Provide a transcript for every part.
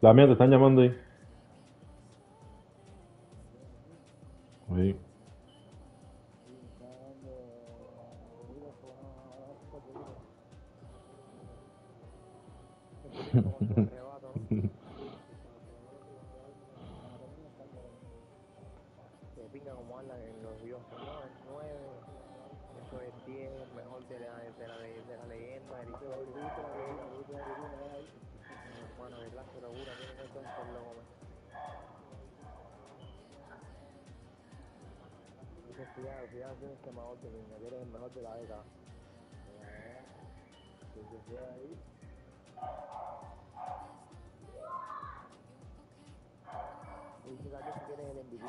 Damián, te están llamando ahí. Sí. De pinga como hablan en los dioses, no, es 9, eso es 10, mejor de la leyenda, el histórico. Bueno, qué clase de locura tienen estos por lo Gómez. Dice, cuidado, tienes que mejor de pinga, que eres el mejor de la década. Que se fue ahí. Y dice, Carlos, si quieres el MVP.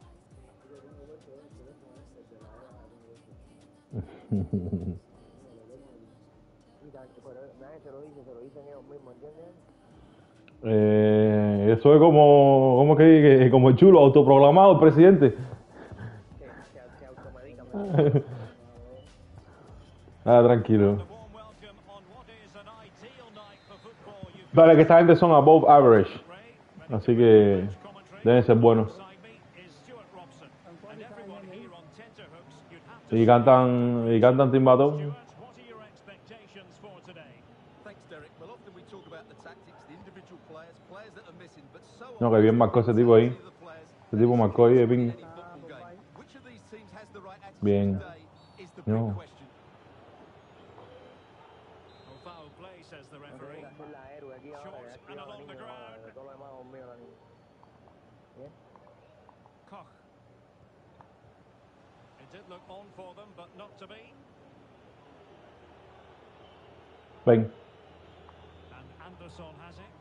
Pero nadie se lo dicen ellos mismos, ¿entiendes? Eso es como como el chulo, autoproclamado el presidente. Se automedican. Tranquilo. Vale, que esta gente son above average. Así que deben ser buenos. Y cantan timbatón. No, que bien marcó ese tipo ahí. Ese tipo marcó ahí de ping. Bien. No. Es la héroe aquí ahora, que ha activado la niña, de todo lo demás conmigo la niña. ¿Bien? Koch. It did look on for them, but not to be. Ven. And Anderson has it.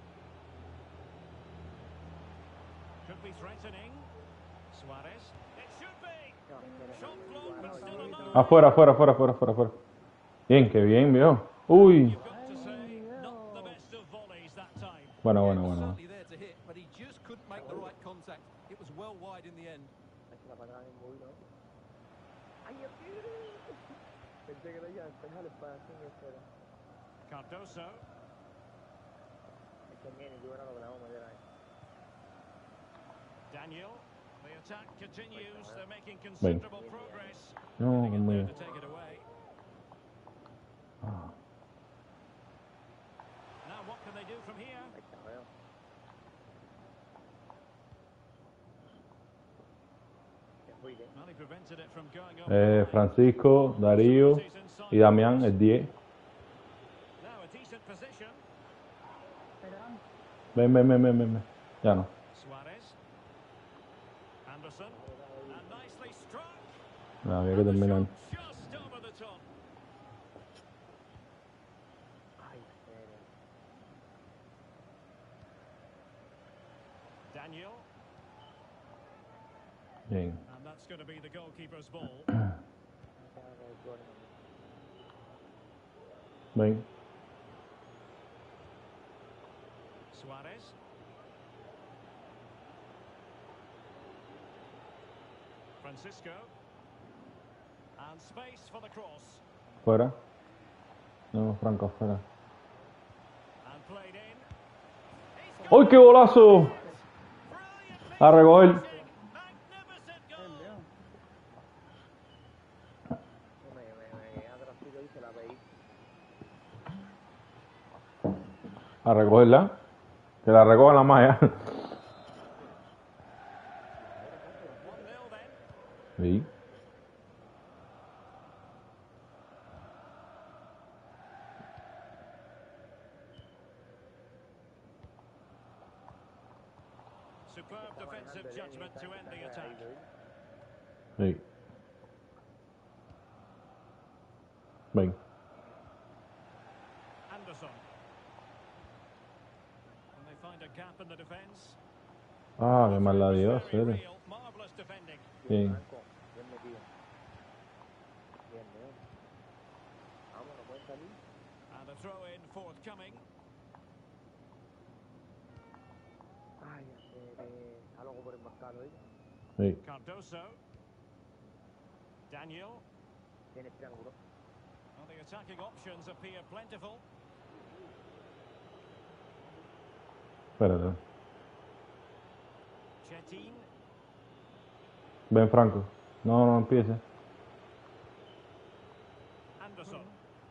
Could be threatening. Suarez. It should be. Shot blocked, but still alive. Afuera. Bien, qué bien, vio. Uy. You've got to say, not the best of volleys that time. Bueno. Certainly there to hit, but he just couldn't make the right contact. It was well wide in the end. La patada en muy, ¿no? ¡Ay, yo pensé que lo iba a despejar el pedacín este era. Cardoso. Es que viene y tú verás lo que le vamos a meter ahí. Daniel. The attack continues. They're making considerable progress. No, Getting in there conmigo. to take it away. Now what can they do from here? Ahí está, veo. Te fuiste. Well, he prevented it from going over. Francisco, Darío y Damián, el 10. Now a decent position. Ven. Ya no. Suarez. Anderson. And nicely struck. No, había que terminar. Just over the top. Ay, serio. Daniel. Bien. And that's going to be the goalkeeper's ball. Ven. Suarez. Francisco. And space for the cross. Fuera. No, Franco, afuera. And played in. ¡Ay, qué golazo! Brilliant A recoger. magnificent goal. Atrasito ahí se la pedí. A recogerla. Que la recojan la malla. 1-0 then. Sí. Superb defensive judgment to end the attack. Sí. Ven. Anderson. And they find a gap in the defense. Ah, qué mal la dio, Very serio. real, marvelous defending. Bien. Bien metido. Bien. Vamos, no pueden salir. And a throw in forthcoming. Ay, está loco por embarcarlo, ¿eh? Sí. Cardoso. Daniel. Tiene triángulo. Well, the attacking options appear plentiful. Espérate. Chetin. Ven, Franco. No, no empiece. Anderson.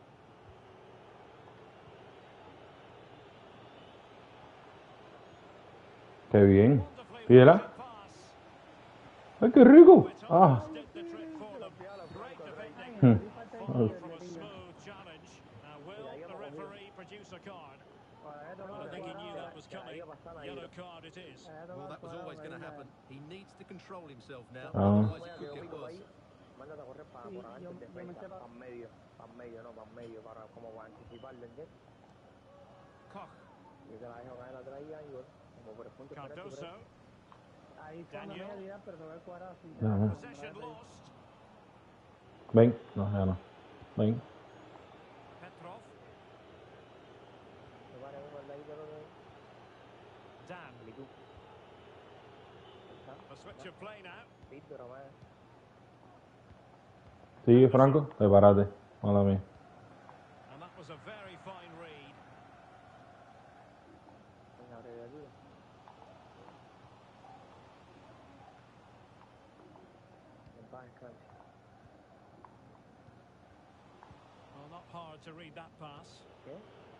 Qué bien. Wonderfully Pídela. weighted pass. ¡Ay, qué rico! Which Ah. almost did the trick for them. Great defending. Hmm. Far from a smooth challenge. Now, will the referee produce a card? Well, I think he knew that was coming. Yellow card it is. Well, that was always going to happen. He needs to control himself now, Ah. otherwise it could get worse. Mándate a correr para por adelante en defensa, para medio, no, para medio, para como para anticiparle, ¿entiendes? Koch. Yo te la dejo caer atrás y ahí, como por el punto de penalti, Cardoso. Ahí fue una Daniel. media, pero se ve cuadrado así. Ajá. Possession lost. Ven. No, ya no. Ven. Petrov. Me pare uno al ladito del otro. Dan. Y tú. A switch of play now. Víctor, más. Sigue, Franco. Prepárate. Mala mía. And that was a very fine read. Venga, abreviatura. En paz descanse. Well, not hard to read that pass. ¿Qué?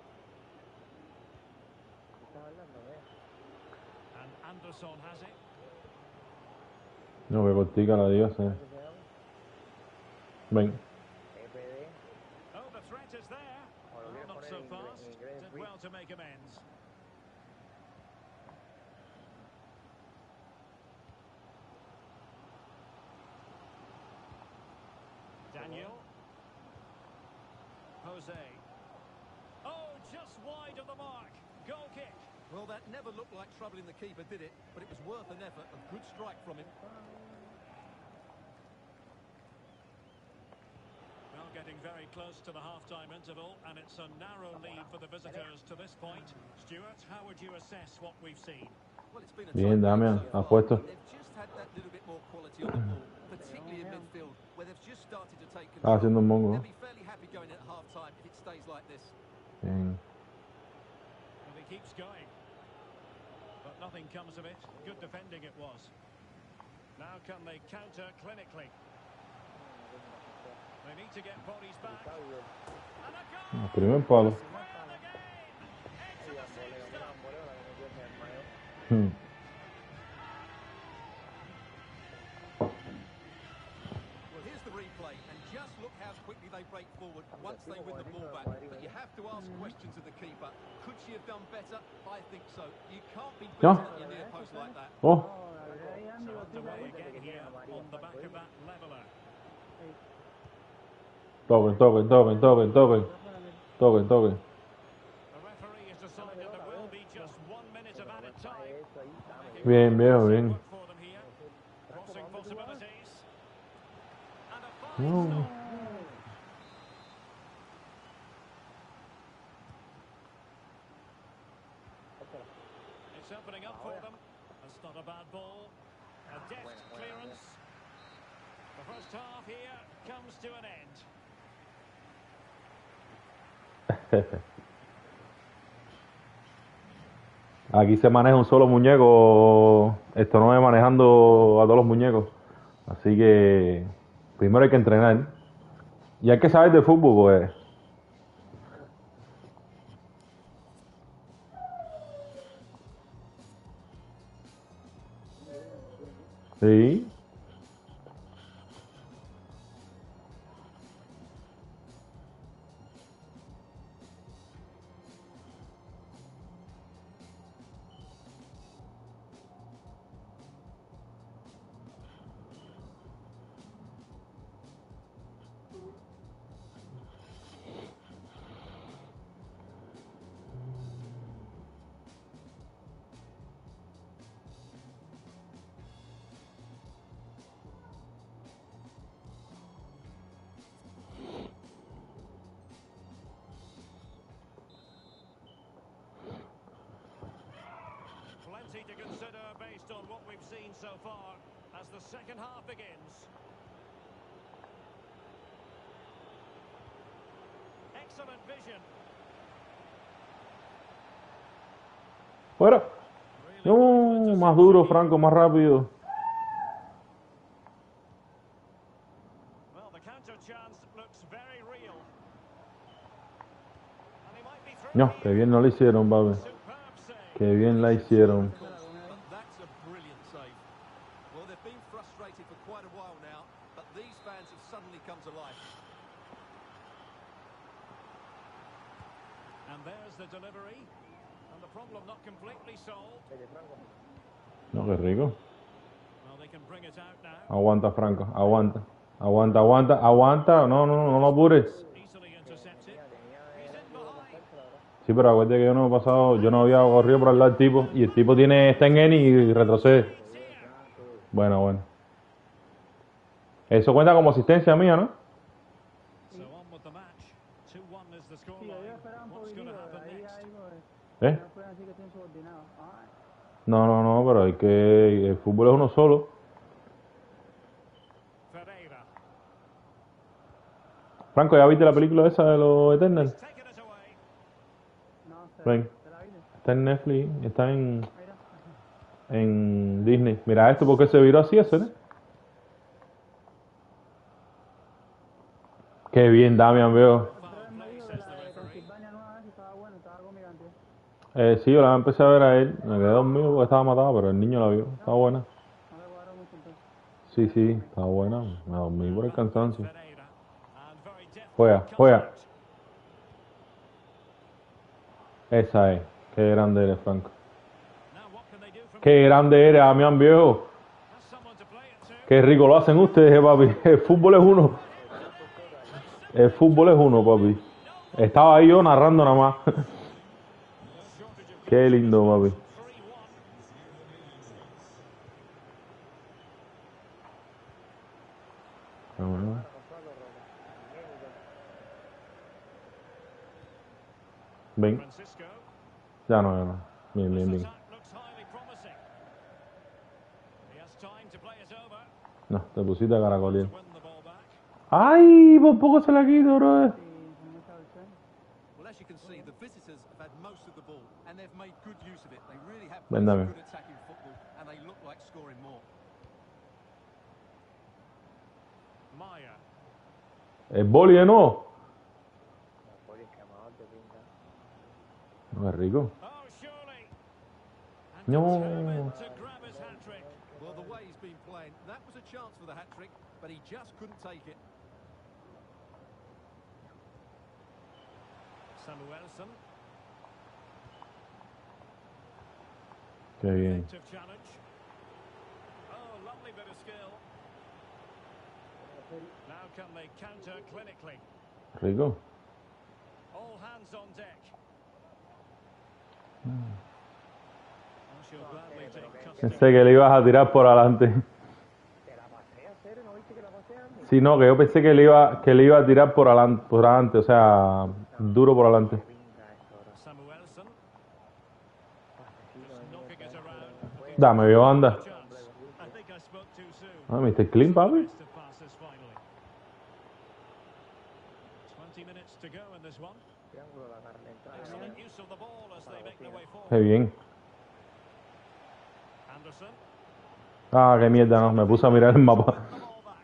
¿Qué estás hablando, And Anderson has it. No, que cortica la diosa. ¿Cómo se llama? Ven. EPD. Oh, the threat is there. O lo Oh, quieres not poner so en inglés, fast. en inglés, Did Rick. well to make amends. Daniel. Jose. Oh, just wide of the mark. Goal kick. Well, that never looked like troubling the keeper, did it? But it was worth an effort. A good strike from him. Well, getting very close to the half-time interval, and it's a narrow lead for the visitors to this point. Stuart, how would you assess what we've seen? Well, it's been a Bien, tight game Damian. so far. Apuesto. They've just had that little bit more quality on the ball, particularly in midfield, where they've just started to take Ah, control. haciendo un mongo. They'll be fairly happy going at half-time if it stays like this. Bien. And he keeps going. But nothing comes of it. Good defending it was. Now can they counter clinically? They need to get bodies back. And a goal! El primer palo. Well again! Into the 60. Hmm. Well, here's the replay, and just look how quickly they break forward once they win the ball back. But you have to ask questions of the keeper. Could she have done better? I think so. You can't be Yeah. beaten at your near post like that. Oh. So underway again here on the back of that leveler. Toquen, toquen, toquen, toquen, toquen. Toquen, toquen. The referee has decided there will be just 1 minute of added time. Bien, bien, bien. Work for them here. Crossing possibilities. And a fine No. stop. It's opening up for them. That's not a bad ball. A deft clearance. The first half here comes to an end. Aquí se maneja un solo muñeco. Esto no es manejando a todos los muñecos. Así que primero hay que entrenar. Y hay que saber de fútbol, pues. Sí. Plenty to consider based on what we've seen so far as the second half begins. Excellent vision. Fuera. No, más duro, Franco, más rápido. Well, the counter chance looks very real. And he might be through No, que bien no le hicieron, papi. Superb save. Que bien la hicieron. But that's a brilliant save. Well, they've been frustrated for quite a while now, but these fans have suddenly come to life. And there's the delivery. And the problem not completely solved. No, qué rico. Well, they can bring it out now. Aguanta, Franco, aguanta. Aguanta, aguanta, aguanta. No, no, no lo apures. Easily intercepted. He's in behind. Sí, pero acuérdate que yo no he pasado, yo no había corrido por al lado del tipo. Y el tipo está en N y retrocede. Bueno, bueno. Eso cuenta como asistencia mía, ¿no? So on with the match. 2-1 is the Sí, ellos scoreline. esperaban What's poquito, going to happen ahí next? algo ¿Eh? no pueden decir que estén subordinados. Ah, No, no, no, pero hay que. El fútbol es uno solo. Ferreira. Franco, ¿ya viste la película esa de los Eternals? Taken it away. no sé. Ven, ¿Te la viste? está en Netflix, está Mira. en Disney. Mira esto, porque se viró así ese, ¿no? Qué bien, Damian, veo. Pero él me dijo que la de Pensilvania nueva vez estaba buena, estaba conmigo antes. Sí, yo la empecé a ver a él. Me quedé dormido porque estaba matado, pero el niño la vio. Estaba buena. No le cuadró mucho entonces. Sí, sí, estaba buena. Me dormí por el cansancio. Ferreira. And very deftly Juega, cuts juega. out. Esa es. Qué grande eres, Franco. Now what can they do from Qué grande eres, Damián, viejo. Has someone to play it to. Qué rico lo hacen ustedes, papi. El fútbol es uno. El fútbol es uno, papi. Estaba ahí yo narrando nada más. Qué lindo, papi. 3-1. Ven. Francisco. Ya no, ya no. Bien, bien, This bien. attack looks highly promising. He has time to play it over. No, te pusiste a caracolear. To win the ball back. ¡Ay! Por poco se la quito, bro. Sí, con esa versión. Well, as you can see, the visitors have had most of the ball, and they've made good use of it. They really have Ven, played dame. some good attacking football, and they look like scoring more. Maya. El boli de nuevo. Poli quemado de pinta. No, es rico. Oh, surely. And No. determined to grab his hat-trick. Well, the way he's been playing, that was a chance for the hat-trick, but he just couldn't take it. Samuelson. Qué bien. Effective challenge. Oh, lovely bit of skill. Now can they counter clinically? Rico. All hands on deck. Mm. I shall gladly take custody. Pensé que le ibas a tirar por adelante. Te la pasé a hacer, ¿no viste que la pasé antes? Sí, no, que yo pensé que le iba a tirar por adelante, o sea, duro por adelante. Pinta esto, bro. Samuelson. Asesino Just de knocking it mierda. around. Dame, vio, anda. Chance. I think I spoke too soon. Ah, Mr. Clean, papi. Best of passes finally. 20 minutes to go in this one. Triángulo, la carne entrada. Excellent use of the ball as they make their way Qué forward. bien. Anderson. Ah, qué mierda, no, me puse a mirar el mapa. The ball back.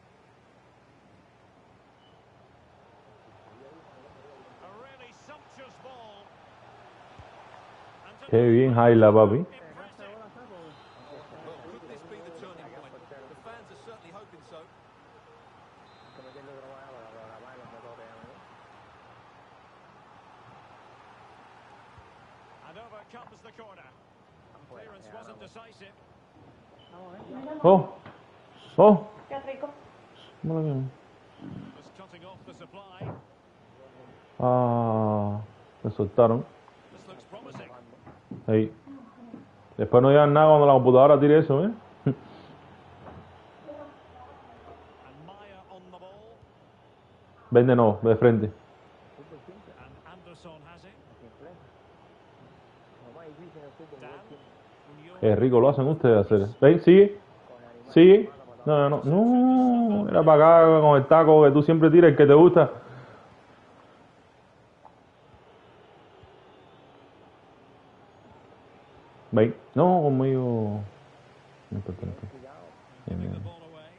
A really sumptuous ball. And to Qué bien, Jaila, papi. impressive. Well, could this be the turning point? The fans are certainly hoping so. Hay que meterle otro más para programar los motores, amigo. And over comes the corner. Clearance wasn't decisive. Oh, oh. Qué rico. Was cutting off the supply. Ah, me soltaron. This looks promising. Ahí. Después no digan nada cuando la computadora tire eso, ¿eh? And Maya on the ball. Ven de nuevo, de frente. And Anderson has it. Simple. Lo más difícil en el fútbol es Dan. el tiempo. Unión. Qué rico lo hacen ustedes hacer. Ven, sigue, Con animales. sigue. No, no, no. Era para acá con el taco que tú siempre tiras, el que te gusta. Veis. No, conmigo. No está tranquilo. Bien, Giving the bien. ball away.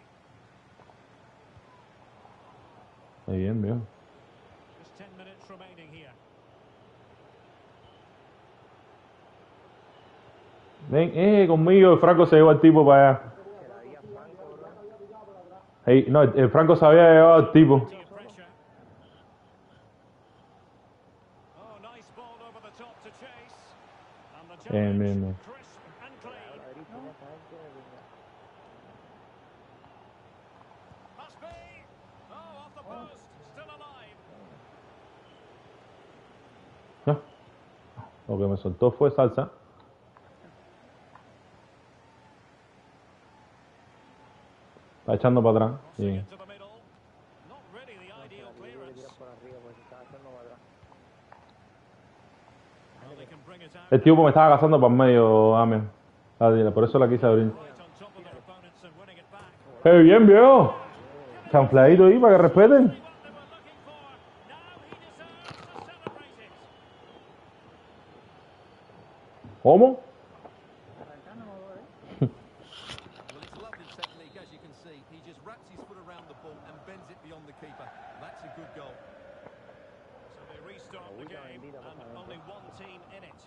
Está bien, viejo. Just 10 minutes remaining here. Ven, conmigo. El Franco se llevó al tipo para allá. Se la di a Franco, bro. Ey, no, el Franco se había llevado al tipo. Plenty of pressure. Oh, nice ball over the top to chase. And the Bien, bien, challenge, bien. crisp and clean. La derecha en esa gente de Viña. Must be. Oh, off the post. Still alive. No. Lo que me soltó fue salsa. Está echando para atrás. Crossing Bien. into the middle. Not really the ideal Yo le clearance. tirar por arriba porque se estaba echando para atrás. Well, they can bring it out El tipo me estaba cazando para el medio, Amiel. Por eso la quise abrir. right on top of their opponents and winning it back. ¡Qué bien, viejo! Chanfladito ahí para que respeten. What they were looking for. Now he deserves to celebrate it. ¿Cómo? Arrancando, ¿no? Well, it's lovely technique, as you can see. He just wraps his foot around the ball and bends it beyond the keeper. That's a good goal. So they restart the game and only one team in it.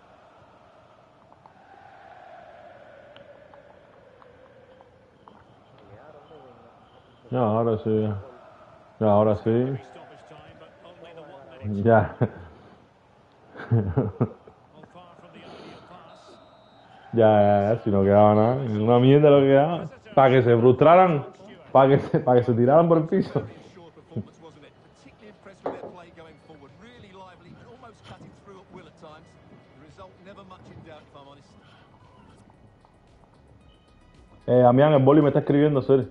Llegaron de Viña. Ya, ahora sí. Ya, ahora sí. Maybe stoppage time, but only the 1 minute. Ya. Not far from the ideal pass. Ya, si no quedaba nada. Una mierda lo que quedaba. Para que se frustraran. Para que se tiraran por el piso. Very assured performance, wasn't it? Particularly impressed with their play going forward. Really lively, almost cutting through at will at times. The result never much in doubt, if I'm honest. Damián, el boli me está escribiendo, Seri.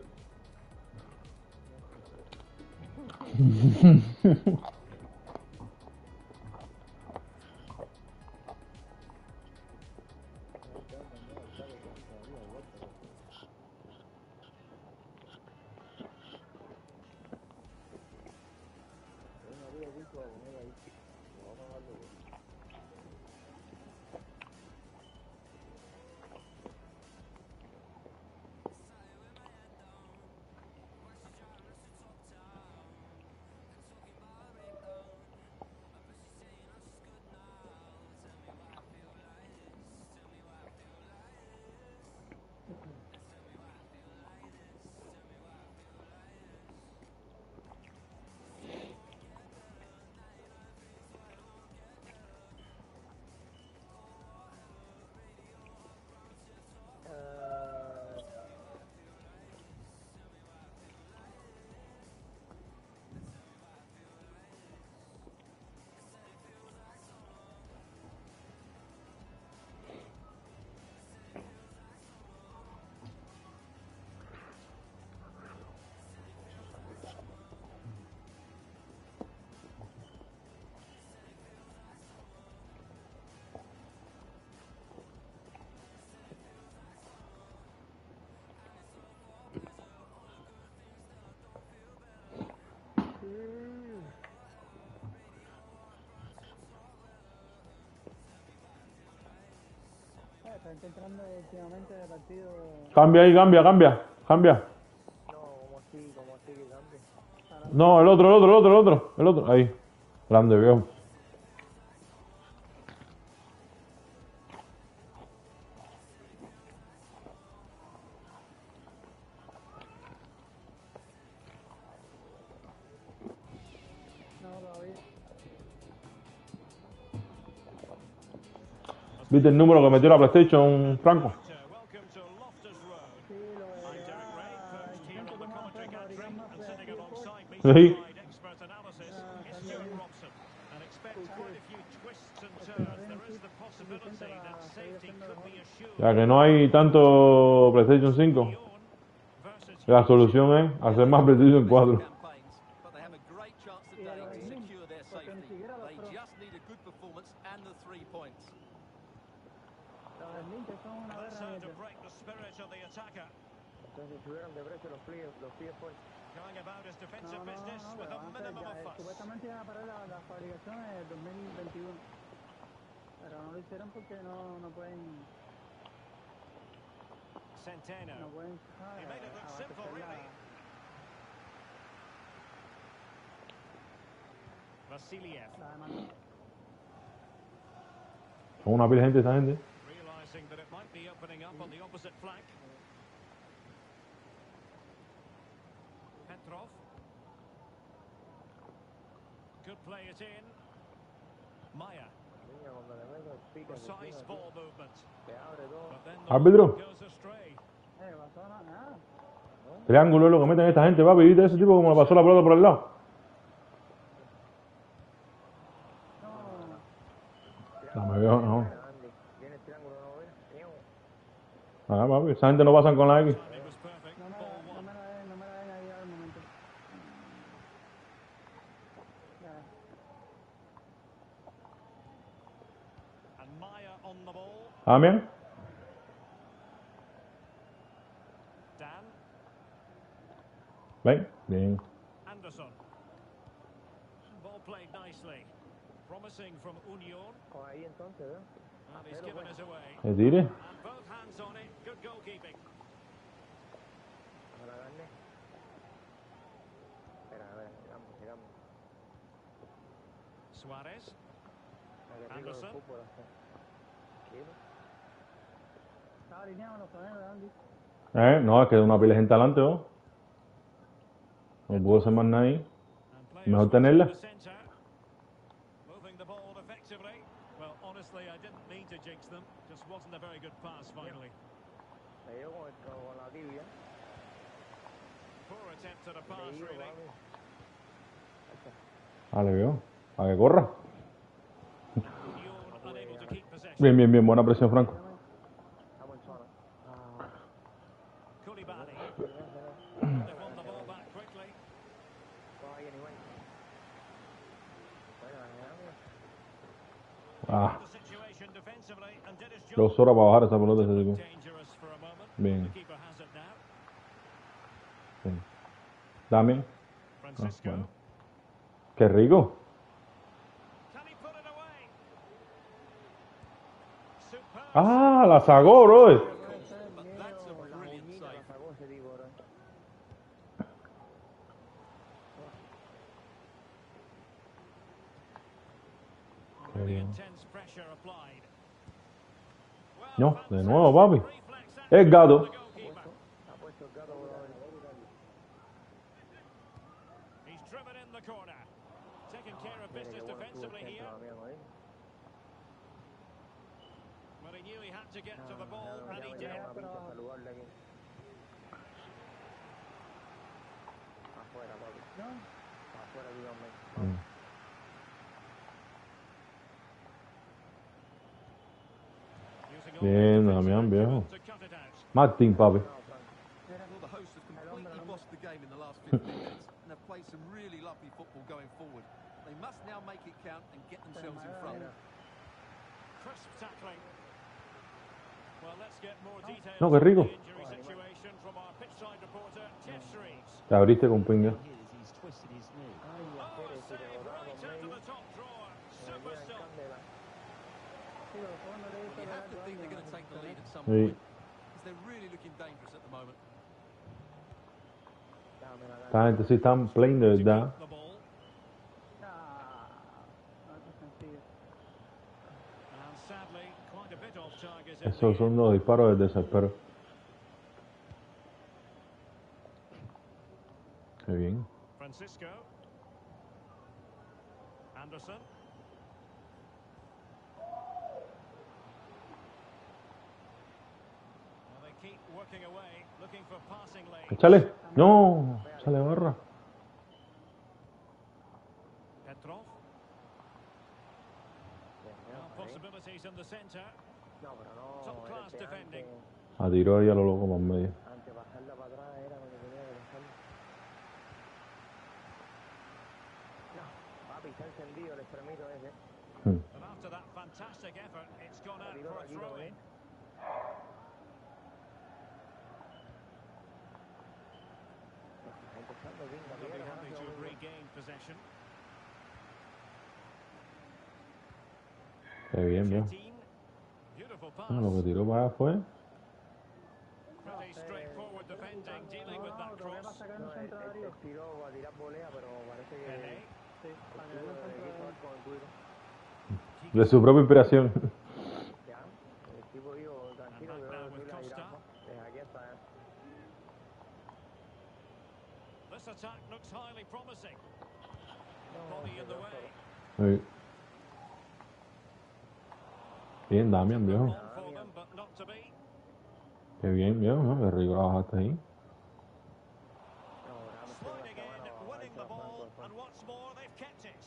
Está encontrando últimamente de partido. Cambia ahí, cambia. No, como así que cambie. No, el otro. Ahí. Grande, viejo. No, todavía. ¿Viste el número que metió la PlayStation, Franco? Welcome to Loftus Road. Sí, lo de I'm Derek Ray, first here on the commentary gantry, and sitting alongside me to Sí. provide expert analysis is Stuart Robson. And expect quite a few twists and turns. There is the possibility that safety could be assured. Ya que no hay tanto PlayStation 5, Lyon versus la solución es hacer más PlayStation 4. Campaigns, but they have a great chance today to secure their safety. They just need a good performance and the 3 points. Los del Lynch son una That's guerra how de to break the spirit of the attacker. Entonces subieron de precio los fríos pues. Going about his No, defensive no, business no, with pero a van a hacer minimum ya, of fuss. supuestamente iban a parar las fabricaciones del 2021. Pero no lo hicieron porque no pueden, Centeno. no pueden He made it look simple, abastecer really. Vasiliev. la demanda. Son una pila de gente esa gente. Realizing that it might be opening up on the opposite flank. Petrov. Could play it in. Maya. Niño, cuando le meto el pique, Precise ball movement. te abre todo. But then the Árbitro. ball goes astray. Pasó nada. Triángulo es lo que meten esta gente, papi. ¿Viste ese tipo como le pasó la pelota por el lado? No me veo, no. Andy, viene el triángulo, ¿no ves? Ah, papi, esa gente no pasan con la X. Timing was perfect. No me Ball la, no one. me la den, no me la den ahí al momento. Ya. And Maya on the ball. Damián. Dan. Ven. Bien. Anderson. Ball played nicely. Promising from Union. Con ahí entonces, ¿ves? And he's given us away. Que tire. And both hands on it. Good goalkeeping. Me la gané. Espera, a ver, sigamos. Suarez. Qué rico el Anderson. fútbol, hasta. Tranquilo. Estaba alineado los poderes de Andy. No, es que hay una pila de gente adelante, ¿no? No puedo hacer más nada ahí. And players Mejor in tenerla. the centre. Moving the ball effectively. Well, honestly, I didn't mean to jinx them. Just wasn't a very good pass finally. Me dio con la tibia. Poor attempt at a pass, Leído, really. papi. Ah, le veo. A que corra. Union unable to keep possession. Bien, bien, bien. Buena presión, Franco. Estamos en zona. Koulibaly. They've won the ball back quickly. Todo ahí, anyway. Bueno, la Ah, The situation defensively and did his job. 2 horas para bajar esa pelota ese tipo. Dangerous for a moment. Bien. The keeper has it now. Bien. Damián. Francisco. bueno. Qué rico. Can he put it away? Superb. Ah, la sacó, bro. But that's a con la brilliant uñita la save. sacó ese tipo, bro. Really intense pressure applied. No, Well, de nuevo, papi. reflex action El gato. from the goalkeeper. Ha puesto el gato, bro. He's driven in the corner. Taking care of business defensively here. But he knew he had to get to the ball, and he did. Saludarle aquí. Afuera, papi. No, Afuera, dígame. Mm. Using all Bien, the Damián, viejo. to cut it out. Martín, papi. Well, the hosts have completely bossed the game in the last 15 minutes and have played some really lovely football going forward. They must now make it count and get themselves in front. Crisp tackling. Well, let's get more details No, qué rico. on the injury situation from our pitchside reporter, Jeff Shreves. Te abriste con pinga. Oh, a save right into the top drawer. Super still. sí, lo fue cuando le hizo You la have to think they're going to take the lead at some Sí. point because they're really looking dangerous at the moment. Esta gente sí están playing de verdad. The ball. no es sencillo. And sadly, quite a bit off target. in Esos the son end. los disparos del desespero. Qué bien. Francisco. Anderson. Well, they keep working away, looking for passing lanes. Échale. No, échale barra. Petrov. Well, possibilities in the centre. No, pero no. Top class defending. A tiro ahí a lo loco más medio. Antes bajarla para atrás era lo que tenía que hacer. No, papi, está encendido el extremito ese. Hmm. And after that fantastic effort, it's gone out Tiró for a aquí, throw ¿no in. ves? Está empezando bien, They'll be Gabriel, happy ahora to se have va a regained possession. Qué bien, bien. Beautiful pass. Lo que tiró para allá fue. Pretty straightforward defending, dealing with that Lo que cross. pasa es que no No, se entra Darío. tiró a tirar volea, pero parece que Pele. Sí, para que no se quiso entra dar con el cuiro. De su propia inspiración. Ya, el tipo dijo, tranquilo, And que back now yo with soy la Costa. jirafa. Deja aquí hasta allá. This attack looks highly promising. Body in the way. Sí. Bien, Damian, viejo. On for them, but not to be. Qué bien, viejo, ¿no? Qué rico la bajaste ahí. No, déjame hacer una Sliding in, semana para winning the bajarse ball, bastante después. and what's more, they've kept it.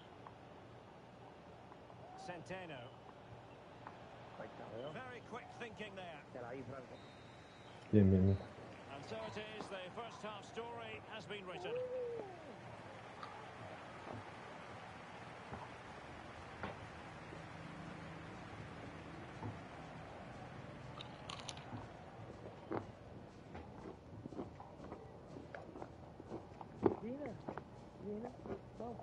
Centeno. Ahí está, ¿veo? Very quick thinking there. Te la di, Franco. Bien, bien, bien. And so it is, the first half story has been written. Gina, Gina, vamos.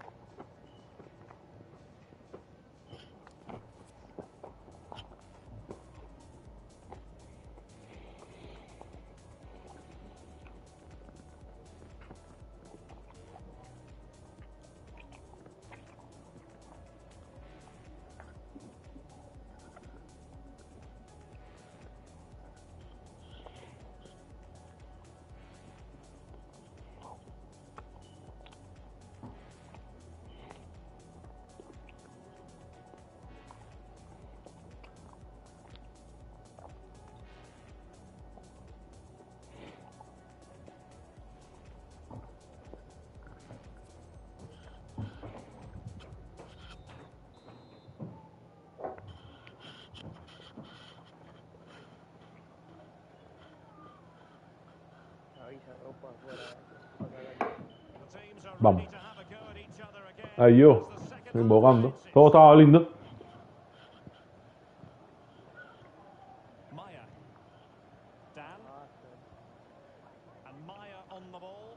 Avisa, ropa afuera. The teams are Vamos. ready to have a go at each other again. Ahí yo, as the second half invocando. commences. Todo estaba lindo. Maya. Dan. And Maya on the ball.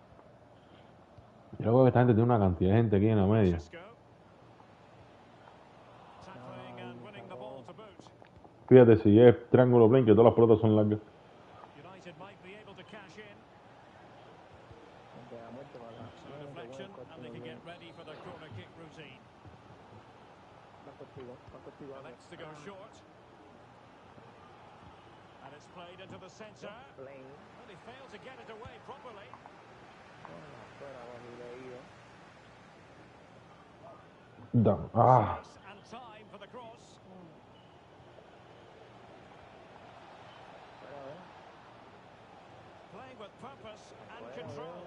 Yo creo que esta gente tiene una cantidad de gente aquí en la media. Cisco. Tackling and winning the ball to boot. Fíjate, si es triángulo plane, que todas las pelotas son largas. United might be able to cash in. De la muerte para acá. So a deflection, and they can get ready for their corner kick routine. Va contigo, Elects to go short. And it's played into the centre. Lane. Well, he failed to get it away properly. Fuera, bajo, leído. Ah, Space and time for the cross. Fuera, ¿ves? Playing with purpose and control.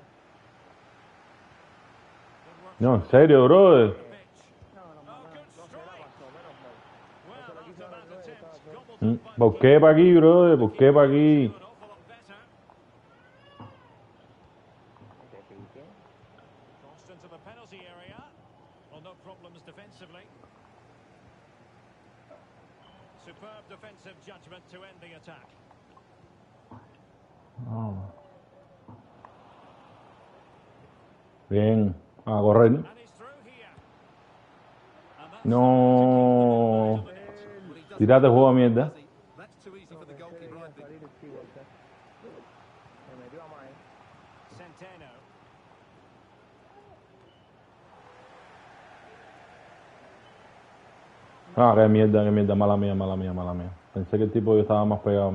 Good work no, en from serio, brother. the pitch. No, no, Oh, good strike. Menos mal. Well, Eso lo after quiso that hacer, attempt, estaba gobbled Mm, up by the ¿Por qué keeper. para aquí, brother? ¿Por qué para Do aquí? an awful lot better. Te pique. Crossed into the penalty area. Well, no problems defensively. Superb defensive judgment to end the attack. Bien, a correr. And he's through here. And that's No. to the net. Well, he doesn't Tírate juego a mierda. does he? That's too easy for the goalkeeper, I think. Salir el chivo, se metió a Mae. Centeno. Ah, qué mierda, mala mía, mala mía, mala mía. Pensé que el tipo yo estaba más pegado a mí.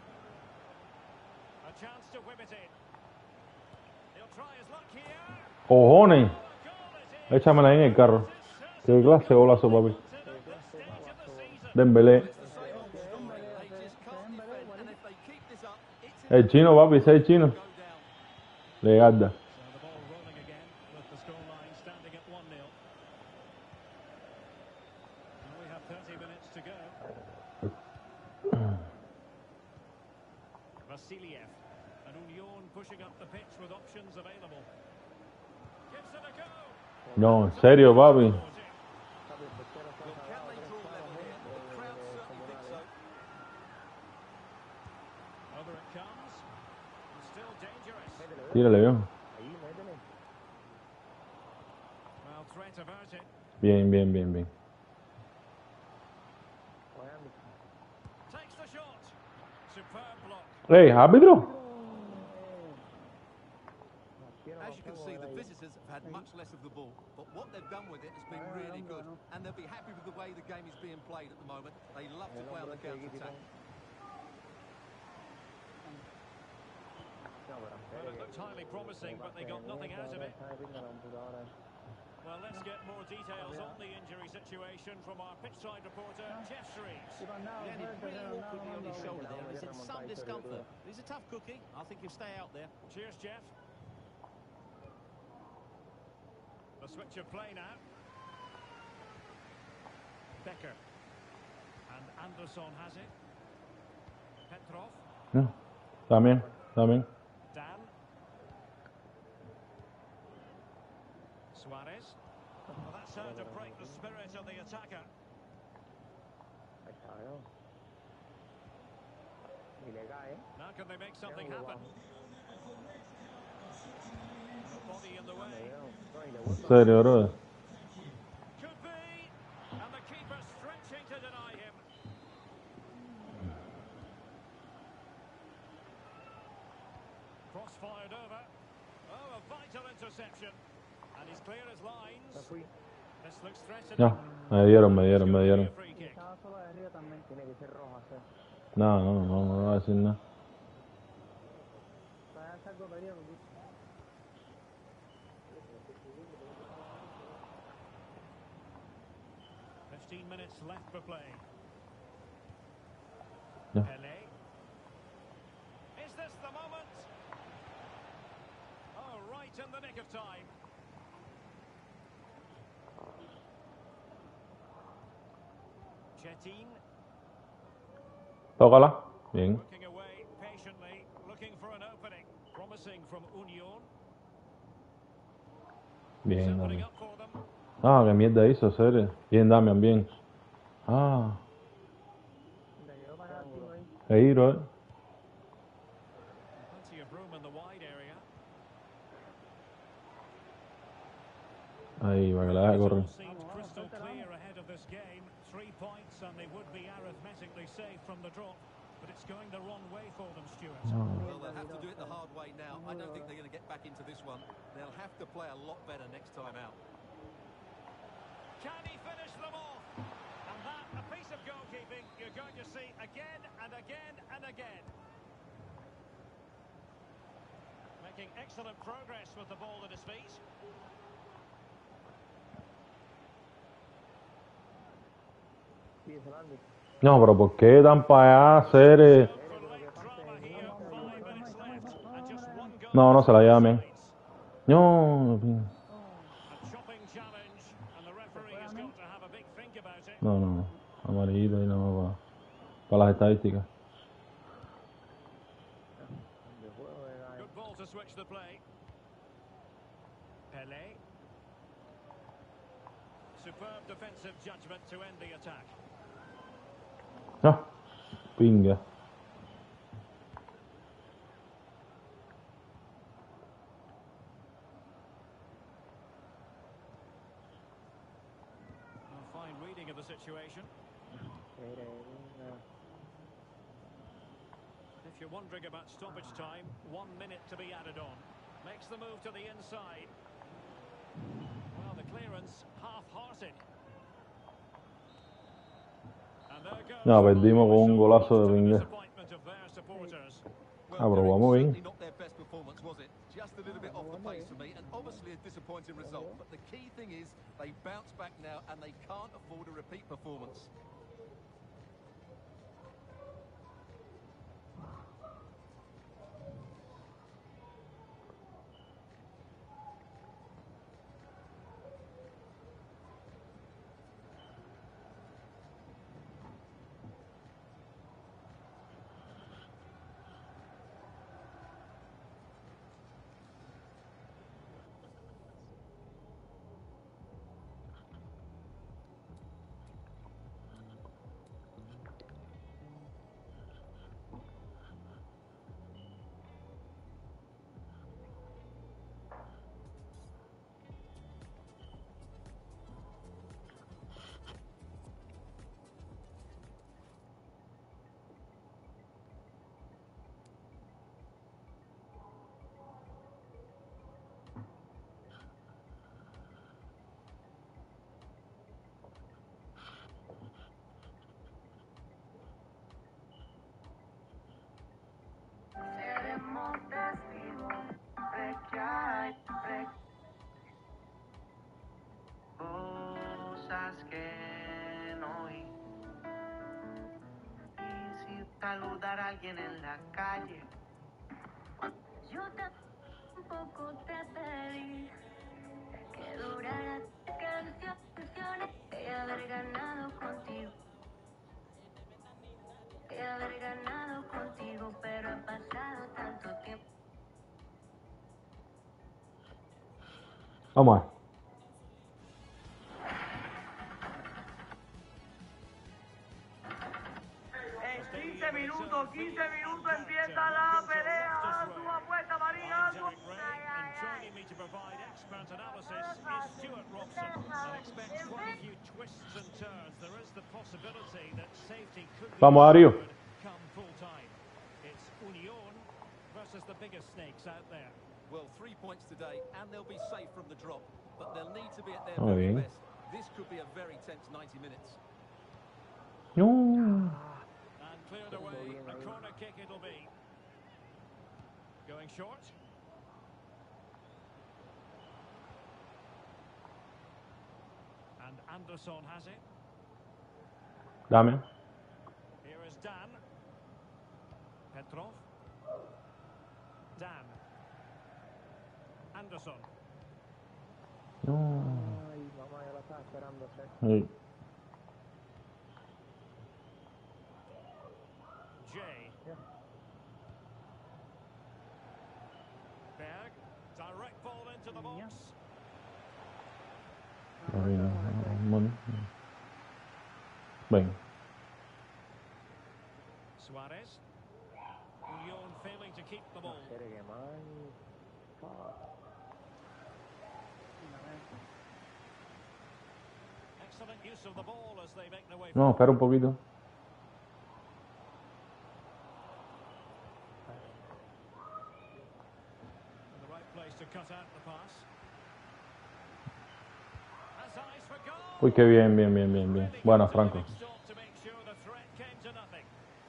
A chance to whip it in. He'll try his luck here. ¡Cojones! A goal it is. Échamela ahí en el carro. Qué clase de golazo, papi. To the stage of the season. Dembélé. It's the same old story. They just can't defend, and if they keep this up, it's El chino, papi, ese es el chino. go down. Legarda. So the ball rolling again with the scoreline standing at 1-0. Now we have 30 minutes to go. Vasiliev. And Union pushing up the pitch with options available. Gives it a go. No, en serio, papi. Well, can they draw level here? The crowd certainly think so. Over it comes. Still dangerous. Tírale, viejo. Ahí, métele. Well, threat averted. Bien, bien, bien, bien. Hey, árbitro. As you can see, the visitors have had much less of the ball, but what they've done with it has been really good, and they'll be happy with the way the game is being played at the moment. They love to play on the counter-attack. Well, it looked highly promising, but they got nothing out of it. Well, let's get more details on the injury situation from our pitchside reporter, Jeff Shreves. Yeah, he's pretty awkwardly on his shoulder there. He's in some discomfort. He's a tough cookie. I think he'll stay out there. Cheers, Jeff. The switch of play now. Becker. And Anderson has it. Petrov. No. También. Dan. Suarez. Well, that's how to break the spirit of the attacker. Now can they make something happen? The body in the way. Serio, bro. Could be. And the keeper stretching to deny him. Cross-fired over. Oh, a vital interception. And he's clear as lines. This looks threatening. No, me dieron. Free kick. Estaba solo de arriba también. Tiene que ser roja, sí. No voy a decir nada. Para esa copería, porque 15 minutes left for play. No. Pele. Is this the moment? Oh, right in the nick of time. Chetin. Tócala. Bien. Working away patiently, looking for an opening. Promising from Union. Bien, Opening Damian. up for them. Ah, qué mierda hizo, serio. Bien, Damian, bien. Ah, le quedó para activo ahí. ahí, bro. Plenty of room in the wide area. Ahí, para que la deje It correr. all seemed crystal clear ahead of this game. 3 points and they would be arithmetically safe from the drop. But it's going the wrong way for them, Stuart. No. Well, they'll have to do it the hard way now. I don't think they're going to get back into this one. They'll have to play a lot better next time out. Can he finish them off? And that, a piece of goalkeeping you're going to see again and again and again. Making excellent progress with the ball at his feet. No, pero ¿por qué tan para allá hacer? For late drama here, 5 minutes left, and just one goal. No, no se la lleva bien. sides. No, A chopping challenge, and the referee has got to have a big think about it. no. Amarillito y no para las estadísticas. Good ball to switch the play. Pele. Superb defensive judgment to end the attack. No, pinga. A fine reading of the situation. If you're wondering about stoppage time, 1 minute to be added on. Makes the move to the inside. Well, the clearance half-hearted. And there goes No, the perdimos con un ball, golazo de to the Pingué. disappointment of their supporters. Well, Ah, pero Derek, vamos bien. certainly not their best performance, was it? Just a little bit off the pace for me, and obviously a disappointing result. But the key thing is they bounce back now, and they can't afford a repeat performance. palabras que no oí. Y si saludar a alguien en la calle. Yo tampoco te pedí que durara canciones de haber ganado contigo. De haber ganado contigo, pero ha pasado tanto tiempo. Vamos a ver. 15 minutos empieza la pelea. Su apuesta, María. Joining me to provide expert analysis is Stuart Robson. And expects quite a few twists and turns. There is the possibility that safety could be Vamos, Darío. come full time. It's Union versus the biggest snakes out there. Well, 3 points today, and they'll be safe from the drop. But they'll need to be at their Muy very bien. best. This could be a very tense 90 minutes. No. And cleared away. A corner kick it'll be. Going short. And Anderson has it. Dame. Here is Dan. Petrov. Dan. Anderson. No. Ay, mamá, ya la estaba esperando. Sí. Jay. Berg. Direct ball into the box. Ahí no, Ven. Suarez. Union failing to keep the ball. Quiere que mal. Excellent use of the ball as they make their way No, espera un poquito. in the right place to cut out the pass. Has eyes for goal. Uy, qué bien, bien, bien, bien, bien. Bueno, Franco. Stop to make sure the threat came to nothing.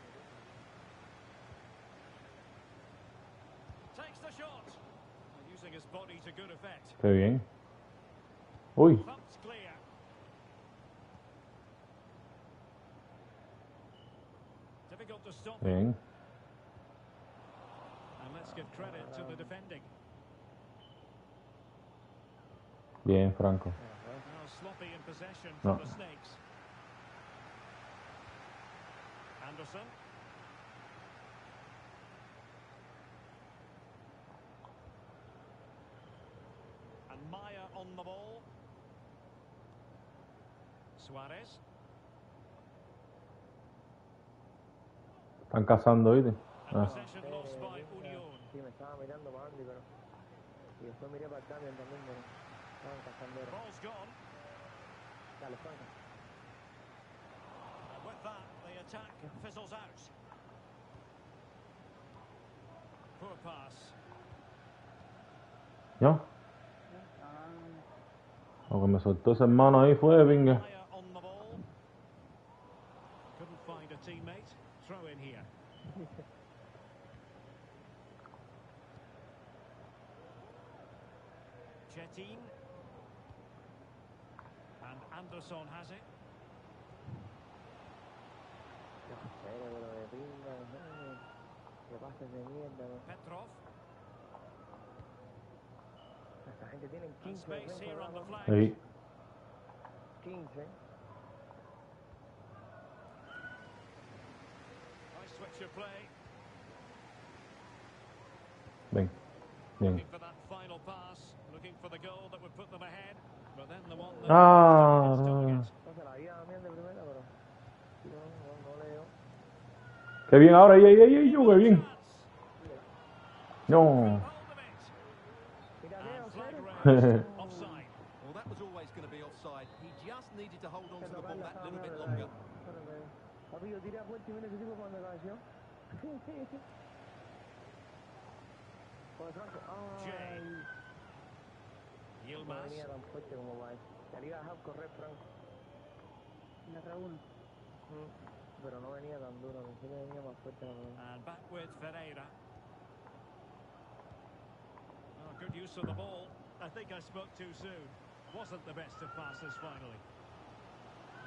Takes the shot. Using his body to good effect. Qué bien. Uy. Thumped clear. Difficult to stop. Bien. And let's give credit to the defending. Bien, Franco. Now sloppy in possession No. from the Snakes. Anderson. And Maya on the ball. Suarez. Están cazando, ¿oíste? And Ah. possession lost by Union. Sí, me estaba mirando para Andy, pero. Y después miré para el cambio también, pero. Estaban cazando. Ball's gone. Dale, Franco. And with that, the attack fizzles out. Poor pass. ¿No? Lo que me soltó ese hermano ahí fue, venga. Maya on the ball. Couldn't find a teammate. Throw in here. Chetin. And Anderson has it. Cerebro de pinga, que pases de mierda, ¿no? Petrov. Esta gente tiene And 15 space defensas, here on the ¿no? flank. Sí. 15. Nice switch of play. Ven. Bien. Looking for that final pass. Looking for the goal that would put them ahead. But then the one that Ah. is doing it. No se la había también de primera, pero. No le dio. Qué bien ahora, yo, qué bien. No. Hold of it. Mira, And Leo, flag cero. raised. Offside. Well, that was always going to be offside. He just needed to hold on to the ball Tocarla that estaba little bit medio longer. de- Papi, yo tiré a puerta y mira ese tipo cuando cabeció. Joder, Franco. Jay. Ay, no Yilmaz. venía tan fuerte como va. Te le iba a dejar correr, Franco. La Raúl. Pero no venía tan duro, pensé que venía más fuerte la pelota. And back with Ferreira. Oh, good use of the ball. I think I spoke too soon. Wasn't the best of passes finally.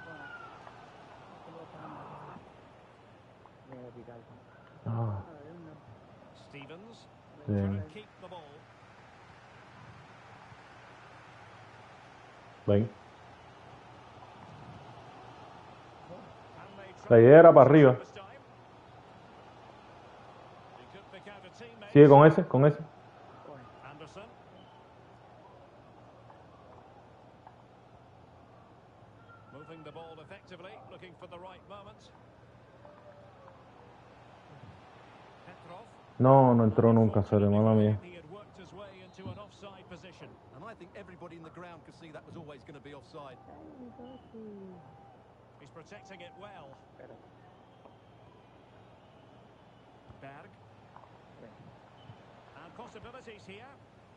Mira, Picardo. Ah, Stevens bien. couldn't keep the ball. Ven. And they La idea era para arriba. this time. He could pick out a teammate. Sigue con ese, con ese. Anderson. Moving the ball effectively, looking for the right moment. Petrov. No, no entró nunca, se le mala mía. He had worked his way into an offside position. And I think everybody in the ground could see that was always going to be offside. He's protecting it well. Berg. And possibilities here.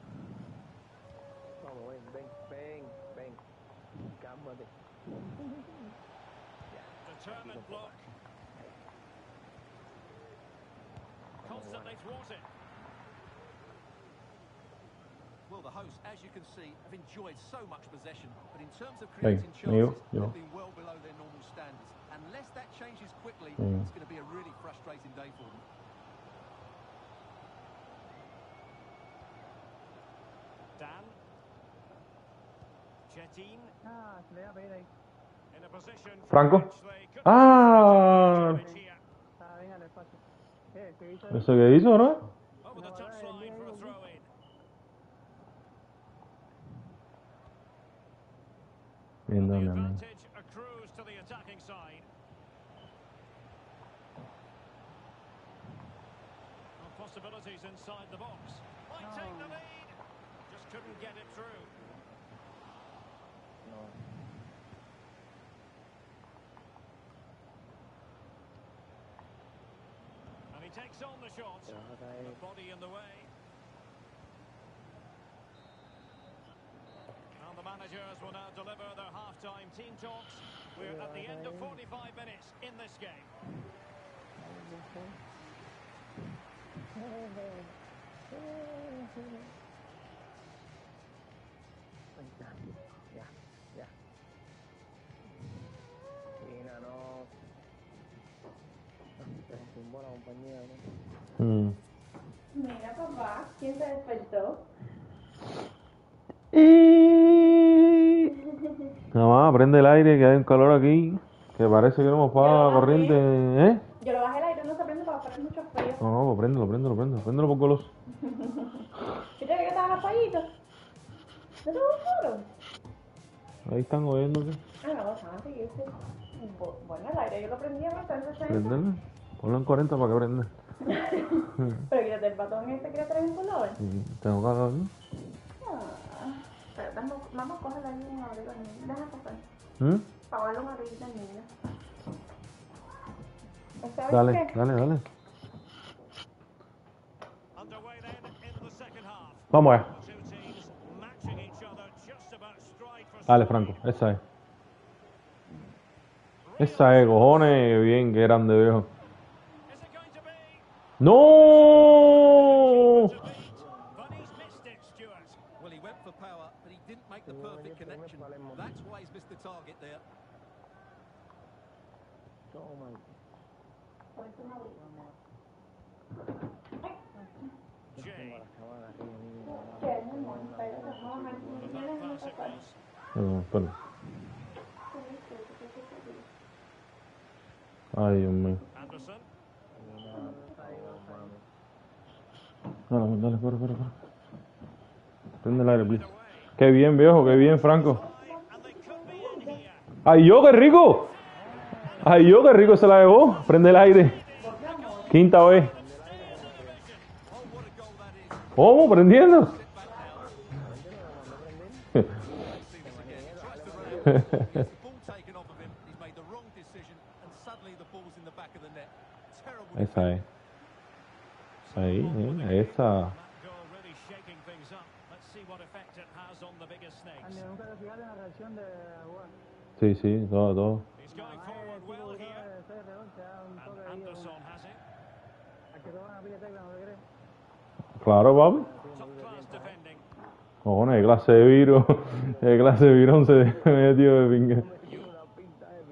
Vamos, ven. Cálmate. Determined block. Constantly thwarted. Well, the hosts, as you can see, have enjoyed so much possession, but in terms of Ven, creating amigo, chances, yo. they've been well below their normal standards. Unless that changes quickly, Mm. it's going to be a really frustrating day for them. Dan. Chetin Ah, se le iba a pedir ahí. in a position from Franco. which they couldn't Ah, manage here. Está bien al espacio. ¿Qué hizo? ¿eso qué hizo, no? Over the touchline for a throw in. Bien, The dale, amigo. advantage accrues to the attacking side. And possibilities inside the box. Might take the lead. Just couldn't get it through. No. And he takes on the shot. Te vas a caer. The body in the way. And the managers will now deliver their half-time team talks. We're at the end of 45 minutes in this game. Ya. China, no. Se tumbó la compañía, ¿no? Mm. Mira, papá, ¿quién se despertó? Nada más, prende el aire, que hay un calor aquí, que parece que no hemos pagado la corriente, ¿eh? Yo lo bajé el aire, no se prende para poner mucho frío. No, pues préndelo por goloso. ¿Viste que estaban apagados? ¿No te gustaron? Ahí están oyéndote. Ah, no, estaban así, bueno, el aire yo lo prendía bastante, Prendelo. Ponlo en 40 para que prenda. Pero quítate el batón este que le traes en color. Tengo que hablar, ¿no? Pero vamos a coger ahí un abrigo al niño. Déjame pasar. ¿Mm? Para darle un abriguito al niño. ¿Sabes Dale, qué? dale. Underway then in the second half. Vamos allá. The two teams matching each other just about stride for Dale, stride. Franco, esa es. Esa es, cojones, bien, qué grande, viejo. Is it going to be? ¡No! To beat. But he's missed it, Stuart. Well, he went for power, but he didn't make the perfect connection. That's why he's missed the target there. Toma. Jay. Tengo la sábana arriba, niño. ¿Qué, mi amor? Espérate, vamos a ver. But Déjame that pass it pasar. was. Espera. Ay, Dios mío. Anderson. Dale, corre. Prende el aire, please. Qué bien, viejo, qué bien, Franco. And they could be in here. ¡Ay, yo, qué rico! ¡Ay, yo, qué rico se la llevó! Prende el aire. Quinta vez. Oh, what a goal that is. ¿Cómo? ¿Prendiendo? Sit back now. See this again. Tries to run it. Gets the ball taken off of him. He's made the wrong decision, and suddenly the ball's in the back of the net. Terrible. Esa es. Ahí, esa. That goal really shaking things up. Let's see what effect it has on the bigger snakes. Andy, nunca te fijaste en la reacción de jugar. Sí, todo. He's going forward well here. Un And toque ahí. Anderson has it. A que toman a pilla tecla, ¿no te crees? Claro, papi. Top class defending. Cojones, qué clase de virus. Qué clase de virón se metió de pinga. Una pinta de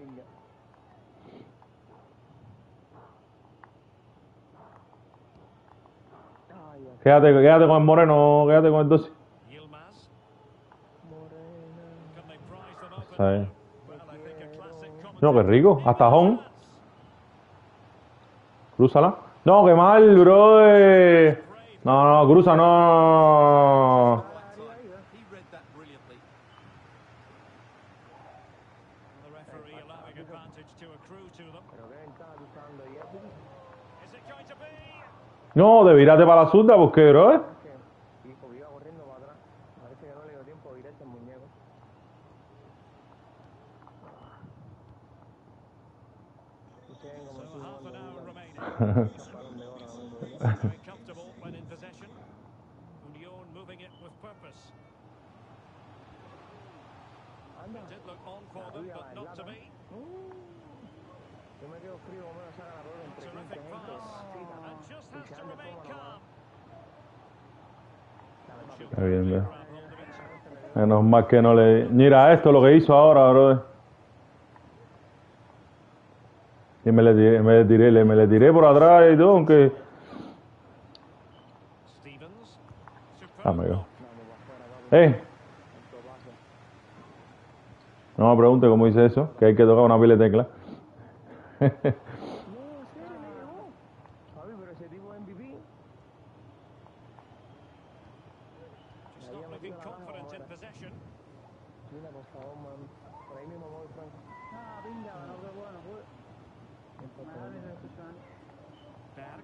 Quédate con el Moreno, quédate con el 12. Yilmaz. Can they prize them open? ¿Sabes? Well, I think a classic No, qué rico. Hasta home. chance. Crúzala. No, qué mal, bro. No, cruza, no. Right time. He read that brilliantly. The referee allowing advantage to accrue to them. Pero qué ventaja tú estás dando ahí, Epi. Is it going to be? No, de virate para la zurda, ¿por qué, bro? Y porque iba corriendo para atrás. Parece que no le dio tiempo a virarse el muñeco. Ustedes como So tú, half an hour remaining. balón de oro, ¿no? Very comfortable when in possession. Union moving it with purpose. It did look on for them, but not to be. Yo me quedo frío como me sacan la pelota entre 15 Terrific gente. pass. And just has to remain calm. Está bien, bro. Menos mal que no le... Mira esto, lo que hizo ahora, bro. Y me le tiré por atrás y todo, aunque... Stevens. Dame yo. Superb. No me pregunte cómo hice eso, que hay que tocar una pila de tecla. No, en serio, le llegó. Javi, pero ese tipo es MVP. Just not looking confident in possession. Mira, por favor, man. Por ahí mismo voy, Franco. Ah, pinga, no fue bueno, fue. Miami se escuchó antes. Berg.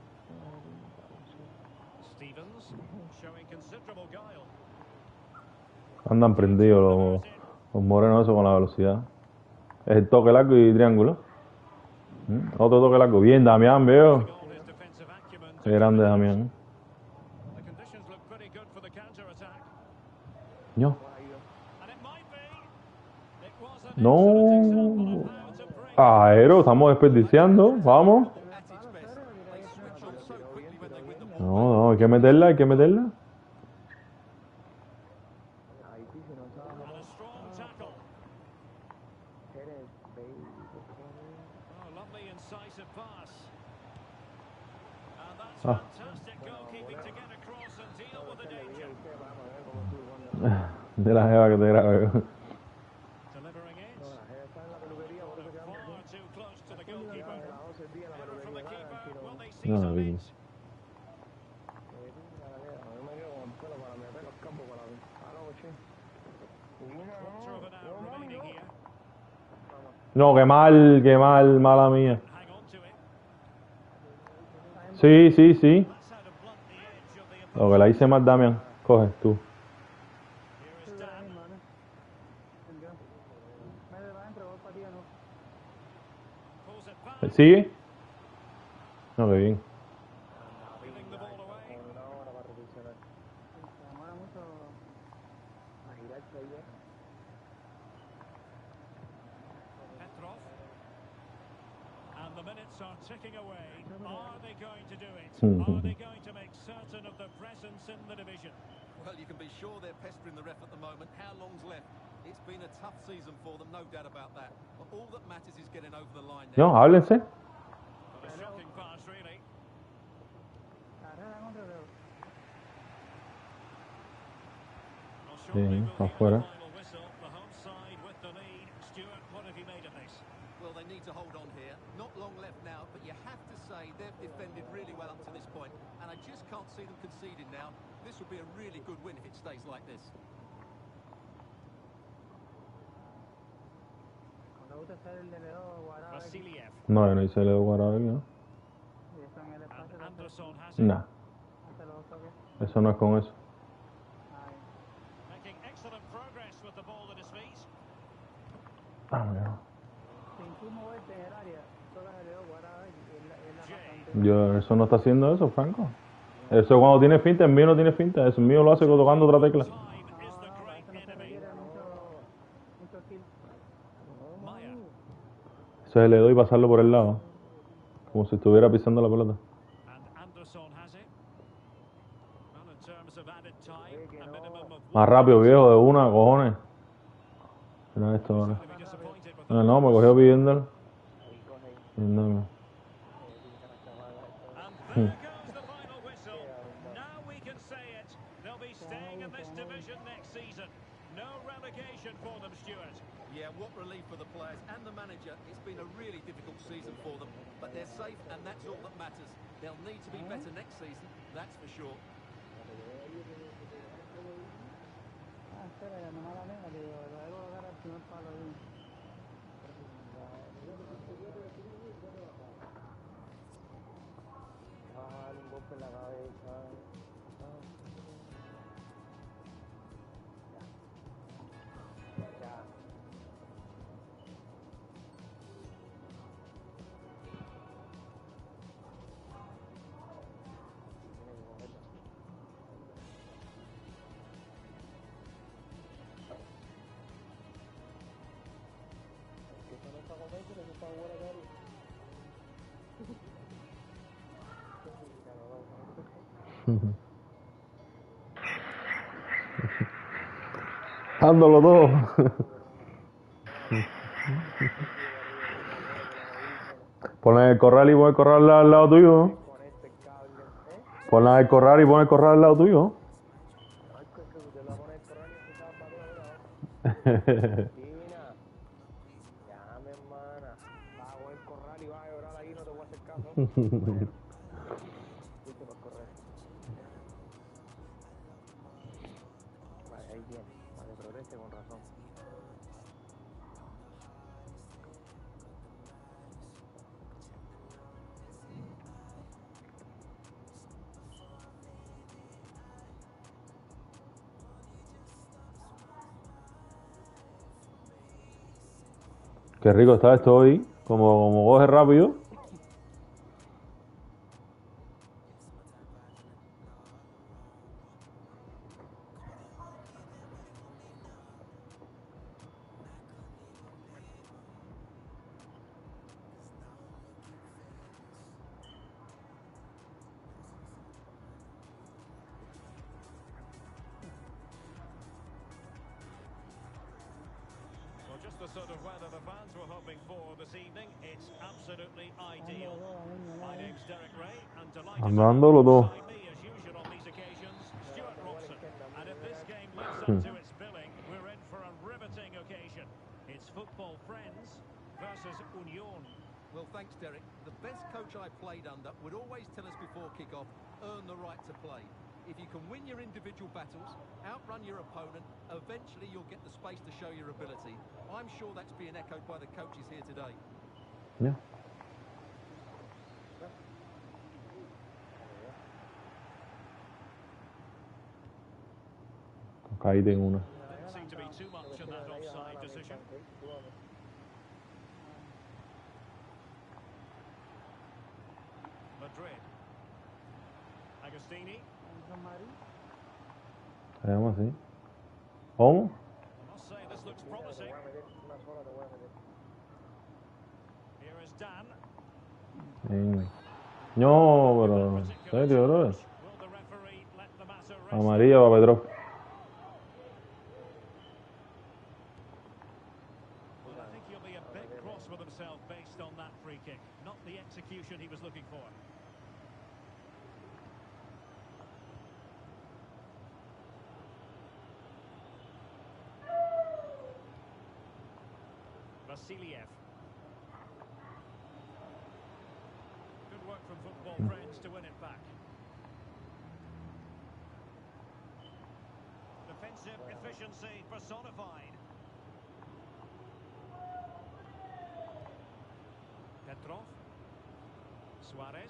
Stevens. Showing considerable guile. Andan prendidos los morenos eso con la velocidad. Es el toque largo y triángulo. Otro toque largo. Bien, Damián, veo. All his defensive acumen to Qué grande Damián. the conditions look pretty good for the counter-attack. No. And it might be. It was an No. excellent example of how to break. Aero, estamos desperdiciando. Vamos. At its best, they switch on so quickly when they win the ball. No, hay que meterla, hay que meterla. Haití se nos ha And a strong tackle. Jerez, baby. Oh, lovely incisive pass. And that's Ah. fantastic goalkeeping to get across and deal with the danger. De la jeva que te grabe. Delivering it. Está en la peluquería, por eso quedamos Far too close to the goalkeeper. a las 12 del día en la Error from the peluquería. keeper. Will they No, seize on Vicky. it? Yo me quedo con el pelo para meter los campos para mí. Ah, no, che. Quarter of an hour remaining here. No, qué mal, mala mía. Hang on to it. Sí. That's how to blunt the edge of the opponent. Lo que la hice mal, Damián. Coge, tú. Here is Dan. Entró. Mete para adentro, voy para ti, no. Pulls it back. ¿Sigue? No, qué bien. Giving the ball away. Una hora para reflexionar. Se demora mucho. A girarse ahí, Petrov. And the minutes are ticking away. Are they going to do it? Are they going to make certain of their presence in the division? Well, you can be sure they're pestering the ref at the moment. How long's left? It's been a tough season for them, no doubt about that. But all that matters is getting over the line now. No, háblense. A shocking pass, really. Carrera contra Leo. Well, shortly Sí, we'll hear afuera. the final whistle. The home side with the lead. Stuart, what have you made of this? Well, they need to hold on here. Not long left now, but you have to say they've defended really well up to this point, and I just can't see them conceding now. This would be a really good win if it stays like this. Me gusta hacer el de Leo Guará. Vasiliev. No, yo no hice Leo Guarabel, ¿no? Y eso en el espacio. And también. Anderson has it. Nah, Hace los toques. eso no es con eso. Ahí. Making excellent progress with the ball at his feet. Sin tú moverte en el área, solo es el Leo Guará y es la Jay. bastante. Yo, eso no está haciendo eso, Franco. Eso cuando tiene finta, el mío no tiene finta. Eso mío lo hace tocando otra tecla. Time is the great Eso no se enemy. requiere mucho skill. Maya. Eso es le doy pasarlo por el lado. Como si estuviera pisando la pelota. And Anderson has it. Well, in terms of added time, a minimum of Más rápido, viejo, de una, cojones. Mira esto ahora. to be disappointed with No, no, me cogió pidiéndolo. Pidiéndome. And there goes the final whistle. Now division next season. No relegation for them, Stuart. Yeah, what relief for the players and the manager. It's been a really difficult season for them, but they're safe and that's all that matters. They'll need to be better next season, that's for sure. Ah, espera, que no me la mía, que yo voy a colocar el primer palo ahí. Ah, un golpe en la cabeza. Ya. Que no está comiendo, que no está buena, Gary. Dándolo todo. Pon el corral y pon el corral al lado tuyo. Conecta el cable. Pon el corral y pon el corral al lado tuyo. Ay, que usted lo va a poner corral y se tapa todo. Tina. Ya, mi hermana. Va a poner corral y va a llorar ahí, no te voy a hacer caso. Viste por correr. Vale, ahí viene. Vale, proteste con razón. Qué rico está esto hoy. Como coge rápido. Well, just the sort of weather the fans were hoping for this evening. It's absolutely ideal. My name's Derek Ray, and delighted to Andándolo todo. alongside me as usual on these occasions, Stuart Robson. And if this game lives up to its billing, we're in for a riveting occasion. It's football friends versus Union. Well, thanks, Derek. The best coach I played under would always tell us before kick-off, earn the right to play. If you can win your individual battles, outrun your opponent, eventually you'll get the space to show your ability. I'm sure that's being echoed by the coaches here today. Ya. Caíte en una. Didn't seem to be too much in that offside decision. Madrid. Agostini. Se llama así. ¿Cómo? I must say this looks promising. Here is Dan. No, pero... ¿Serio, bro? Will the referee let the matter rest? Amarilla para Petrov. Well, I think he'll be a bit cross with himself based on that free kick. Not the execution he was looking for. Vasiliev. Good work from football friends to win it back. Defensive efficiency personified. Petrov. Suarez.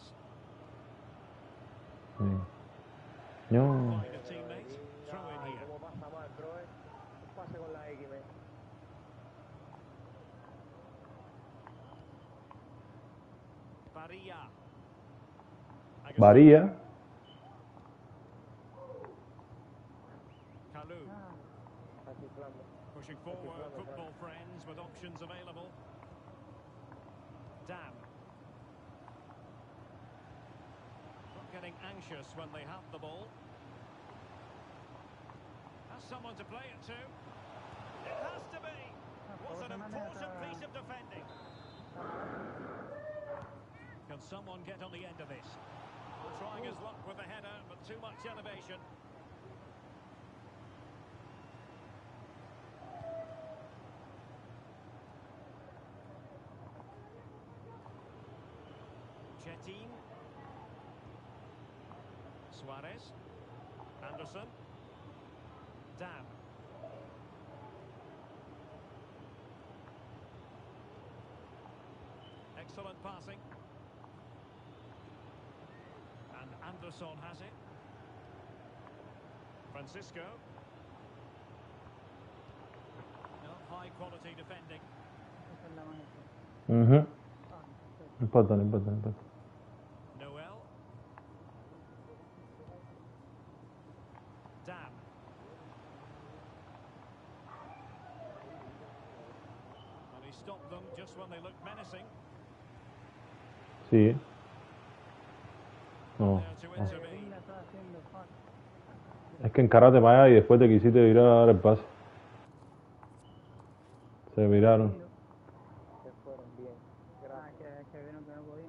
No. Find a teammate. Throw in here. ¿Cómo pasa mal, bro? Un pase con la X, man. Barilla. Varía. Kalou. Está chiflando. Pushing forward, football friends with options available. Dan. Not getting anxious when they have the ball. Has someone to play it to. It has to be. What an important piece of defending. Can someone get on the end of this? Trying his luck with the header, but too much elevation. Metin. Suarez. Anderson. Dam. Excellent passing. And Anderson has it. Francisco. High quality defending. Esa es la manita. No Ah, perfecto. importa, no importa, no importa. Noel. Dam. And he stopped them just when they looked menacing. Sí. No. There to intervene. Pinga está haciendo falta. Es que encaraste para allá y después te quisiste virar a dar el pase. Se viraron. Se fueron bien. Ah, Gracias. que vieron que no podían.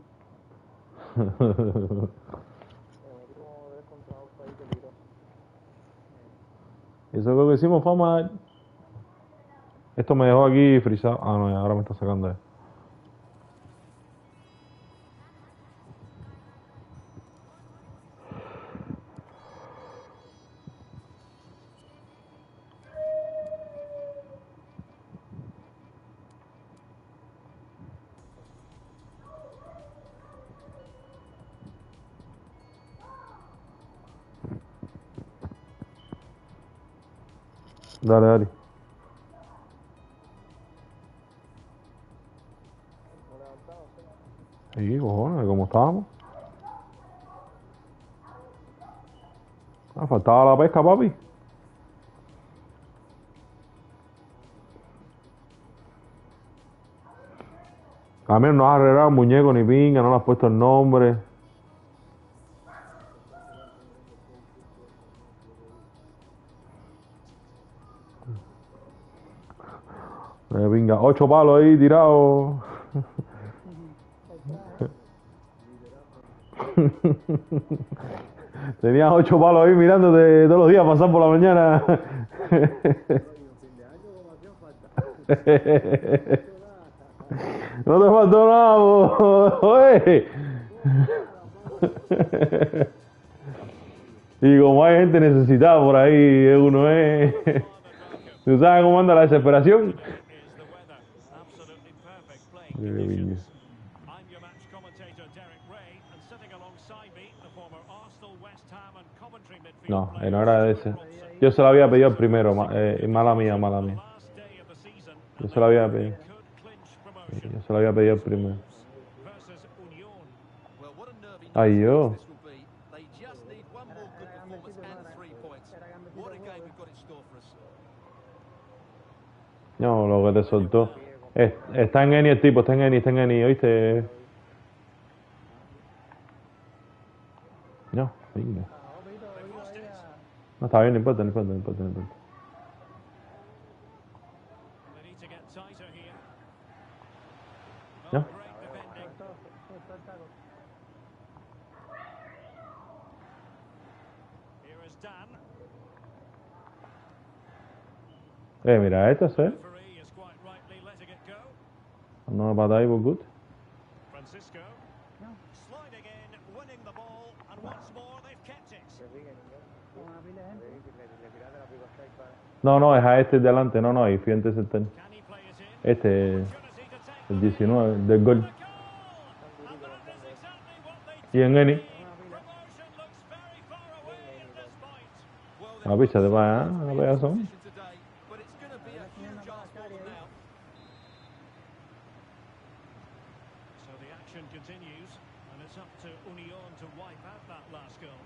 Me metí como 3 contra 2 ahí que tiró. Eso es lo que hicimos, fama. Esto me dejó aquí frisado. Ah, no, ahora me está sacando. Dale, dale. No levantaba, ¿sí? Sí, cojones, como estábamos. Ah, faltaba la pesca, papi. A mí no has arreglado muñeco ni pinga, no le has puesto el nombre. Pinga, 8 palos ahí tirados. Tenías 8 palos ahí mirándote todos los días pasar por la mañana. No te faltó nada, oye. Y como hay gente necesitada por ahí, uno es. ¿Tú sabes cómo anda la desesperación? Is the weather absolutely perfect playing conditions? I'm your match commentator Derek Ray, and sitting alongside me, the former Arsenal, West Ham, and Coventry midfield No, player no era ese. Stuart Robson. Yo se lo había pedido el primero, mala mía, mala mía. Last day of the season, Yo se lo había pedido. could clinch promotion Yo se lo había pedido el primero. versus Union. Well, what a nervy Ay, night yo. this will be. They just need one more good performance and 3 points. What a game we've got in store for us. No, lo que te soltó. Está en Eni el tipo, está en Eni, ¿oíste? No, venga. No, está bien, no importa. They need to get tighter here. Yeah. Oh, great defending. Here is Dan. Mira, esto es, Referee is quite rightly letting it go. no me pata ahí por good. Francisco. Sliding in, winning the ball, and once more they've kept it. Se siguen, ¿no? Con una pila de gente. Le tiraste la pipa strike para... No, es a este de delante, no, ahí fui antes el Can he play it in? Este, Opportunity to take el the lead. 19, del gol. The goal! And that is exactly what they Y en Eni, Promotion looks very far away at this point. Well, la picha de para allá, la pedazo. position today, but it's going to be a huge ask for them now. So the action continues, and it's up to Union to wipe out that last goal.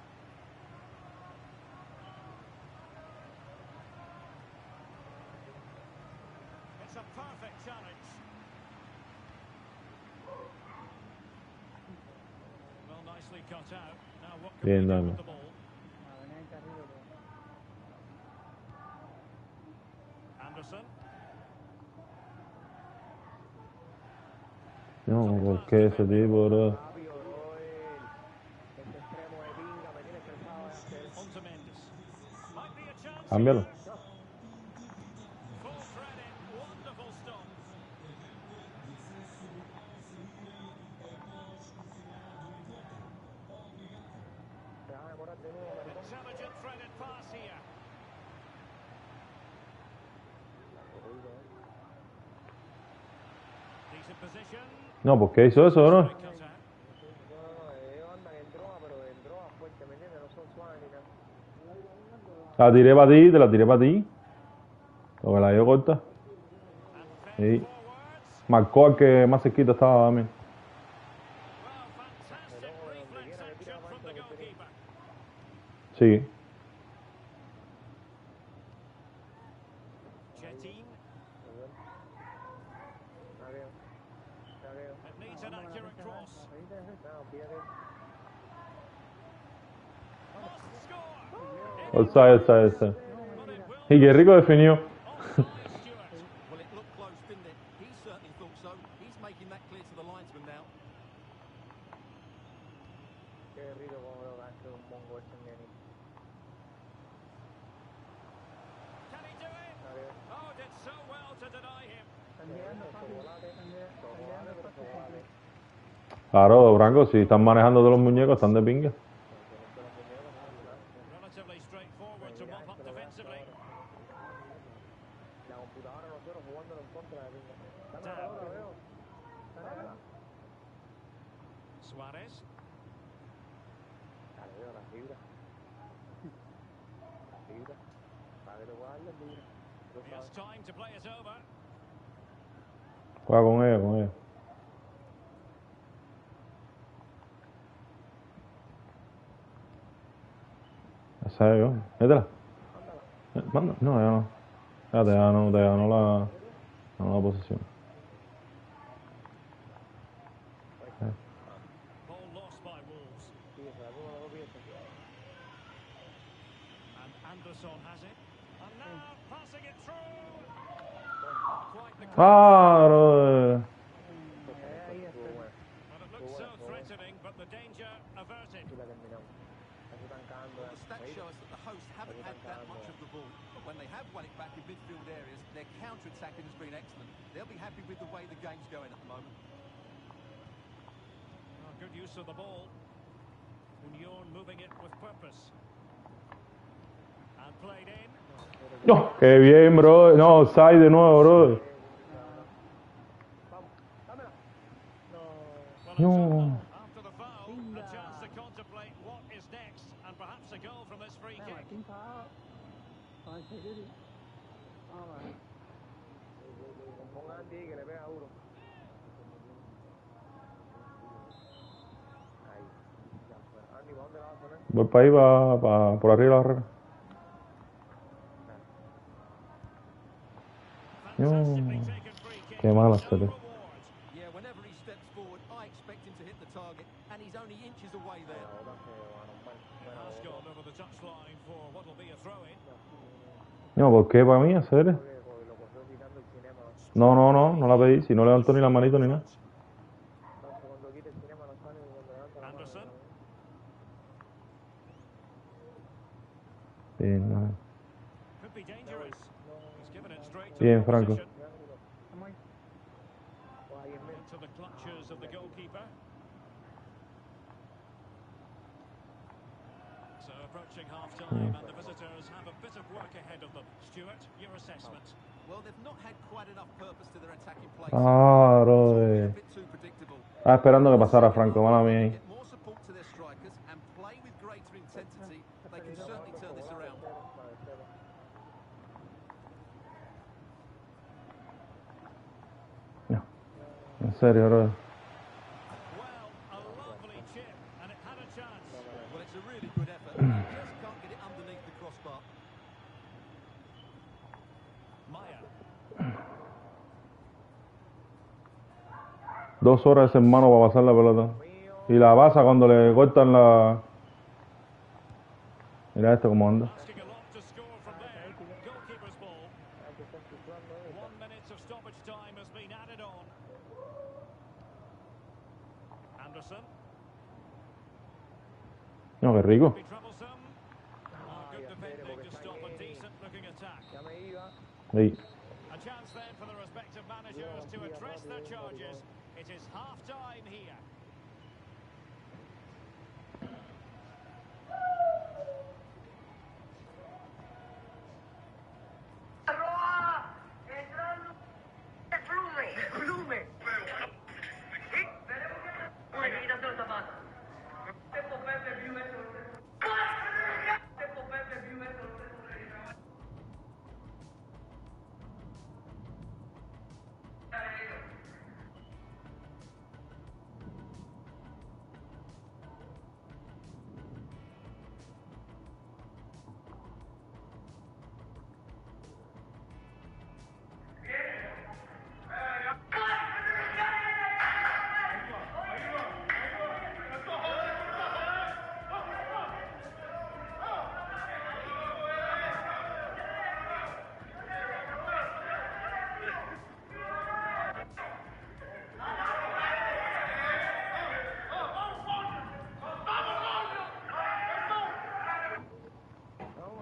It's a perfect challenge. Well, nicely cut out. Now what can Bien we do dado. with the ball? Venía en carril, Anderson. No, porque ese tipo, bro. Rápido, Roel. Este extremo de pinga me tiene estresado de hacer. On to Mendes. Might be a chance. Cámbialo. Full credit. Wonderful stop. in position. No, ¿por qué hizo eso, no? Cut out. No, ellos andan en droga, pero en droga fuerte, ¿me entiendes? No son suaves ni nada. La tiré para ti, te la tiré para ti. Porque la dio corta. And fed Sí. forwards. Marcó al que más cerquita estaba también. Well, fantastic reflex action from the goalkeeper. Sí. Chetin. Tagueo. Tagueo. It needs an accurate cross. No, olvídate. Must score. Offside, offside, offside. But it will Y qué rico definió. offside, Stuart. Well, it looked close, didn't it? He certainly thought so. He's making that clear to the linesman now. Qué rico como lo gasta un mongo ese nene. Can he do it? Tagueo. Oh, did so well to deny him. Están llegando fácil. Están llegando fácil. Claro, Branco, si están manejando todos los muñecos, están de pinga. Relatively straightforward to mop up defensively. La computadora nosotros jugándolo en contra de pinga. Dame Damn. ahora, veo. Dámela. Suarez. Dale, veo la fibra. La fibra. Para que te voy a dar la fibra. Tú He has sabes. time to play it over. Juega con ella, con ella. Esa es yo. Métela. Manda. No, ya no. Ya te ganó la posición. Ball lost by Wolves. Pieza, alguno de los dos piezas. And Anderson has it. And now passing it through. Quite the Ah, bro. Estuvo bueno. Well, it looked so threatening, but the danger averted. Y la terminamos. Así están cagando. Well, the stats show us that the hosts haven't had that much of the ball, but when they have won it back in midfield areas, their counter-attacking has been excellent. They'll be happy with the way the game's going at the moment. Oh, good use of the ball. Union moving it with purpose. And played in. No, qué bien, bro. No, offside de nuevo, bro. Vamos, dámela. No. Well, No. after the foul, a chance to contemplate what is next, and perhaps a goal from this free kick. Martín Pau. Ay, seguro. Vamos a ver. Ponga a Andy que le pega duro. Ahí. Ya fue. Andy, ¿para dónde la vas a poner? Voy para ahí, por arriba de la barrera. Fantastically taken free kick. Qué mala No serie. reward. Yeah, whenever he steps forward, I expect him to hit the target, and he's only inches away there. La bota se va normal. It has gone over the touchline for what will be a throw-in. No, ¿por qué para mí, en serio? Lo cogió quitando el cinema. No la pedí. Si no levantó ni la manito ni nada. Entonces cuando quita el cinema no sale y cuando levanta la mano. Anderson. Bien, no. Could be dangerous. He's given it straight to Bien, the Franco. opposition. Vamos ahí. O ahí en medio. Into the clutches of the goalkeeper. So approaching half-time, and the visitors have a bit of work ahead of them. Stuart, your assessment? Well, they've not had quite enough purpose to their attacking play. Ah, It's all bro. a bit too predictable. Estaba esperando que pasara Franco, mala mía ahí. Get more support to their strikers and play with greater intensity. They can certainly turn this around. No. En serio, bro. Well, a lovely chip, and it had a chance. Well, it's a really good effort. Just can't get it underneath the crossbar. Maya. 2 horas en mano para pasar la pelota. Y la pasa cuando le cortan la... Mira esto cómo anda. Asking a lot to score from there. Goalkeeper's ball. 1 minute of stoppage time has been added on. Anderson. No, qué rico. Be troublesome. Oh, good defending to stop a decent-looking attack. Ya me iba. Ahí. A chance then for the respective managers to address their charges. It is half-time here.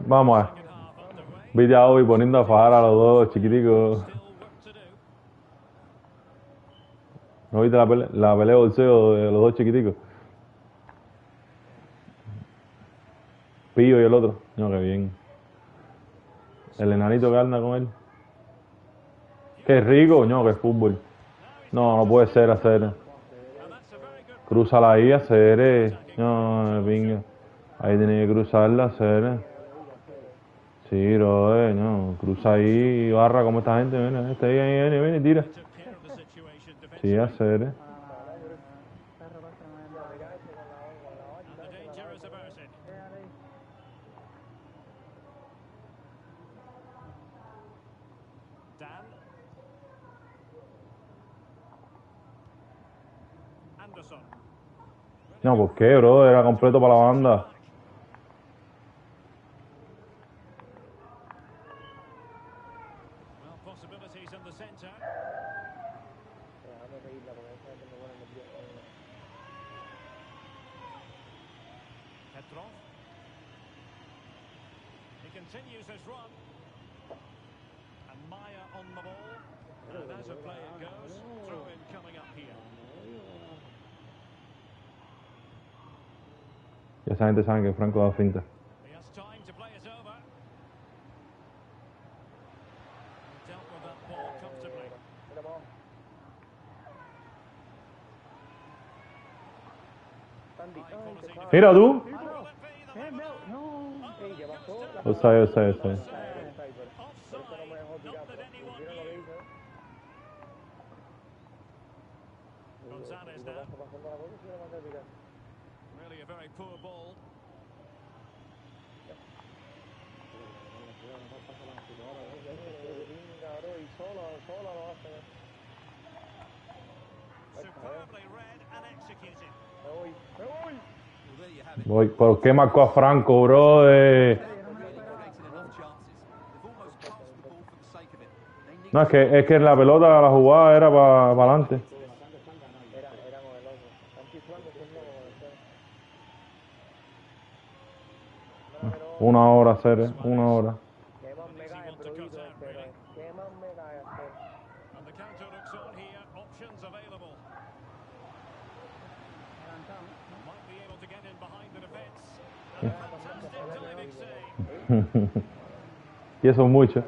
Vamos a ver a Obi poniendo a fajar a los dos chiquiticos. ¿No viste la pelea de bolseo de los dos chiquiticos? Pío y el otro. No, qué bien. El enanito que anda con él. Qué rico, no, qué fútbol. No, no puede ser hacer. Crúzala ahí, hacer. No, pinga. Ahí tiene que cruzarla, hacer. Sí, brother, no. Cruza ahí y barra como esta gente. Viene, este ahí, viene, tira. Sí, hacer. No, ¿por qué, bro? Era completo para la banda. He continues his run. And Maya on the ball. And as a play it goes. Throw in coming up here. Ya esa gente sabe que Franco da finta. He has time to play it over. He dealt with that ball comfortably. Mira tú. Will it be the Offside. offside? Not that anyone knew. Gonzalez now. Really a very poor ball. Superbly read and executed. Well, there you have it. Voy, ¿por qué marcó a Franco, bro? Really created enough chances. They've almost passed the ball for the sake of it. They need No, es que la pelota, la jugada era para adelante. Una hora, hacer, una hora. ¿Qué más me cae, brudito, pero qué más me cae hacer? And the counter looks on here. Options available. Might be able to get in behind the defence. And a fantastic diving save. Y eso es mucho.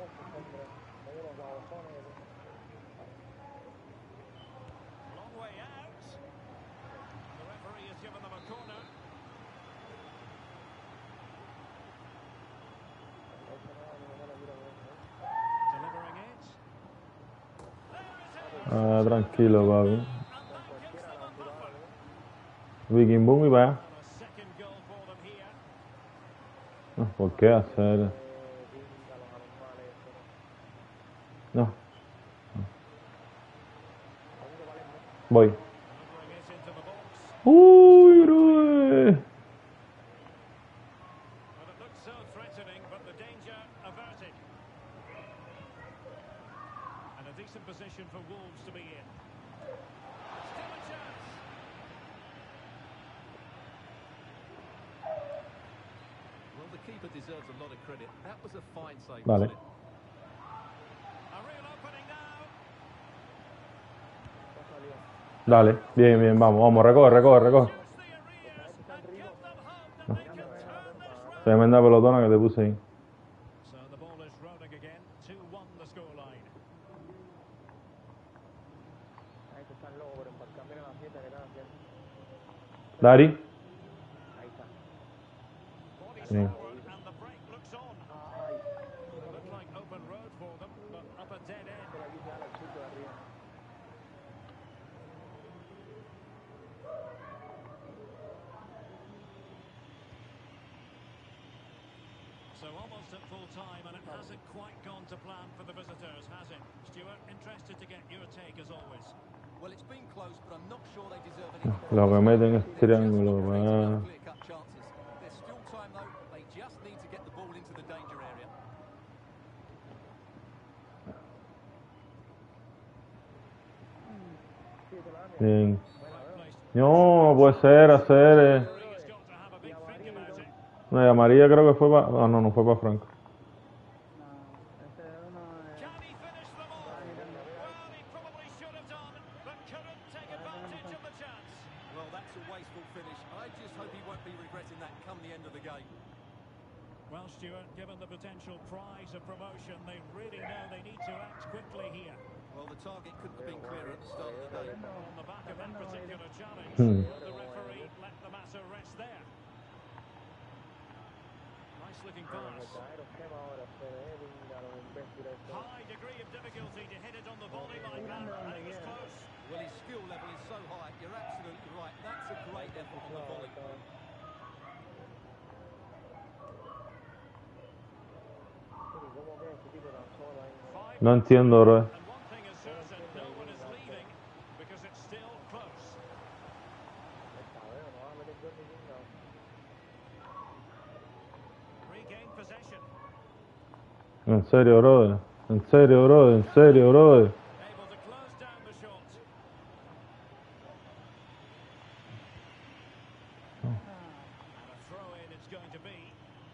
Long way out. The referee has given them a corner. Delivering it. Ah, tranquilo, papi. And that gives them a buffer. Viking boom y vaya. And a second goal for them here. No, ¿por qué hacer? No. Voy. Delivering it into the box. Uy, bro. Well, it looks so threatening, but the danger averted. And a decent position for Wolves to be in. Still a chance. Well, the keeper deserves a lot of credit. That was a fine save, Vale. wasn't it? A real opening now. Dale, bien, bien, vamos, recoge. Use the arrears and give them hope that they can turn this round. Tremenda pelotona que te puse ahí. So the ball is rolling again. 2-1 the scoreline. Ahí están locos por embarcar, mira la fiesta que están haciendo. Dari. Ahí está. Bodies Yeah. forward and the break looks on. Looked like open road for them, but up a dead end. Pero aquí se da el chute de arriba. So almost at full time, and it hasn't quite gone to plan for the visitors, has it? Stuart, interested to get your take as always. Well, it's been close, but I'm not sure they deserve anything. Lo que meten es triángulo. Created Va. clear-cut chances. There's still time, though. They just need to get the ball into the danger area. Bien. No, no puede ser, hacer. He's got to have a big think about it. No, y amarilla creo que fue para... No, no fue para Franco. No, ese es uno de... Can he finish them all? Well, he probably should have done, but couldn't take advantage of the chance. Well, that's a wasteful finish. I just hope he won't be regretting that come the end of the game. Well, Stuart, given the potential prize of promotion, they really know they need to act quickly here. Well, the target couldn't have been clearer at the start of the game. On the back of that particular challenge, the referee let the matter rest there. Nice looking pass. High degree of difficulty to hit it on the volley like that, and it was close. Well, his skill level is so high. You're absolutely right. That's a great effort on the volley. No entiendo, bro. And one thing is certain, no one is leaving because it's still close. Regain possession. En serio, brother. En serio, brother. En serio, brother. Able to close down the shot. And a throw in it's going to be.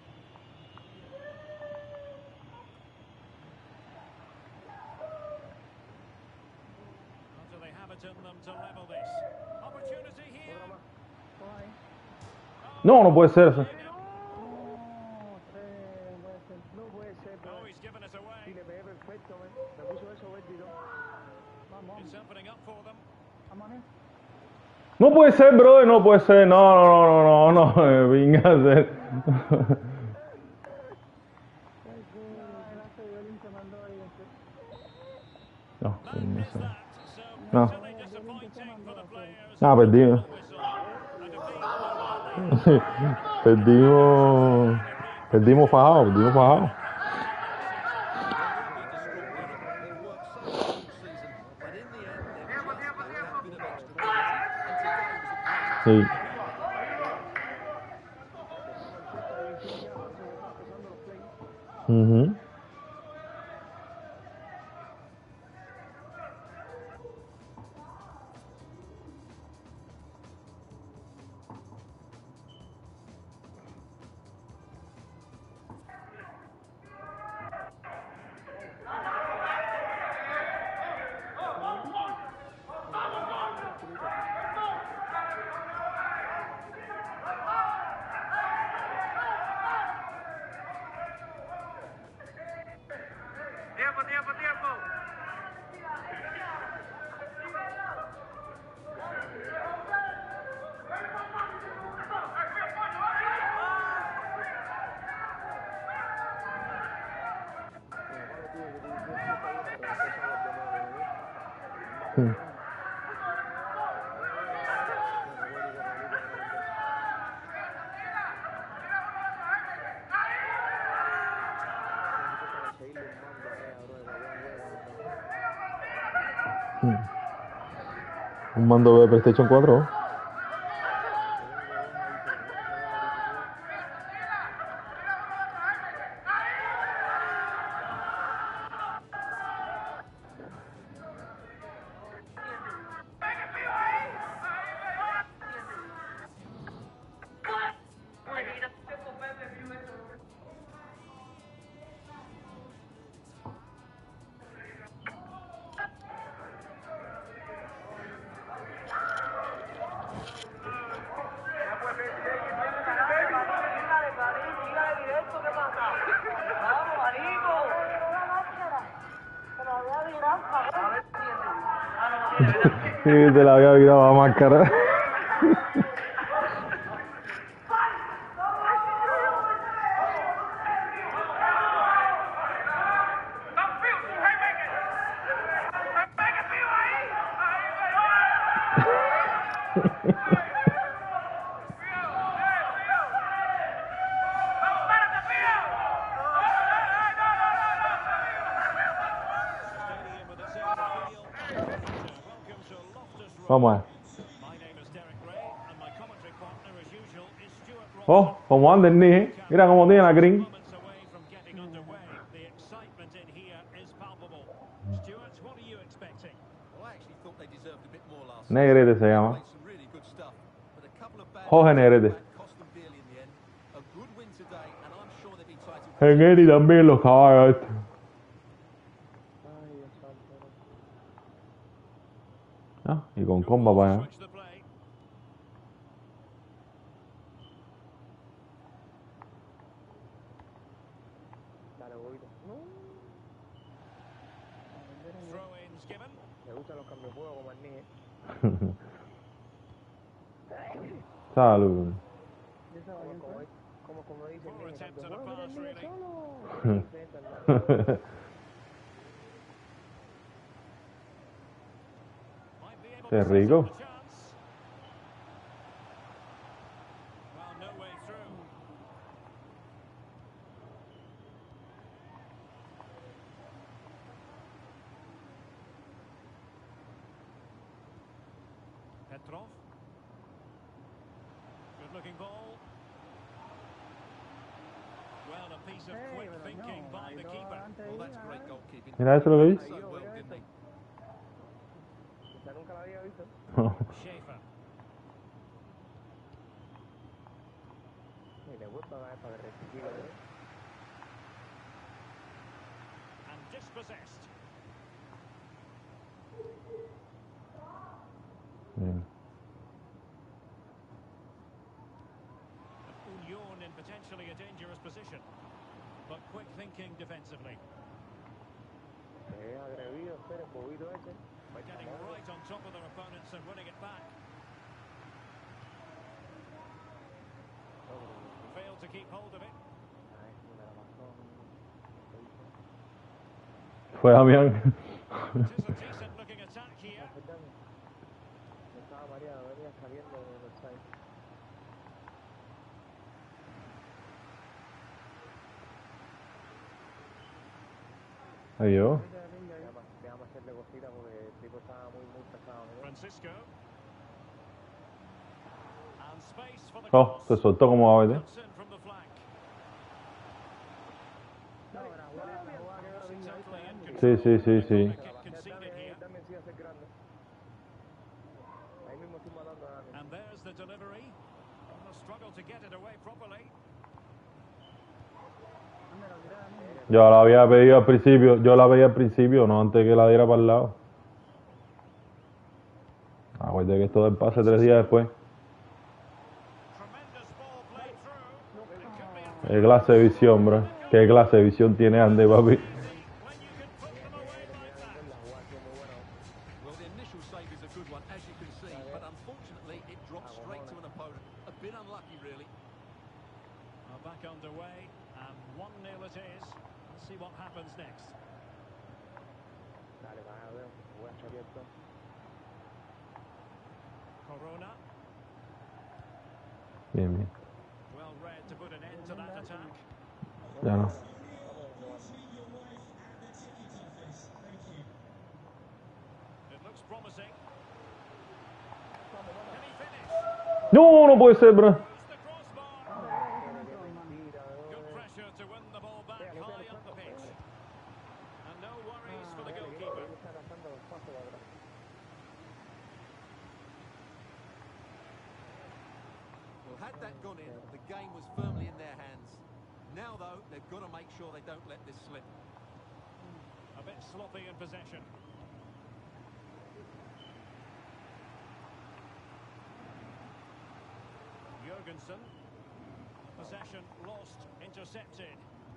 Or do they have it in them to level this? Opportunity here. No, no puede ser eso. No puede ser, bro. Oh, he's given it Si away. le pegué perfecto, man. Me puso eso, vértigo. Vamos, It's vamos. opening up for them. Vamos, man. No puede ser, brother. No puede ser. No. Venga a ser. El hace violín se mandó ahí. No, That no is sé. that. So No. bitterly disappointing for the players. Ah, perdimos. Perdimos fajado, perdimos fajado. Sí. Mhm. Un mando de PlayStation 4. Sí, te la había virado la máscara. Vamos a ver. My name is Derek Ray, and my commentary partner, as usual, is Stuart Robson. Oh, como anda el Nije. Mira cómo tiene la green. Moments away from getting underway. The excitement in here is palpable. Stuart, what are you expecting? Well, I actually thought they deserved a bit more last Negrete se They llama. played some really good stuff, but a couple of bad Jorge Negrete. cost them dearly in the end. A good win En Eri también los caballos estos. Ay, Dios santo. Ah, y con comba para allá. Switch the play. Dale, bobito. No. Throw-ins given. Me gustan los cambios de juego como el Nije. Salud. ¿Y esa va bien, pues? Como dice el Poor Nije, attempt cambio at de a juego del pass, Nije really. solo. Sí, es verdad. Might be able Qué to set rico. up the chance. Well, no way through. Petrov. Good looking ball. Well, a piece of quick pero thinking no, by ahí the lo keeper. antes Well, ahí, that's great ah. goalkeeping. Mira eso lo que Played dice. so well, didn't he? Quizá nunca la había visto. Schaefer. Y le gusta dar para que recicle. And dispossessed. Bien. Union in potentially a dangerous position. But quick thinking defensively. Es agrevido, espera, el bobito ese. Getting right on top of their opponents and winning it back. Failed to keep hold of it. Ay, me la pasó. Fue Damián. It is a decent looking attack here. No estaba mareado, venía saliendo del side. Ahí yo. Déjame hacerle cosita porque el tipo estaba muy pesado. ¿no? Francisco. And space for the Oh, cross. se soltó como va a ver. Cuts in from the flank. Ahora, la jugada quedó bien, ahí Totally in está. Sí, sí, sí, sí. Kick conceded here. También sí hace grande. Ahí mismo estoy matando a Dani. And there's the delivery. And a struggle to get it away properly. Dámelo, tirá, Dani. Yo la había pedido al principio, yo la veía al principio, no antes que la diera para el lado. Acuérdate que esto del pase 3 días después. Tremendous ball played through. It could be a Qué clase de visión, bro. Qué clase de visión tiene Andy, papi. when you can put them away like that. La jugada ha sido muy buena. Well, the initial save is a good one, as you can see, but unfortunately it drops straight to an opponent. A bit unlucky, really. Well, back underway, and 1-0 it is. Let's see what happens next. Dale, va a ver. Voy a salir esto. Corona, Bien, bien. well read to put an end to that attack. Ya no. It looks promising. Can he finish? No, no puede ser, bro. Use the crossbar. Good pressure to win the ball back high up the pitch. And no worries for the goalkeeper. Está lanzando los pasos para atrás. Well, had that gone in, the game was firmly in their hands. Now, though, they've got to make sure they don't let this slip. A bit sloppy in possession. Jurgensen. Possession lost, intercepted.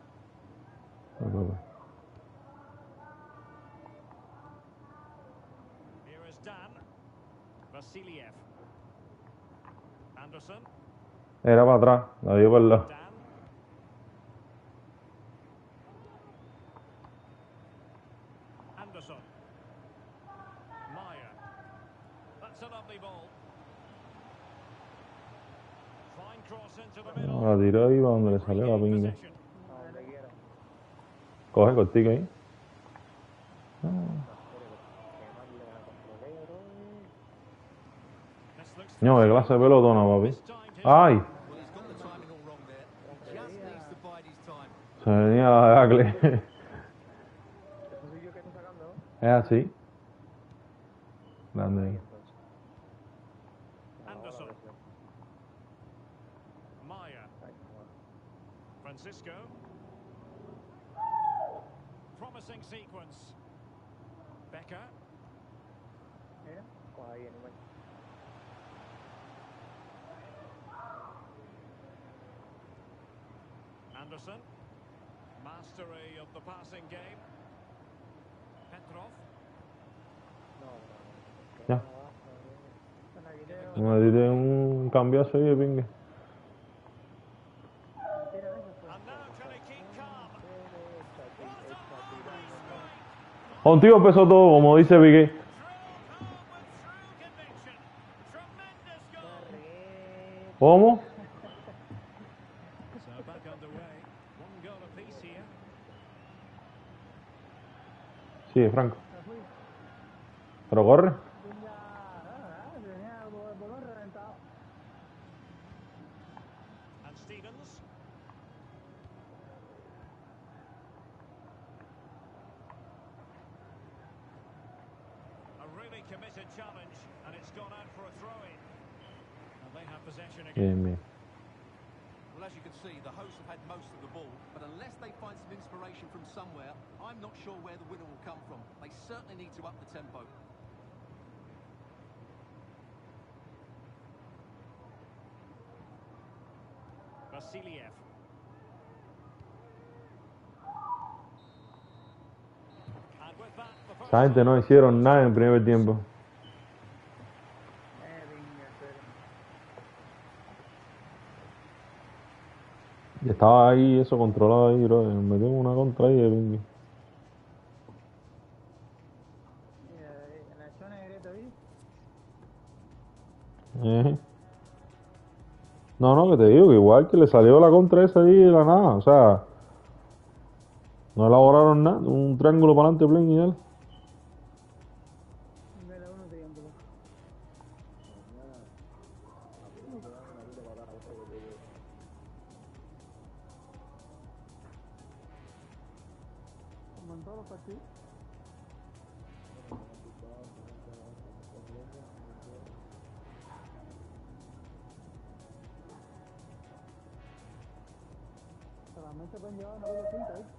Here is Dan. Vasiliev. Anderson. Era para atrás, la dio para el lado. Dan. Anderson. Meyer. That's a lovely ball. Fine cross into the middle. La tiró ahí para donde le salió la Regain pinga. possession. A donde quiera. Coge cortico ahí. Quemarle a controlero. This looks No, qué clase de pelotona, papi. this time to Ay, Well, he's got the timing all wrong there. He just needs to bide his time. se me venía la de Acle. Eso soy yo que estoy sacando, ¿no? Es así. Grande ahí. Anderson. Meyer. Francisco. passing sequence. Becker. Mira, coja ahí, animal. Anderson. Mastery of the passing game. Petrov. No, Ya. Se la quité. Me diste un cambiazo ahí de pingue. Tira eso, pues. And now can he keep calm? Contigo empezó todo, como dice Piqué. True conviction. Tremendous goal. ¿Cómo? So back underway. One goal apiece here. Sí, Franco. Pero corre. Tenía el bolón reventado. And Stevens. A really committed challenge, and it's gone out for a throw-in. And they have possession again. Bien, bien. Well, as you can see, the hosts have had most of the ball, but unless they find some inspiration from somewhere, I'm not sure where the winner will come from. They certainly need to up the tempo. Vasiliev. And with that, the first Esa gente no hicieron nada en el primer tiempo. Venga, pero. Y estaba ahí, eso controlado ahí, bro. Me metí una contra ahí de pingue. Mira, en la zona de Greta, ¿viste? No, que te digo, que igual que le salió la contra esa ahí de la nada. O sea, no elaboraron nada. Un triángulo para adelante, plin y dale. Mira, uno triángulo. Como en todos los partidos. Solamente pueden llevar una bola cinta, ¿eh?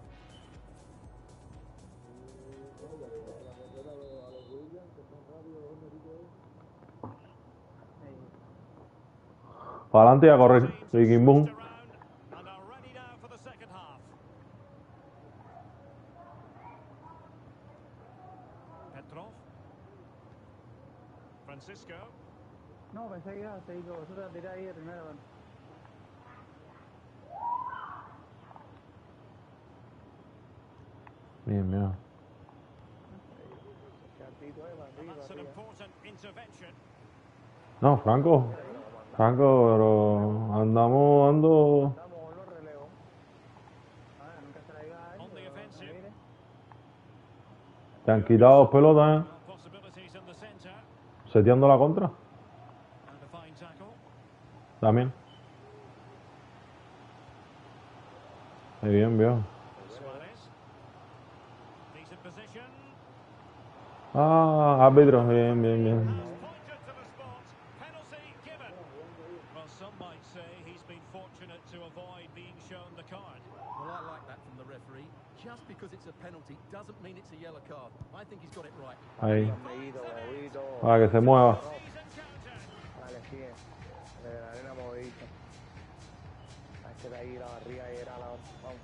Para adelante y a correr. Viking Boom. around and are ready now for the second half. Petrov. Francisco. No, pensé que ibas a seguir, vosotros a tirar ahí de primera banda. Bien, mira. Chantito, And bandido, that's an arriba. important intervention. No, Franco, pero andamos dando. Estamos con los relevos. Ahora, nunca se la diga a él. On the pero offensive. mire. Te han quitado dos pelotas, Well, possibilities in the centre. seteando la contra. And a fine tackle. También. Muy bien, viejo. Suarez. Decent position. Árbitro, bien. Has pointed to the spot. Penalty given. Well, some might say he's been fortunate to avoid being shown the card. Well, I like that from the referee. Just because it's a penalty doesn't mean it's a yellow card. I think he's got it right. Ahí. Amiguito, bobito. Para que se mueva. Season counter. Vale, sigue. Le daré una movidita. Hay que de ahí la barriga y era la otra. Vamos.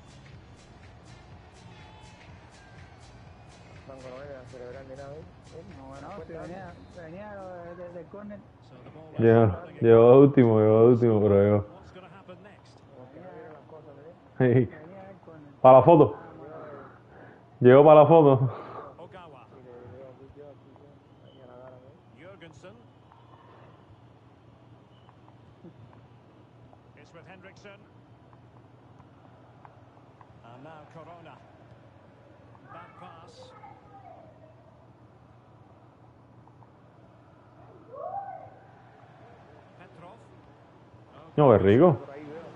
Franco no viene a celebrar ni nada, ¿eh? No, bueno, si venía del córner. So the ball Llegó último, pero llegó. What's going to happen next? Como que no vieron las cosas, ¿eh? Ahí. Venía del córner. Para la foto. Llegó para la foto. Ogawa. Y le digo, aquí, ahí a la cara, ¿eh? Jurgensen. It's with Hendrickson. And now Corona. Bad pass. Petrov. No, qué rico. Por ahí veo.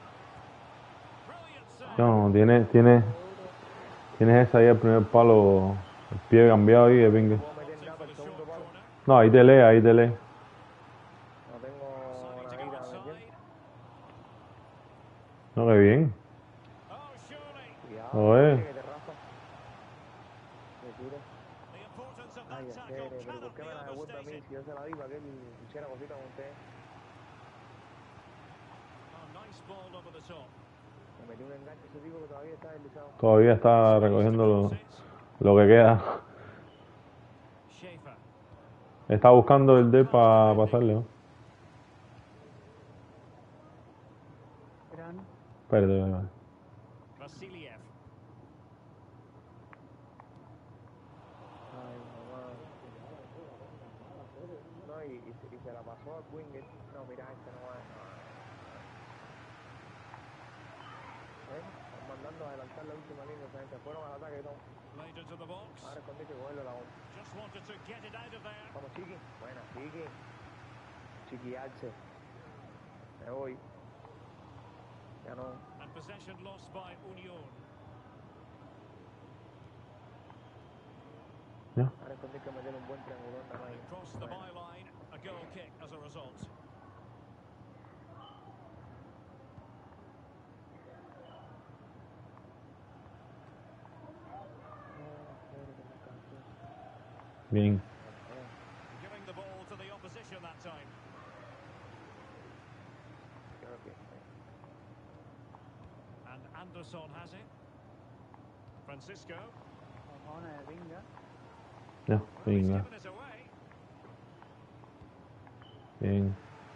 Brilliant save. No, tienes esa ahí el primer palo, el pie cambiado ahí de pingue. Puedo meter nada para el segundo palo. Corner. No, ahí te lee. No tengo Deciding to go nada, ¿me entiendes? inside. No, qué bien. Oh, surely. Cuidado, Oye. que te raspa. Ay, That hacer, tackle pero ¿por cannot qué be me la devuelve a mí understated. si yo se la di para que él hiciera cositas con usted? A nice ball over the top. Me metí un enganche ese tipo que todavía está deslizado. Todavía está recogiendo lo que queda. Schaefer. Está buscando el D para pasarle, ¿no? Gran. Espérate. Vasiliev. Ay, mamá. No, y se la pasó a Winger. No, mira, este no va. Están mandando a adelantar la última línea, esa gente. Fueron al ataque y todo. Played into the box. Ahora escondí que cogerlo la bomba. Just wanted to get it out of there. Vamos, Chiqui. Buena, Chiqui. Chiqui Arce. Me voy. Ya no. And possession lost by Union. Ahora escondí que meter un buen triangulón nada más. Across the byline, a goal kick as a result. Bien. Giving the ball to the opposition that time. Creo que. And Anderson has it. Francisco. Cojones de pinga. Ya, Well, he's venga. given it away. Bien.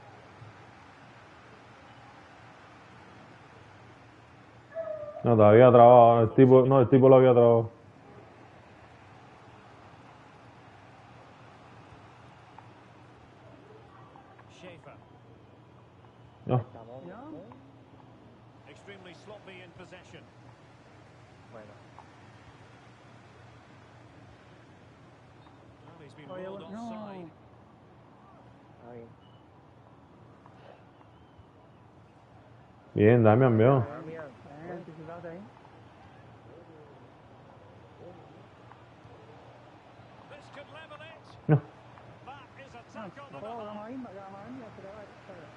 No, todavía trabado. El tipo lo había trabado. Schaefer. No. Estamos. Ya. Extremely sloppy in possession. Bueno. Well, he's been Oye, ruled no. offside. Está bien. Bien, Damian, vio. Damián. Anticipate ahí. This could level it. No. That is a No, tackle on vamos the ahí, vamos ahí, ya se le va.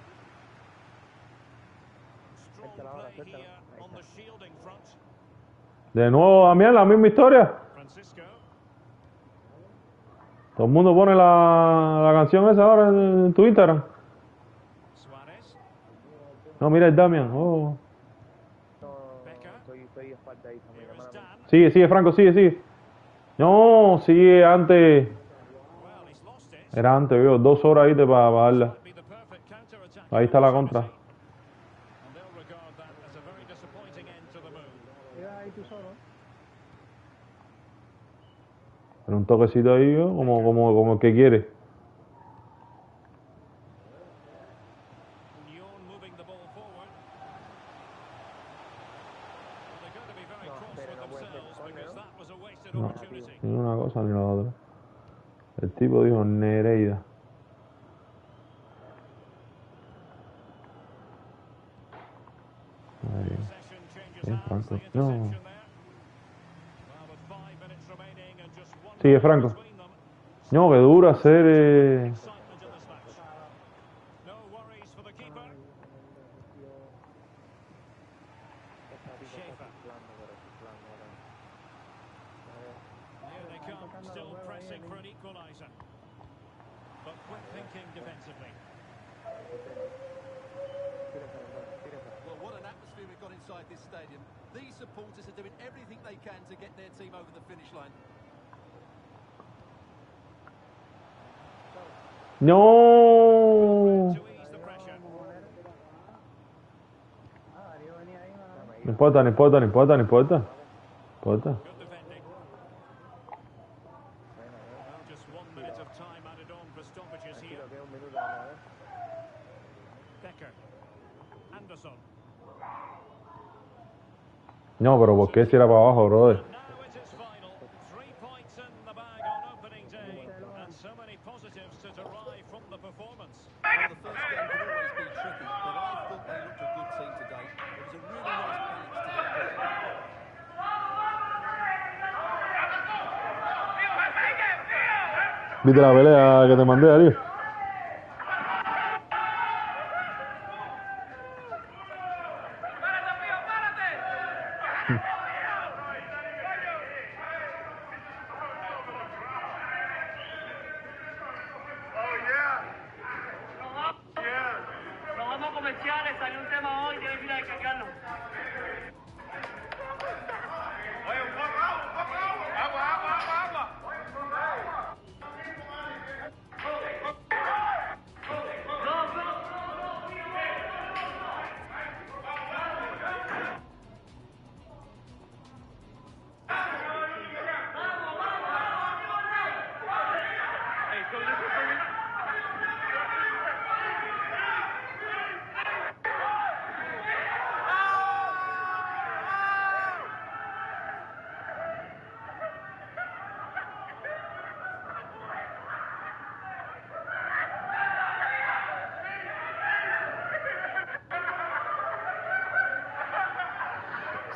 strong Suéltala ahora, play suéltala. here Ahí on está. the shielding front. De nuevo, Damián, la misma historia. Francisco. Todo el mundo pone la canción esa ahora en tu Instagram. Suarez. No, mira el Damian. Oh. No, Becker. estoy espalda ahí, Here familia, is mala mía. Dan. Sigue, Franco, sigue. No, sigue antes. Well, he's lost it. Era antes, veo. 2 horas ahí para darla. Might be the perfect counter-attack Ahí está la contra. opportunity. And they'll regard that as a very disappointing end to the move. Iba ahí tú solo. Pero un toquecito ahí, ¿no? como el que quiere. Union moving the ball forward. Well, they're going to be very cross pero with no puede ser themselves córner, because ¿no? that was a wasted No. opportunity. Ni una cosa ni la otra. El tipo dijo Nereida. Ahí. Possession changes Bien, hands, Franco. the No. interception there. Well, with 5 minutes remaining and just one Sigue, goal Franco. between them. No, que dura hacer. Excitement in this match. No worries for the keeper. Schaefer. Here they come, still pressing for an equaliser. But quick thinking defensively. Well, what an atmosphere we've got inside this stadium. These supporters are doing everything they can to get their team over the finish line. No. To ease the pressure. Ah, Darío venía ahí, mano. No importa. Good defending. Well, just 1 minute of time added on for stoppages here. Becker. Anderson. No, pero ¿por qué si era para abajo, brother? And now it is final. 3 points in the bag on opening day. And so many positives to derive from the performance. Well, the first game can always be tricky, but I thought they looked a good team today. It was a really nice balance to their play. ¿Viste la pelea que te mandé, Darío?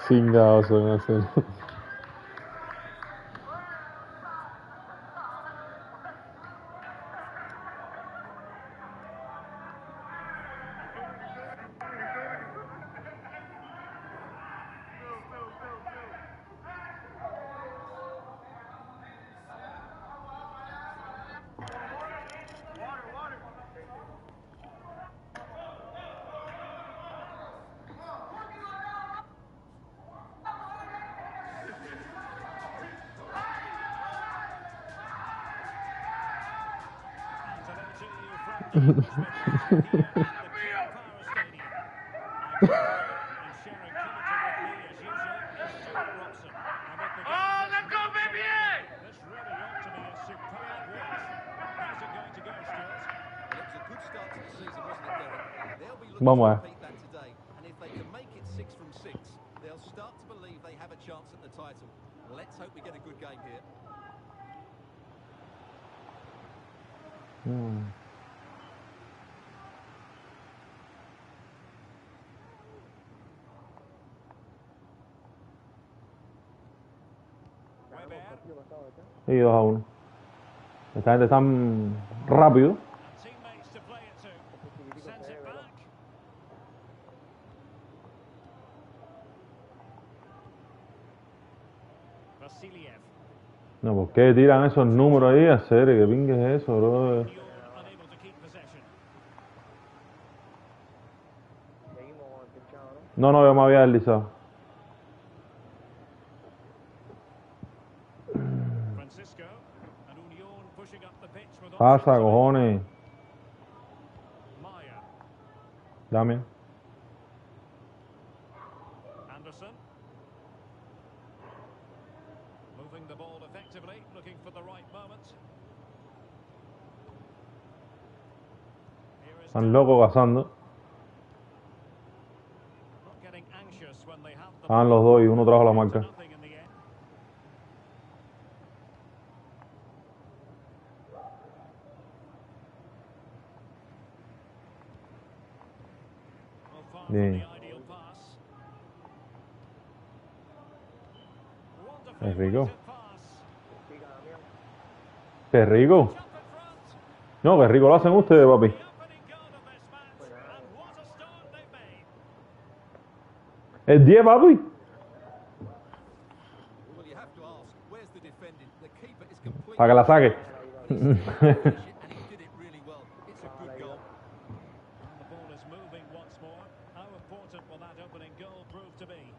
Chingados son hacer. And hello to you from the King Power Stadium. I'm and sharing commentary with me as usual is Stuart Robson. And with the let's go, baby! This really ought to be a superb watch. How's it going to go, Stuart? Well, it was a good start to the season, wasn't it, Derek? They'll be looking Vamos to a ver. repeat that today. And if they can make it 6 from 6, they'll start to believe they have a chance at the title. Let's hope we get a good game here. Y 2-1. Esta gente tan rápido. And teammates to play it to. Sends it back. Vasiliev. No, ¿por qué tiran esos números ahí a serio? ¿Qué pingue es eso, bro? Union unable to keep possession. Seguimos con el pinchado, ¿no? No, yo me había deslizado. Francisco. And Union pushing up the pitch with Pasa, options. cojones. Maya. Dame. Anderson. Moving the ball effectively, looking for the right moment. Here is Están locos cazando. not getting anxious when they have the Estaban los dos y uno trajo la marca. nothing in the end. Well, far from Bien. the ideal pass. Es Wonderfully rico. weighted pass. Pica, Damián. Qué rico. Up in front. No, qué rico lo hacen ustedes, papi. The opening goal of this match, and what a start they've made. ¿El 10, papi? Well, you have to ask, where's the defending? The keeper is completely... Para que la saque. and he did it really well. It's a good goal. And the ball is moving once more. How important will that opening goal prove to be?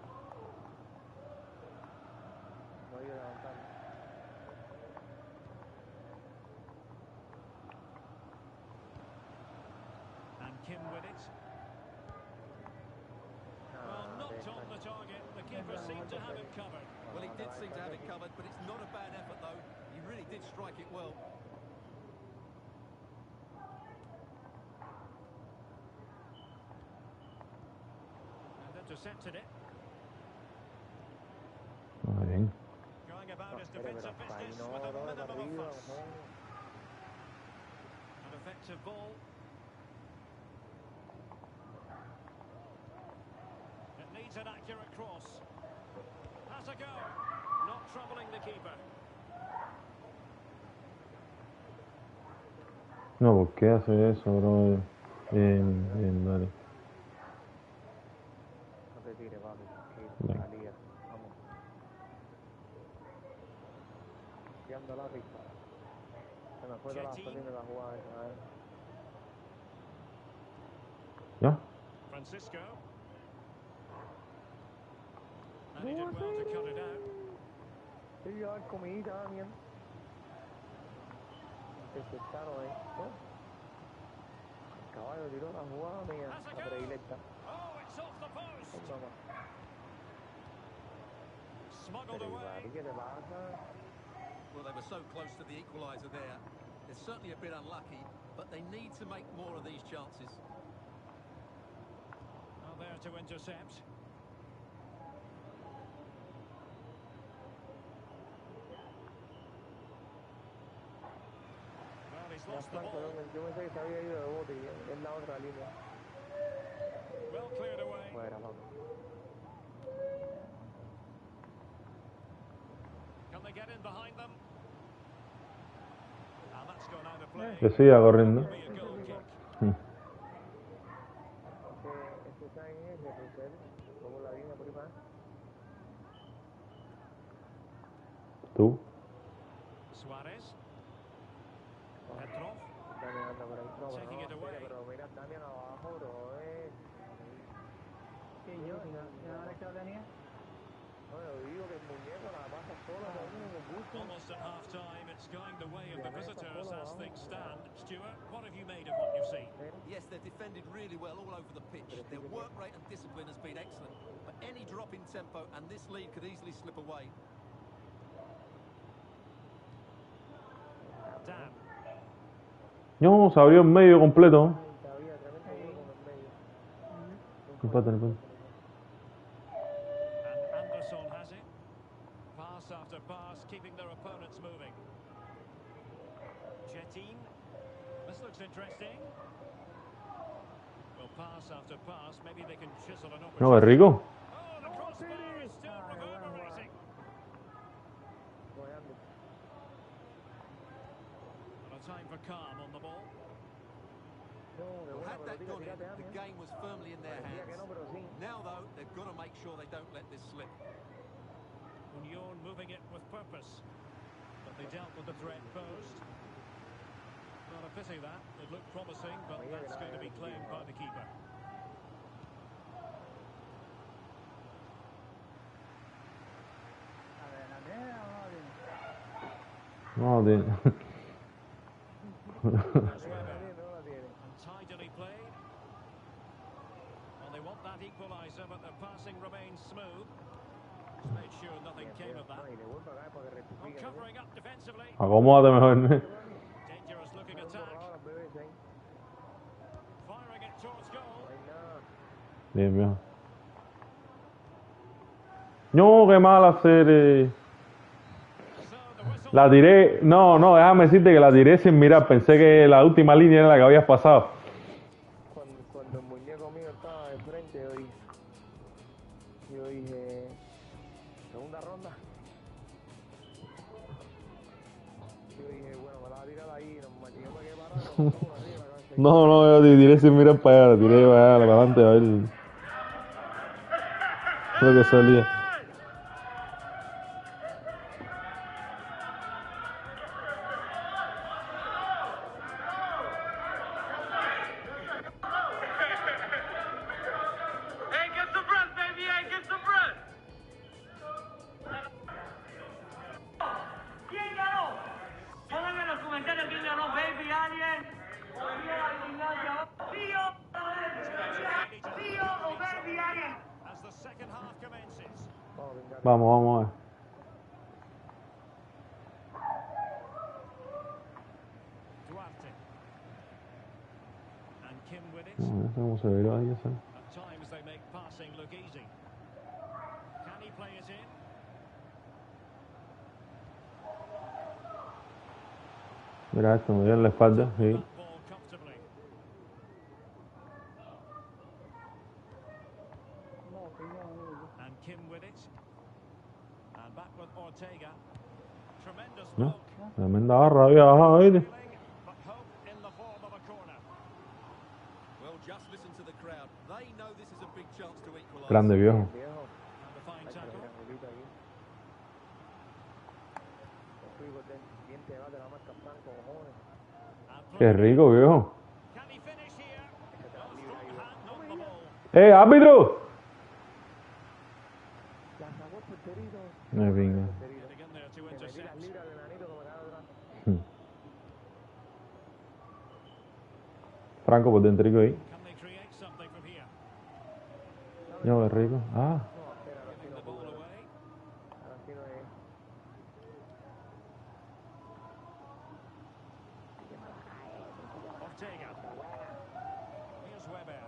No hay que levantar. And Kim with it. Well, not on the target. The keeper seemed to have it covered. Well, he did seem to have it covered, but it's not a bad effort, though. He really did strike it well. And intercepted it. Muy bien. Going about his Pero defensive hasta ahí business no, with a bro, para minimum arriba, of fuss. mojón. An effective ball. It needs an accurate cross. Has a go. Not troubling the keeper. No, ¿por qué hace eso, bro? Bien, bien, dale. No te tires, papi. Bien. Salía. Vamos. Guiando la pista. Se me fue toda la Chetín. fe de la jugada esa, ¿eh? ¿Ya? Francisco. And he did well to cut it out. Sí, yo dar comidita, Damián. Interceptaron ahí. ¿No? El caballo tiró la jugada mía. La predilecta. Oh, it's off the post. Mamá. Smuggled Pero, away. ¿y qué te pasa? Well, they were so close to the equaliser there. They're certainly a bit unlucky, but they need to make more of these chances. Well, there to intercept. Well, he's Ya lost the Franco, ball. yo pensé que se había ido de bote y es la otra línea. Well cleared away. Fuera, papi. they get in behind them. And that's gone out of play. Que siga corriendo. Be a goal kick. Ese Sainz ese, pues él, como la línea por ahí para. Tú. Suarez. Petrov. Damian anda por ahí. No, pero Taking no, it away. pero mira Damian abajo, bro. Que yo, ya no que lo tenía. No, yo digo que el muñeco la pasa sola, no tiene gusto. Almost at half time, it's going the way of the visitors as things stand. Stuart, what have you made of what you've seen? Yes, they've defended really well all over the pitch. Their work rate and discipline has been excellent. But any drop in tempo and this lead could easily slip away. Dan. No, se abrió en medio completo. Había tremendo hueco en el medio. Empate, empate. And Anderson has it. Pass after pass, keeping their opponents moving. Jetin. This looks interesting. Well, pass after pass, maybe they can chisel an opportunity. No, qué rico. Oh, the crossbar is still reverberating. Goleando. And a time for calm on the ball. No, qué Well, buena had that pelotita, gone in, tírate, the Damian. game was firmly in their Parecía que no, hands. pero sí. Now, though, they've got to make sure they don't let this slip. Union moving it with purpose. But they dealt with the threat posed. Not a pity that. It looked promising, but that's going to be claimed by the keeper. A ver, ¿la tiene o no la tiene? No, tiene. Here's Weber. No la tiene. And tidily played. Well, they want that equaliser, but their passing remains smooth. Just made sure nothing came of that. No, y le vuelve a caer para que Well, rectifique. ¿no? covering up defensively. Acomódate mejor. Dangerous looking attack. Borrado las bebés ahí. Firing it towards goal. No hay nada. Bien, bien. No, qué mala serie. So the whistle. La tiré. No, no, déjame decirte que la tiré sin mirar. Pensé que la última línea era la que habías pasado. Cuando el muñeco mío estaba de frente, yo dije, segunda ronda. Yo dije, bueno, me la va a tirar ahí, normal. Y yo me quedé parado, con todo arriba, la cabeza. No, no, yo tiré sin mirar para allá. La tiré para allá, para adelante, a ver. Lo que salía. ¿Quién ganó? Pongan en los comentarios quién ganó, baby, alguien. Tío o baby, alguien. As the second half commences. Vamos, venga. Vamos, vamos a ver. Duarte. And Kim with it. No, ya sé cómo se viró ahí, ya sé. At times they make passing look easy. Can he play it in? Mira esto, me dio en la espalda. Sí. That ball comfortably. No, que yo, And Kim with it. And back with Ortega. Tremendous No, block. tremenda barra había bajado, ¿viste? But hope in the form of a corner. Well, just listen to the crowd. They know this is a big chance to equalise. Grande viejo. Viejo, And the fine hay que tackle. triangulito aquí. Bien te va de la marca Franco, cojones. And Qué rico, viejo. can he finish here? Well, strong hand on the ball. ¡Árbitro! La sacó el porterito. Me pinga. Porterito. Getting in there to Que metí las intercept. libras de nanito que me cae atrás. Franco por dentro ahí. Can they create something from here? Ya, qué rico. Ah, No, espera, ahora sí Giving no the ball pude. away. Ahora sí no es. Ortega. Here's Weber.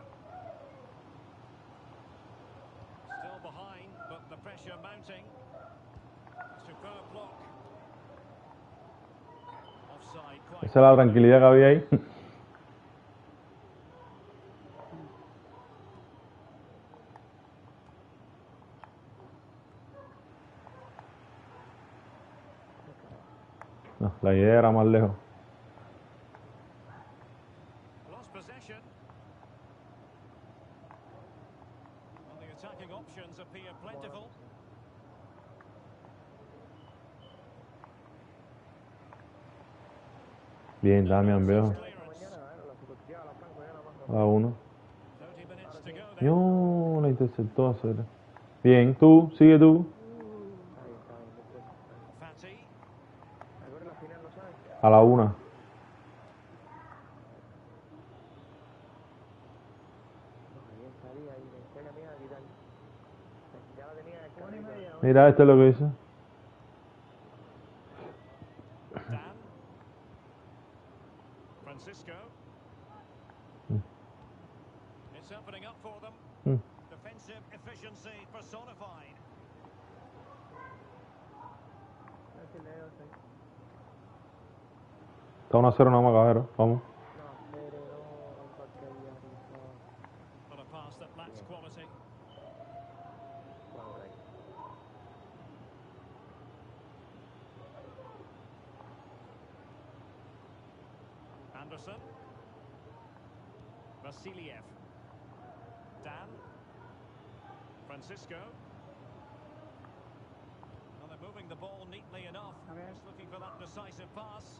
Still behind, but the pressure mounting. Superb block. Offside quite. esa es la tranquilidad que había ahí. No, la idea era más lejos. Lost possession. And the attacking options appear plentiful. Bien, Damian, viejo. Clearance. A uno. 30 minutes to go then. No, la interceptó a hacer. Bien, tú, sigue tú. Fatty. Ahora la final, ¿no sabes? A la una. No, bien, salí ahí, me enseña a mí a quitar. Ya la tenía el carrito. Mira, esto es lo que hizo. Dan. Francisco. It's opening up for them. Mm. Defensive efficiency personified. Está 1-0 nada más, caballero. Vamos. No, pero no, porque ahí arriba. But a pass that lacks quality. Vamos ahí. Anderson. Vasiliev. Dan. Francisco. Well, they're moving the ball neatly enough. Just looking for that decisive pass.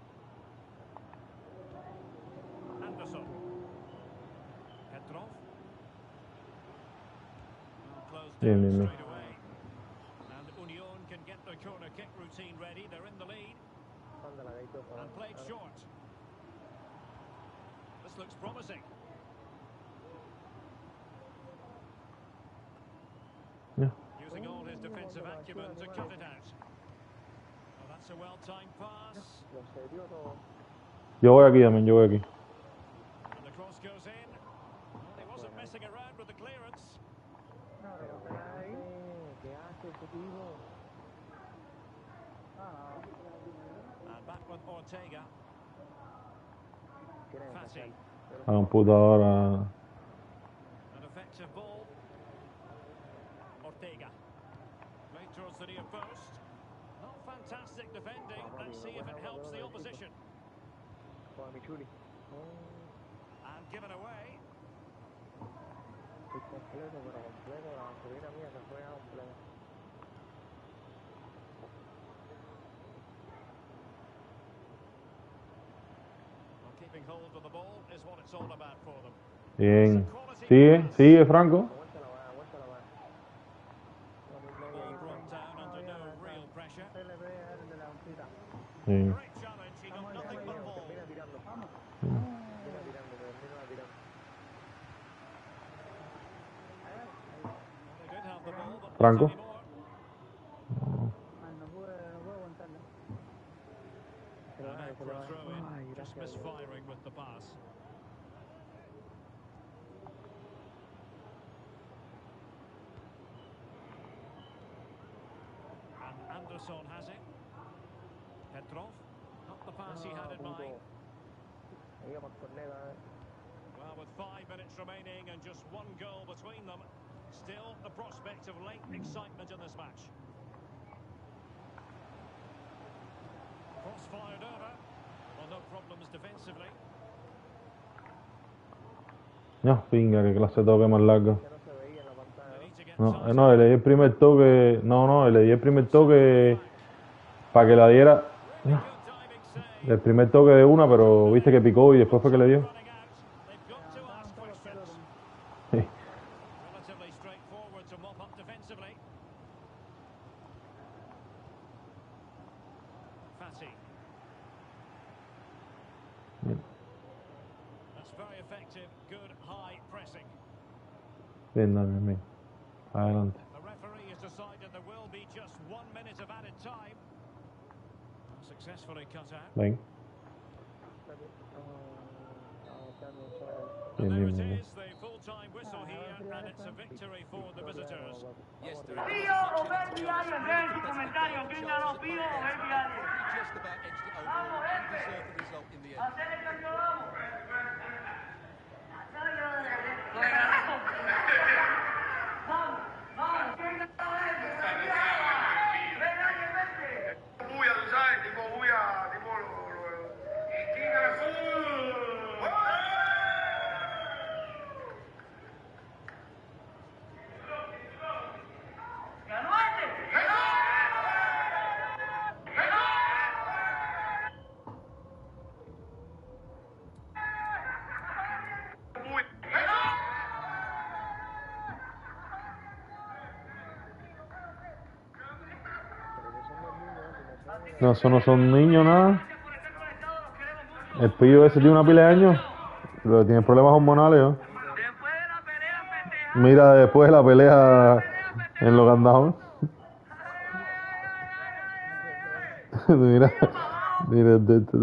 Anderson. Petrov. Closed Bien, down bien, bien. straight away. And Union can get their corner kick routine ready. They're in the lead Mándala, que hay dos, and played short. This looks promising. Yeah. Using all his defensive acumen to cut it out. Well, that's a well-timed pass. Lo cedió todo. Yo voy aquí, Damian, yo voy aquí. And the cross goes in. Well, he wasn't messing around with the clearance. Pero, ¿qué hace ese tipo? And back with Ortega. Tiene Fatty. A la computadora. An effective ball. Ortega. Played towards the near post. Not fantastic defending. Let's see if it helps the opposition. Con mi chuli. And given away. Estoy completo, pero completo. La sobrina mía se fue a completo. Well, keeping hold of the ball is what it's all about for them. Bien. Sigue, sigue, Franco. Aguántala, va, aguántala, va. Ball brought down under no real pressure. Sí. Great challenge. He got nothing but ball. Termina tirando. Mm. Termina tirando, termina tirando. They did have the ball, but Franco. not anymore. No puedo aguantarla. Se le And va, out se for le a va. throw in. Ay, Just gracias. misfiring with the pass. And Anderson has it. Petrov. Not the pass he had in mind. Iba para Cornega, Well, with 5 minutes remaining and just one goal between them, still the prospect of late excitement in this match. Cross fired over. Well, no problems defensively. No, pinga, qué clase de toque más largo. ya no se veía en la pantalla. They need to get No, tighter. no, le di el primer toque. No, le di el primer toque para que la diera. Really good diving save. El primer toque de una, pero viste que picó y después fue que le dio. Running out. They've got to ask questions. Sí. Relatively straightforward to mop up defensively. Fatty. That's very effective. Good high pressing. Bien, Damian, bien. Adelante. The referee has decided there will be just 1 minute of added time. Successfully cut out. Ven. And Bien, there bien, it bien. is, the full-time whistle here, and it's a victory for the visitors. Yes, there Pío o Baby Allen, vean su comentario. ¿Quién ganó, Pío o Baby Allen? just about edged it over and deserved the result in the end. Hacer el cambio, vamos. Vamos, vamos. ¿Quién ganó eso? Baby Allen. Ven, vente. Bulla, tú sabes, tipo bulla No, eso no son niños, nada. El pillo ese tiene una pila de años. Pero tiene problemas hormonales, ¿no? Mira, después de la pelea en los candados. Mira, mira,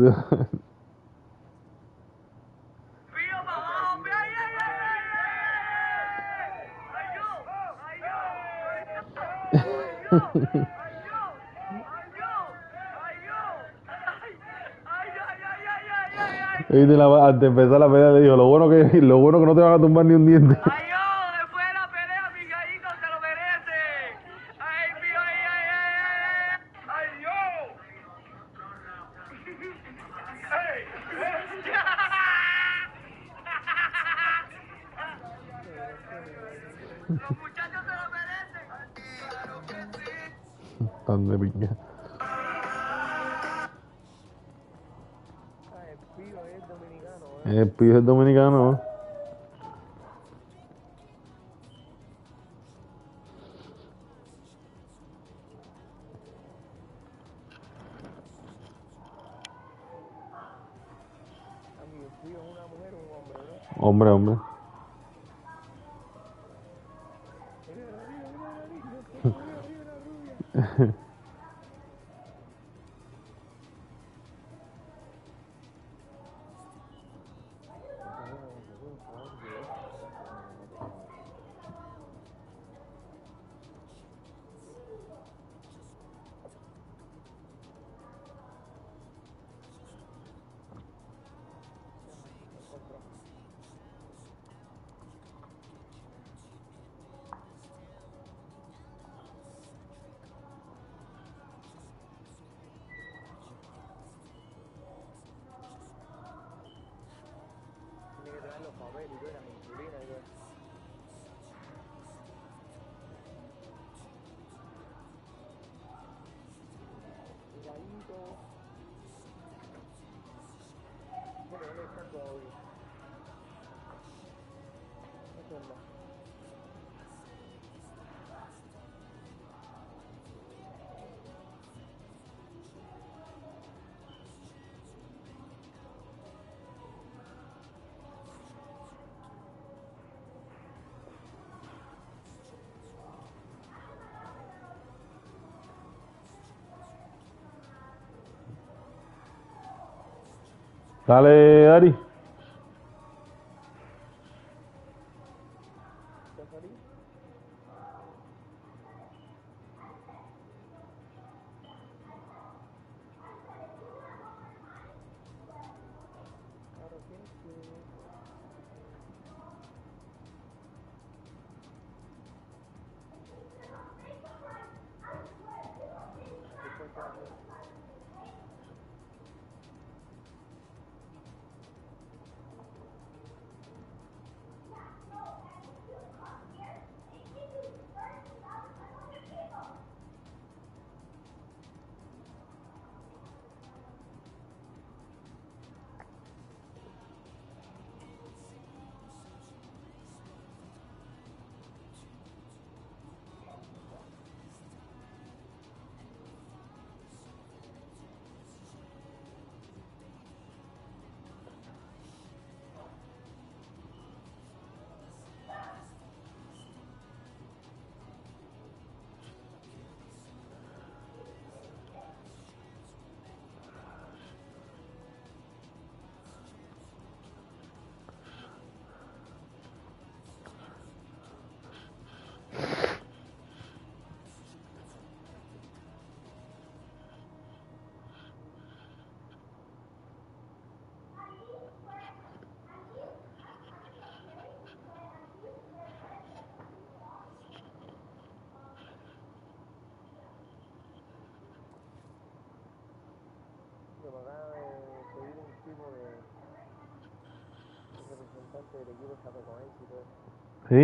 y antes de empezar la pelea le dijo, lo bueno que no te van a tumbar ni un diente. Después de la pelea, mi gallito se lo merece. Ay, mío, ay, yo. Los muchachos se lo merecen. Tan de piña. Ah, el Pío es dominicano, El pillo es dominicano, ¿no? El Pío es una mujer o un hombre, ¿verdad? Hombre, hombre. Tiene que traer los papeles y todo, las insulinas y todo. Cuidadito. Bueno, ¿dónde están todavía? Eso es más. Dale, Ari. ¿Ya salí? Claro que sí. Después te hago. Que me acaba de pedir un tipo de representante del equipo Chapecoense y todo eso. ¿Sí?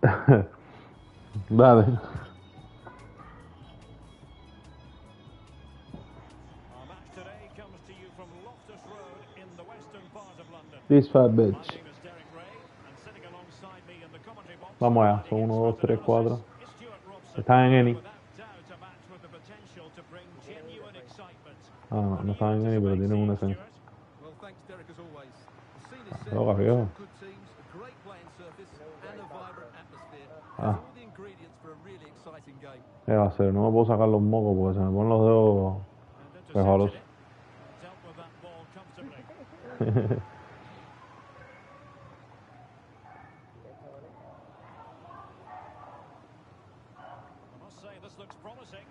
Dale. Our match today comes to you from Loftus Road in the western part of London. This fat My bitch. name is Derek Ray, and sitting alongside me in the commentary box, Vamos allá. Son 1, 2, 3, 4. Están en Eni. without doubt a match with the potential to bring genuine excitement. Ah, no, no están en Eni, pero tienen una esencia. Well, thanks, Derek, as always. The scene is set. Loca, viejo. Good teams, a great playing surface, and a vibrant atmosphere. Ah. All the ingredients for a really exciting game. ¿Qué va a hacer? No me puedo sacar los mocos porque se me ponen los dedos And pejolos. intercepted it. Dealt with that ball comfortably. I must say this looks promising.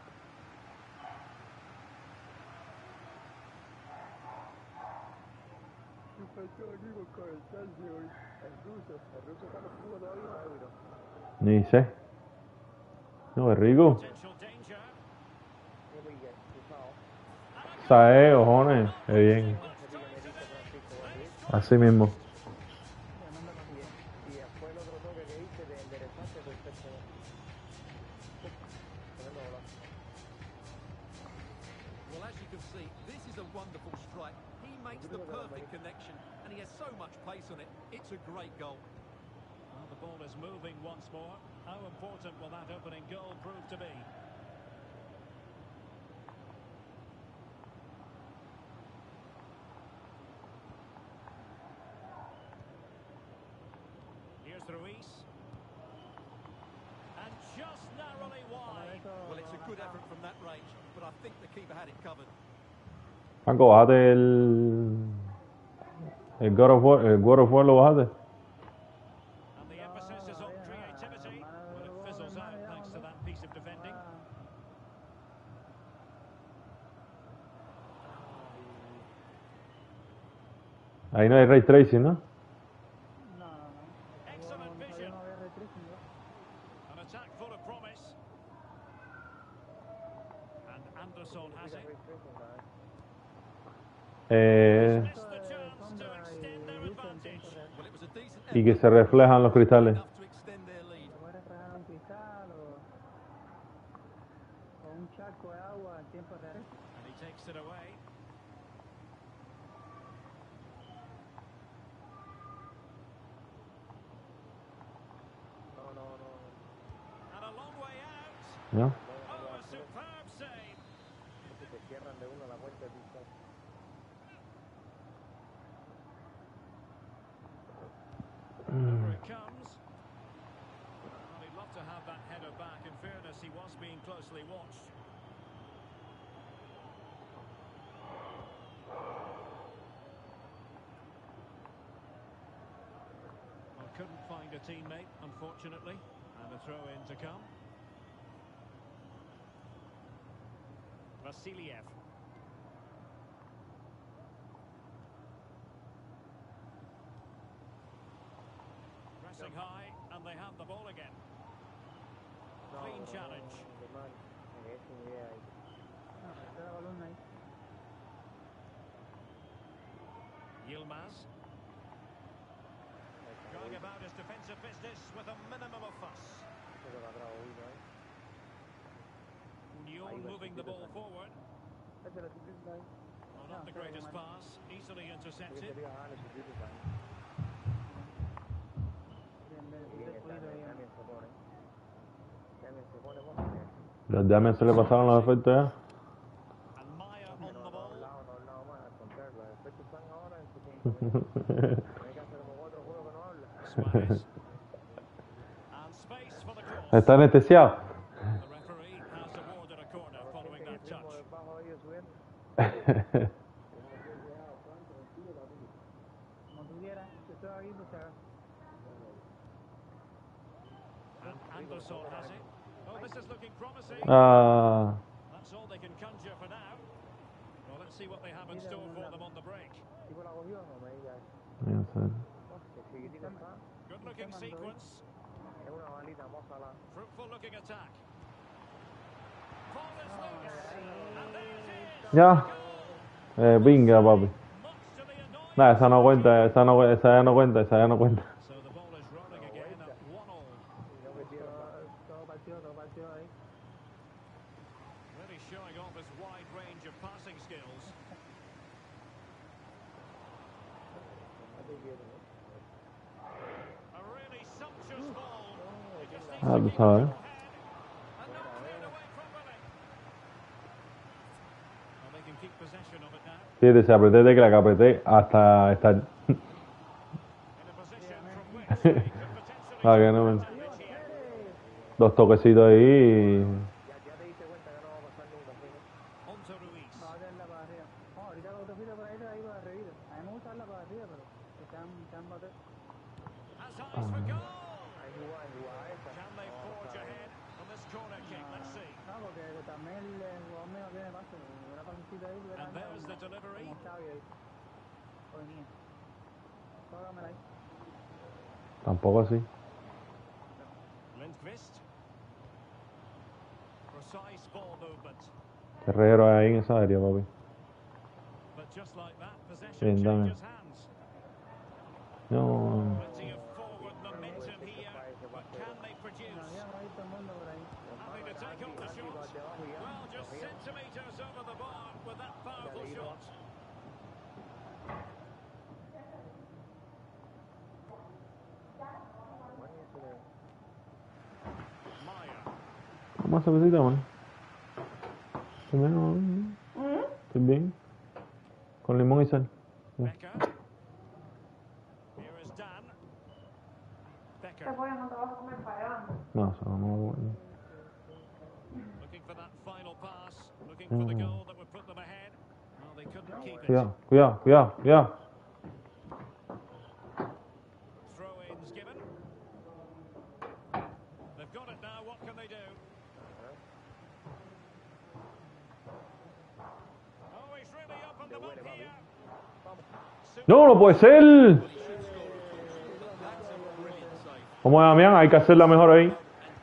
Ni sé. No, es rico. Potential danger. Sae, ojones. Qué bien. Así mismo. Y después el otro toque que hice de enderezarse perfecto. Tremendo golazo. Well, as you can see, this is a wonderful strike. He makes the perfect connection, and he has so much pace on it. It's a great goal. Well, the ball is moving once more. How important will that opening goal prove to be? Here's Ruiz. And just narrowly wide. Well, it's a good effort from that range, but I think the keeper had it covered. Franco, bájate el God of War, lo bajaste. And the emphasis is on creativity. Well, it fizzles out thanks to that piece of defending. Ahí no hay ray tracing, ¿no? Excellent vision. An attack full of promise. And Anderson has it. Missed the chance to extend their advantage. Well, it was a decent Y que effort, se reflejan los cristales. enough to extend their lead. Puede reflejar un cristal o un charco de agua en tiempo real. And he takes it away. And a long way out. ¿No? Oh, a superb save. Si te cierran de uno la cuenta de pizza. Over it comes. Well, he'd love to have that header back. In fairness, he was being closely watched. Well, couldn't find a teammate, unfortunately. And a throw in to come. Vasiliev. Pressing high, and they have the ball again. Clean challenge. Es una idea ahí. Está el balón ahí. Yilmaz. Going about his defensive business with a minimum of fuss. Eso va atrás, oído, ¿eh? Union moving the ball forward. Ese lo supliste ahí. Well, not the greatest pass, easily Porque te intercepted. digas, ah, lo supliste ahí. Bien, bien, Y bien, bien, está bien, bien. también se pone. También se pone, vos también. Los Damian se le pasaron los efectos ya. And Maya on the No ball. hablado más, al contrario, los efectos están ahora en su punto. Hay que hacer como otro juego que no habla. Suarez. And space for the cross. Está anestesiado. The referee has awarded a corner following that touch. Ritmo de bajo ellos subiendo. Como tú quieras, yo estoy aquí, pues se haga. And Anderson has it. Oh, this is looking promising. Ah, That's all they can conjure for now. Well, let's see what they have in store for them on the break. ¿Tipo la cogió? No me digas. no sé. Que chiquitito está. Good looking sequence. Es una balita, mójala. Fruitful looking attack. Ball is loose. And there it is. Ya. Venga, papi. Much to the annoyance. Nah, esa no cuenta, esa ya no cuenta. So the ball is rolling again at 1-1. A really sumptuous ball. It just needs Ah, to tú keep sabes. it head and not cleared away properly. Well, they can keep possession of it now. Fíjate, se apreté tecla que apreté hasta estar. In a position from which they could potentially Ah, que take no me- advantage here. Dos toquecitos ahí y... Ya te diste cuenta que no va a pasar nunca, ¿sí? On to Ruiz. Va a darla para arriba. No, ahorita cuando te fuiste por ahí, te la iba a reír. A mí me gusta darla para arriba, pero que sean bater. Has eyes for goal. Hay jugada esa. Can they forge ahead from this corner kick? Let's see. No, porque también el jugador mío tiene pase. Una pasecita ahí, hubiera And there's the delivery. como Xavi ahí. O venía. Tócamela ahí. Tampoco así. Lindqvist. Precise ball movement. Qué reguero hay ahí en esa área, papi. But just like that, possession Bien, dame. changes hands. No. Plenty of forward momentum here, but can they produce? Ya no hay todo el mundo por ahí. Having to take on the shot. Well, just centimetres over the bar with that powerful shot. Maya. Más cervecita, man. Primero, estoy bien. Con limón y sal. Becker. Here is Dan. Este Becker pollo no te vas a comer para adelante. No, eso no. looking for that final pass, looking for the goal that would put them ahead. Well, they couldn't keep it. Cuidado, cuidado, cuidado, cuidado. Throw-ins given. They've got it now. What can they do? Oh, he's really opened them up here. No, no puede ser. Como Damián, hay que hacerla mejor ahí.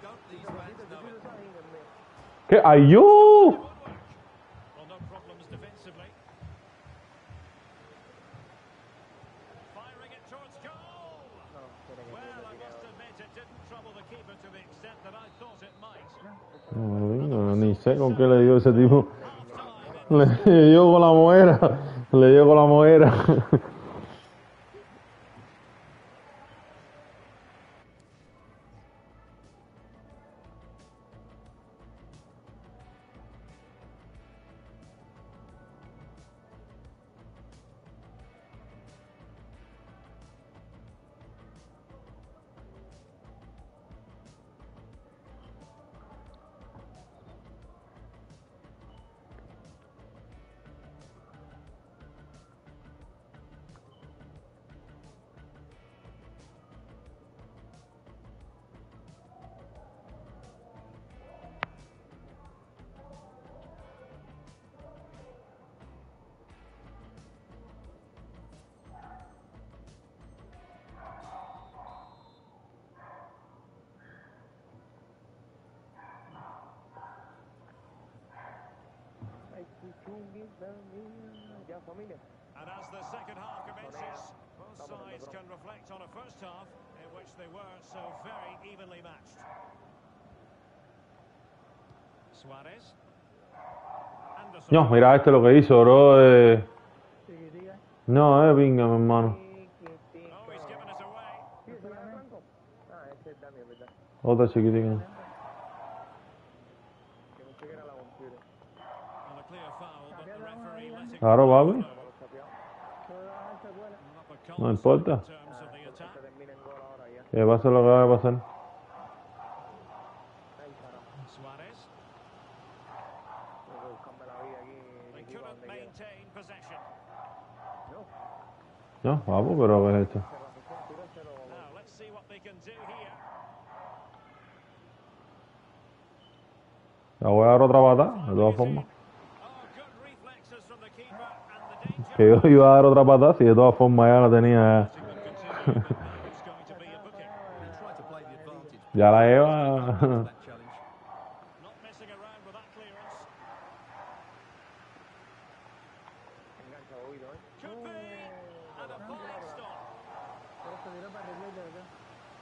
¿Qué? ¡Ayú! Well, no problems defensively. Firing it towards goal. Well, I must admit it didn't trouble the keeper to the extent that I thought it might. No, ni sé con qué le dio ese tipo. Half-time. Le dio con la moera. Le dio con la moera. Ya, familia. And as the second half commences, both sides can reflect on a first half in which they were so very evenly matched. Suarez. Anderson. No, mira este lo que hizo, bro. Chiquitica. No, pinga, mi hermano. Oh, he's given it away. ¿Sí, ese era Franco? Ah, ese es Damián, ¿verdad? Otra chiquitica. Que no sé que era la computer. On a clear foul, but the referee let it Claro, go. papi. Los chapeados. Todo va a esa cuela. Up a No constant importa. in terms of the attack. Se termina en gol ahora ya. Que pase lo que vaya a pasar. Ay, carajo. Suarez. Tengo que buscarme la vida aquí. They equipo couldn't donde quiera. maintain possession. No, vamos, pero ¿qué es esto? Now, let's see what they can do here. La voy a dar otra pata, de todas formas. Oh, good reflexes from the keeper and the danger. Que yo iba a dar otra pata, si de todas formas ya la tenía. It's going to be a booking. He tried to play the advantage. Ya la lleva. That challenge. Not messing around with that clearance. Engancha oído, ¿eh? Could be. And a fine stop. Pero se tiró para el replay de verdad.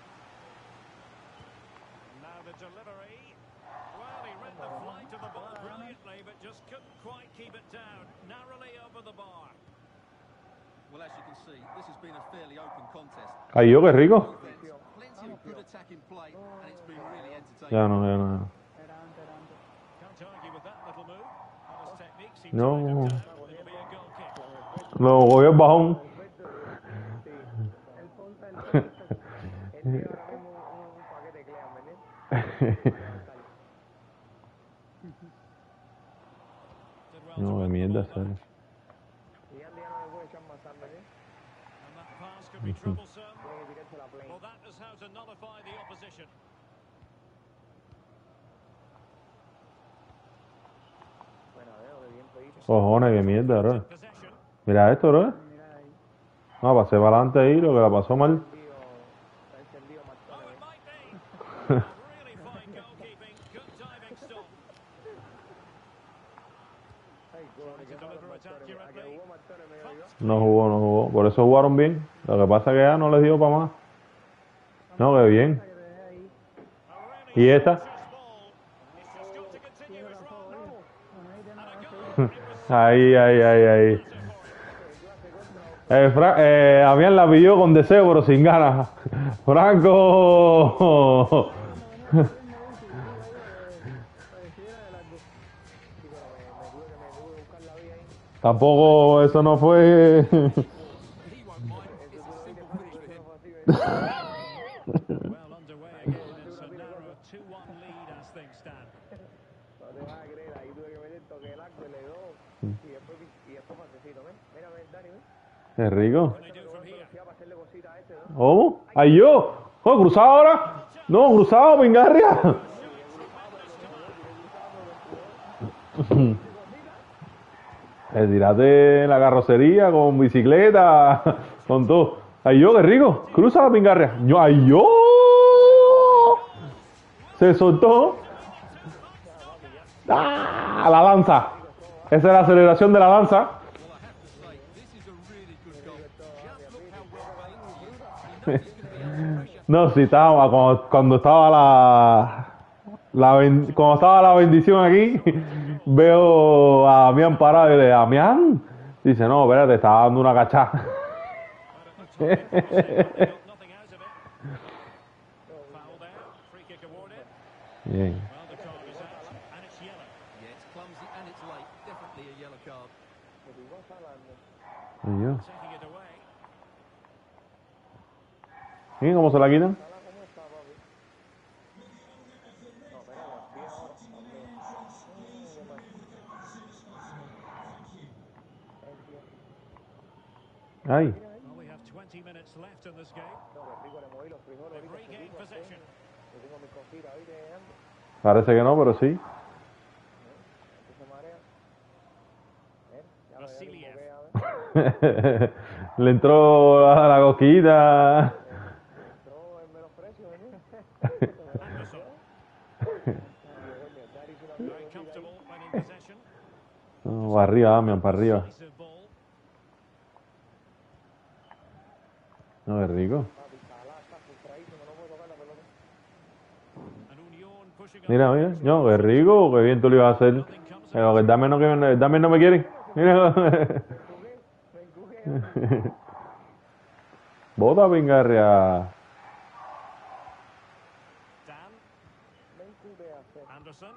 Now the delivery. Well, he read the flight of the ball brilliantly, but just couldn't quite keep it down. Narrowly over the bar. Well, as you can see, this has been a fairly open contest. Ay, yo, qué rico. Plenty of good attacking play, and it's been really entertaining. Ya no, ya no. Era antes, era antes. Can't argue with that little move. On his techniques, he No. tied him down. It'll be a goal kick. Lo cogió el bajón. El ponta, el ponta. Él tiene ahora mismo un paquete de clean, ¿me entiendes? Did well to No, qué win the mierda, ball serio. back. Y Andy ya no le puede echar más sal, ¿me entiendes? And that pass could be troublesome. Tiene que tirarse la plane. Well, that is how to nullify the opposition. Bueno, veo que bien pedito. Cojones, qué mierda, bro. Possession. Mira esto, bro. Mira ahí. No, pasé para adelante ahí, lo que la pasó mal. Está encendido Oh, Martínez. it might be. Really fine goalkeeping. Good diving stop. Ay, cojones, Trying to qué malo deliver it Martínez. A que accurately. jugó Martínez me dio yo. No jugó, no jugó. Por eso jugaron bien. Lo que pasa es que ya no les dio para más. No, que bien. Que te dejé ahí. A really ¿Y esta? vicious ball. He's just got to continue his run. Bueno, ahí tiene And a la goal. once. It was Ahí, ahí, ahí, ahí. Damián la pidió con deseo, pero sin ganas. Franco. Tampoco eso no fue. He won't mind. It's a simple finish for him. well underway again. It's a narrow 2-1 lead as things stand. No te vas a creer, ahí tuve que meter toque el arco, le doy. Y después pasecito, ¿ves? Mira, ven, Dani, ¿ves? Qué rico. What can they do from here? Para hacerle cositas a este, ¿no? ¿Cómo? ¡Ay, yo! ¡Oh, cruzado ahora! No, cruzado, pingarria. Tírate en la carrocería con bicicleta, con todo. ¡Ay, yo, qué rico! Cruza la pingarria. Yo, ¡ay, yo! Se soltó. ¡Ah! La lanza. Esa es la aceleración de la lanza. Well, I have to say, this is a really good goal. Just look how well balanced he is. He knows he's going to be under pressure. No, sí, estaba cuando estaba cuando estaba la bendición aquí, veo a Damián parado y le digo, Damián, dice, no, espérate, estaba dando una cachada. But at the time, they got nothing out of it. Foul there. Free kick awarded. Bien. Well, the card is out, and it's yellow. Yeah, it's clumsy and it's late. Definitely a yellow card. Ay, yo. Taking it away. ¿Y cómo se la quitan? Ay, Well, we have 20 minutes left in this game. They've regained possession. Yo tengo mis cositas, ¿viste, Andy? parece que no, pero sí. Que se marea. Ya Vasiliev. ver. Le entró la cosquillita. Entró en menosprecio, ¿no? Anderson. Very comfortable when in possession. No, para arriba, Damián, para arriba. Decisive ball. No, es rico. And Union pushing on. Mira, mira. No, qué rico, qué bien tú lo ibas a hacer. Pero que el Damián no me quiere. Mira. Bota, pingarria. Dan. Anderson.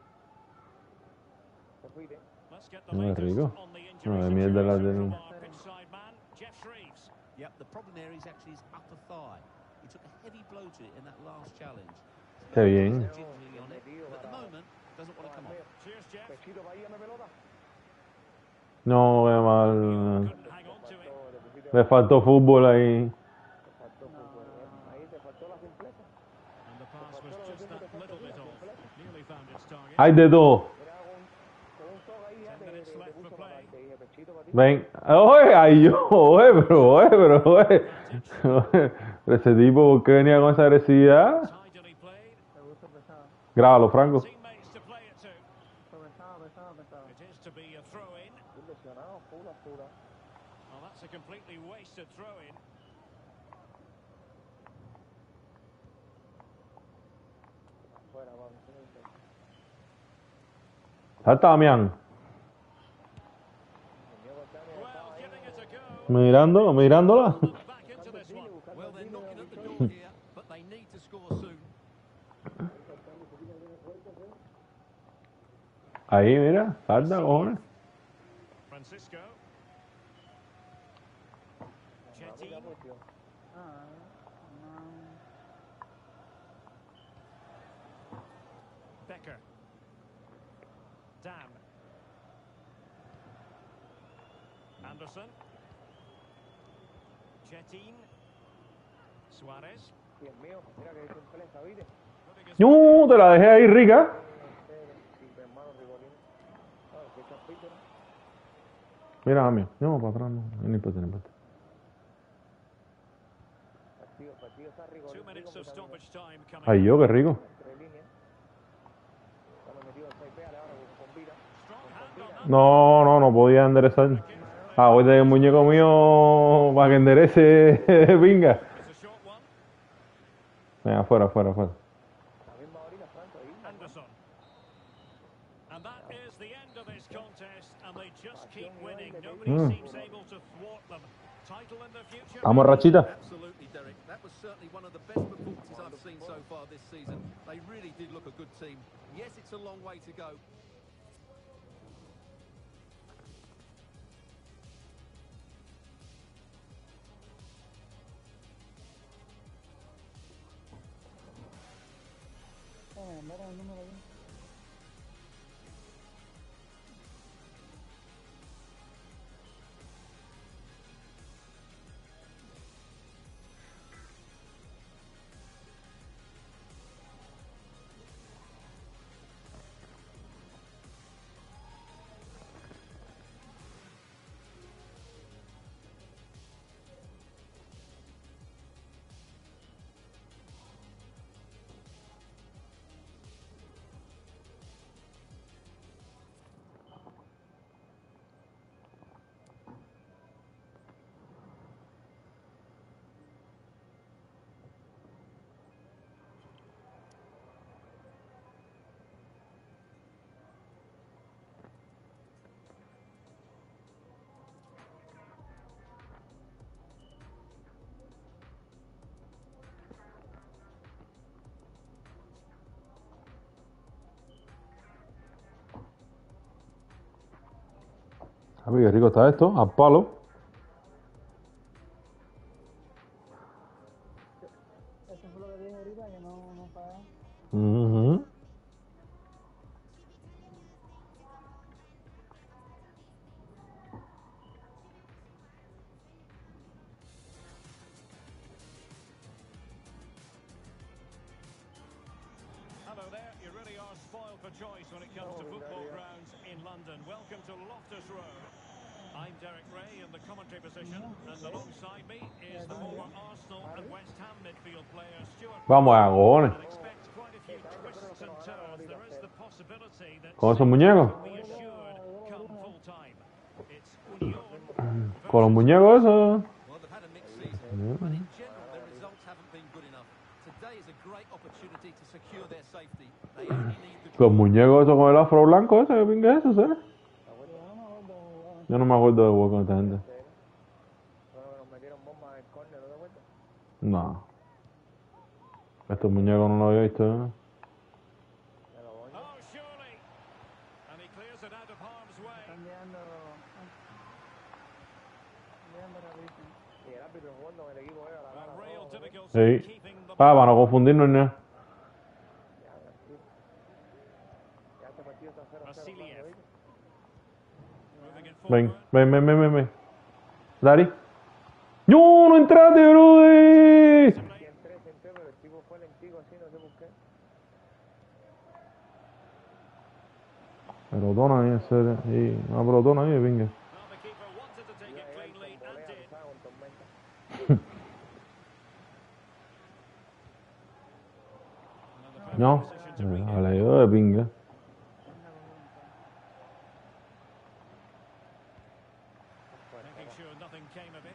Let's get the No, es latest rico. on the No, injury de mierda la situation de... from our pitchside man, Jeff Shreves. Yep, the problem there is actually his upper thigh. He took a heavy blow to it in that last challenge. Qué bien. Gingerly on it, but at the moment doesn't want to come off. Cheers, Jeff. Pechito, para irme pelota. No, qué mal. Couldn't hang on to it. Le faltó fútbol ahí. Ahí te faltó la simpleza. And the pass was just that little bit off. Nearly found its target. Hay de todo. Mira, con un toque ahí ya 10 minutes left for puso play. para te dije, pechito, para ti. Ven. Oye, ay yo, oye, pero, oye. Pero ese tipo, ¿por qué venía con esa agresividad? Tidily played. Se puso pesado. Grábalo, Franco. Teammates to play it to. Fue pesado, pesado, pesado. It is to be a throw-in. Estoy lesionado, pura, pura. Well, that's a completely wasted throw-in. Fuera, vamos. Salta, Damián. Well, giving it a go. Mirándola. Back into this one. Well, they're knocking at the door here, but they need to score soon. Ahí, mira, salta, cojones. Francisco. Chetty. Becker. Dam. Anderson. Chetin. Suarez. Dios mío, mira que sorpresa, ¿viste? No, te la dejé ahí, rica. Sí, hermano, Rigolín. Qué chapito, ¿no? Mira, mami. No, para atrás, no. No importa, no importa. Partido está 2 Rigolín. minutes of stoppage time coming. Ay, yo, qué rico. Entre líneas. Estamos metidos al 6 ahora con Vira. Strong hand on that. No podía enderezar. Ah, voy del muñeco mío para que enderece, venga. It's a short one. Venga, afuera. La misma orilla, Franco, ahí. Anderson. And that is the end of this contest, and they just keep winning. Nobody seems able to thwart them. Title in the future. Vamos, rachita. Absolutely, Derek. That was certainly one of the best performances I've seen so far this season. They really did look a good team. Yes, it's a long way to go. Mira el número ahí. A ver, qué rico está esto, a palo. Eso fue lo que dije ahorita, que no paga. Ujú. Hello there. You really are spoiled for choice when it comes to football grounds in London. Welcome to Loftus Road. I'm Derek Ray in the commentary position, and alongside me is the former Arsenal and West Ham midfield player Stuart. Vamos a cojones. And expect quite a few twists and turns. There is the possibility that Con esos muñecos. will be assured come full time. It's Union. Con los muñecos esos. Well, they've had a mixed season, but in general, their results haven't been good enough. Today is a great opportunity to secure their safety. They only need the Los muñecos esos con el afro blanco ese, ¿qué pinga es eso, ¿sabes? Yo no me acuerdo de jugar con esta gente. Bueno, nos metieron bombas en el córner, ¿no te acuerdas? No. Estos muñecos no los había visto, ¿eh? De los boños. Oh, surely. And he clears it out of harm's way. Están llegando rapidísimo. Y el árbitro jugando con el equipo a la A gana. real todo, ¿no? difficulty Sí. keeping the Para no confundirnos, ¿no? Ya, tranquilo. Ya este partido está 0-0. Vasiliev. ¿viste? moving it Ven, forward. ven. Dari. ¡No, no entraste, Brody! Sí entré, pero el tipo fue lentico así, no sé por qué. Pelotona ahí, ese. Sí, una pelotona ahí, venga. Well, the keeper wanted to take it cleanly and Volea, did. ¿sabes? Con tormenta. No, a la ayuda de pinga. Making sure nothing came of it.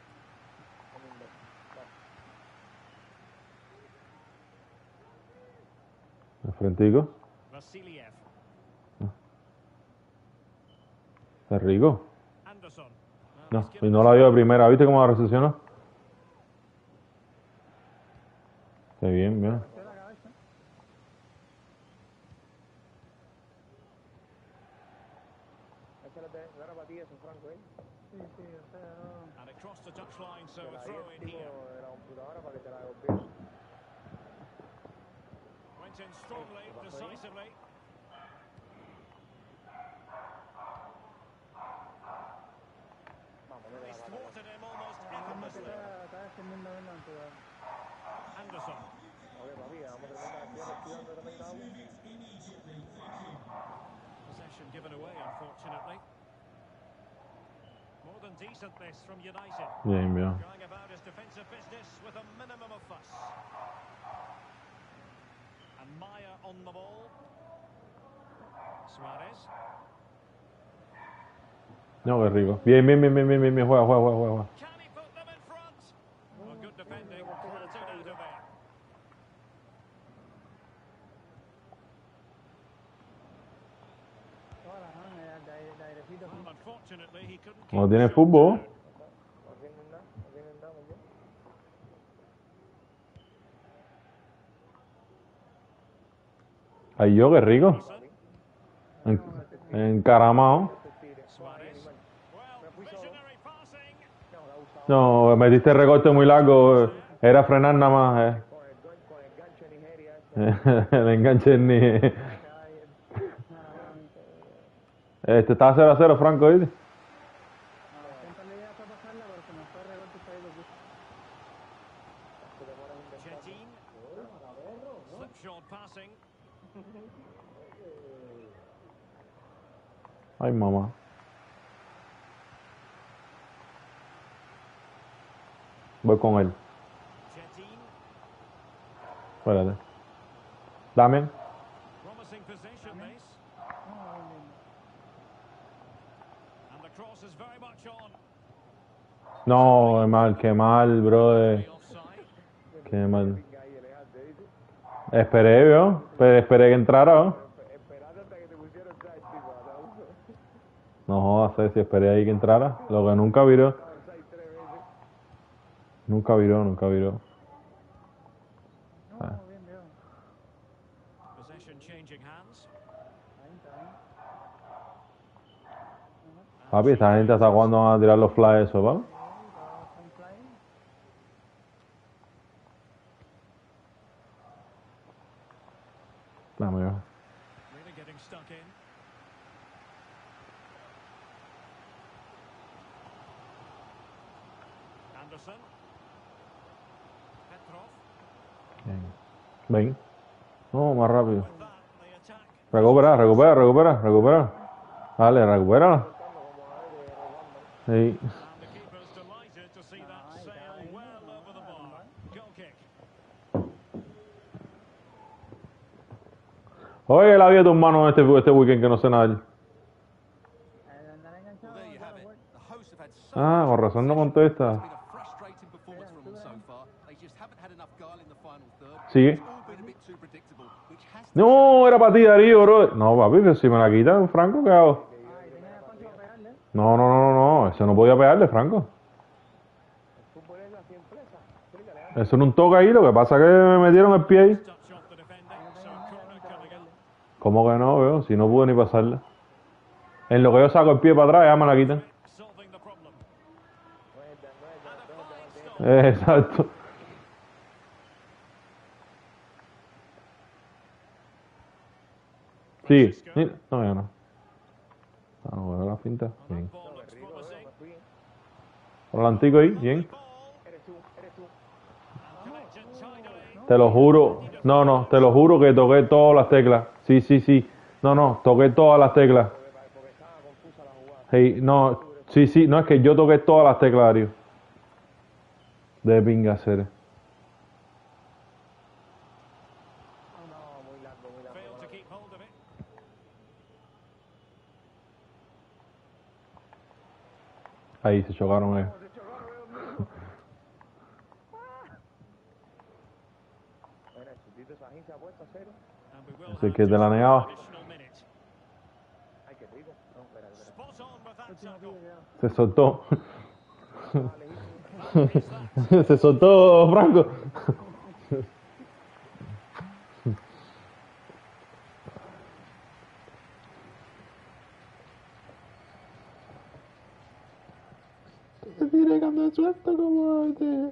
De frentico. Vasiliev. Está rico. Anderson. No, y no la dio de primera. ¿Viste cómo la recepcionó? Qué bien, bien. Metió la cabeza. No era para ti eso, Franco, ¿eh? Sí, sí, o sea, no. And it crossed the touchline, so a Ahí throw el in tipo here. de la computadora para que te la devolviera. Went in strongly, decisively. Vamos, They mete la pata. thwarted him almost Vamos que effortlessly. está defendiendo bien la jugada. Anderson. Oye, papi, vamos a terminar aquí respirando tremenda agua. Possession given away, unfortunately. More than decent this from United. Bien, bien. Going about his defensive business with a minimum of fuss. And Maya on the ball. Suarez. No, qué rico. Bien, bien, bien, bien, bien, bien, bien. Juega, juega, juega, juega. Can he put them in front? Well, good defending. Planted out of there. Ahora, ¿no? De airecito. Well, unfortunately, he couldn't No keep tiene the shot fútbol. down. No tienen nada, no tienen nada, ¿me entiendes? Ay, yo, qué rico. Anderson. Encaramado. Suarez. Well, visionary passing. No, metiste recorte muy largo. Era frenar nada más. Con el gancho de Nigeria. El enganche ni. Nada, Estaba 0-0, Franco, ¿viste? siempre le iba a pasarla, pero se me fue recorte para ir Chetin. Slipshod passing. Ay, mamá. Voy con él. Chetin. Espérate. Damian. Promising possession, this. And the cross is very much on. No, qué mal, brother. The offside. Qué mal. Esperé, ¿vio? Esperé que entrara, ¿vio? Esperate hasta que te pusieron side, tipo, aplauso. No jodas, si esperé ahí que entrara. Lo que nunca viró. Side 3 veces. Nunca viró, nunca viró. No, bien, bien. Possession changing hands. Ahí está, ahí. Papi, esta gente hasta cuándo van a tirar los flyers, eso, ¿vale? Están flying. Dame yo. Really getting stuck in. Anderson. Petrov. Ven. No, más rápido. With that, the attack. Recupera, recupera, recupera, recupera. Dale, recupera. Sí. And the keeper's delighted to see that sail well over the bar. Goal kick. Oye, la vida de tus manos este weekend que no sé nada. Andar enganchado. Well, there you have it. The hosts have had so Ah, con razón no contesta. It's been a frustrating performance from them so far. They just haven't had enough guile in the final third. Sigue. It's all been a bit too predictable, which has to No, era para ti, Darío, bro. No, papi, pero si me la quita, Franco, ¿qué hago? Ay, tenía espacio para pegarle. No, no, no, no, no. Eso no podía pegarle, Franco. El fútbol es así empresa. Explícale, Eso no un toque ahí, lo que pasa es que me metieron el pie ahí. Touch off the defending, so corner coming up. ¿Cómo que no, veo? Si no pude ni pasarla. En lo que yo saco el pie para atrás, ya me la quitan. Solving the problem. Exacto. Sí. Mira. No, ya no. Ah, no, veo la finta. Bien. Ball looks promising. Volantico ahí, bien. Ball. And connected tidily. Te lo juro. No, no, te lo juro que toqué todas las teclas. Sí, sí, sí. No, no, toqué todas las teclas. Hey, no, sí, sí, no, es que yo toqué todas las teclas, Darío. De pinga hacer. Failed to keep hold of it. Ahí se chocaron, Bueno, el chutito esa gente se ha puesto a cero. And we will Ese have que te la just negaba. an additional minute. Ay, qué rico. No, espera, espera. Spot on with that tackle. Se soltó. Se soltó Franco. Tiene que andar suelto como este.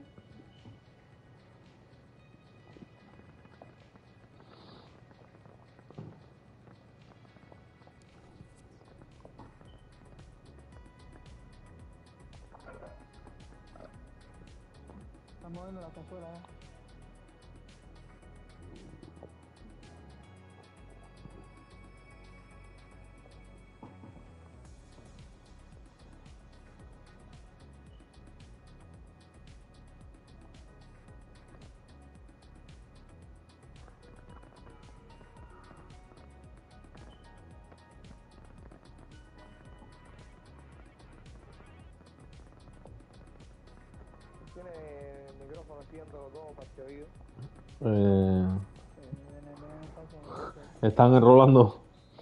Están moviendo la cazuela, Tiene el micrófono haciendo todo para este oído. Están enrolando.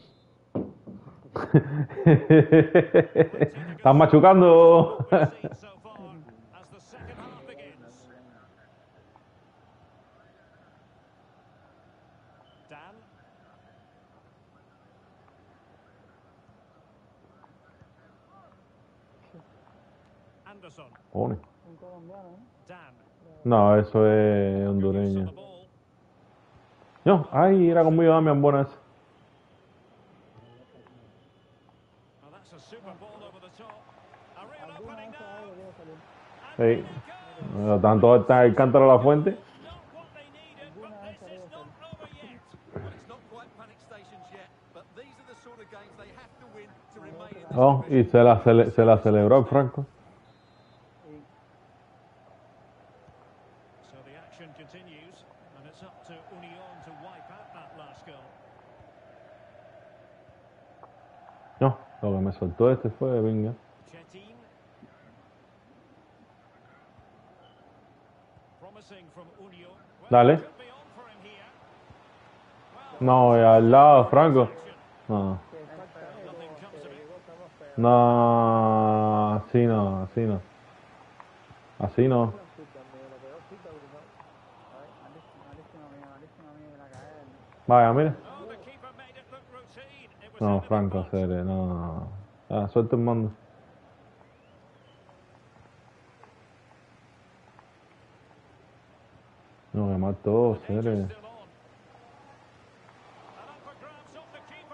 Están machucando. We've seen so far as the second half begins. Dan. Anderson. Pone. un colombiano, ¿eh? Dan. No, eso es hondureño. The ball. No, ay, era conmigo Damian Bonas. Well, that's a super ball over the top. A real Alguna opening vez algo now. debe salir. Sí. Tanto está el cántaro a la fuente. Not what they needed, but Alguna vez this is algo not salir. over yet. Well, it's not quite panic stations yet, but these are the sort of games they have to win to remain in this Oh, y division. se la celebró el Franco. So the action continues, and it's up to Union to wipe out that last goal. No, lo que me soltó este fue venga. Chetin. Promising from Union. Well, Dale. could be on for him here. Well, No, y al lado, Franco. No. nothing comes of it. No, así no, así no. Así no. Malísima mía la caer. Vaya, mira. Oh, the keeper made it look routine. It was No, in the Franco, box. serio, no. Ah, suelta el mando. No, me mató, serio. Still on. And up for grabs off the keeper.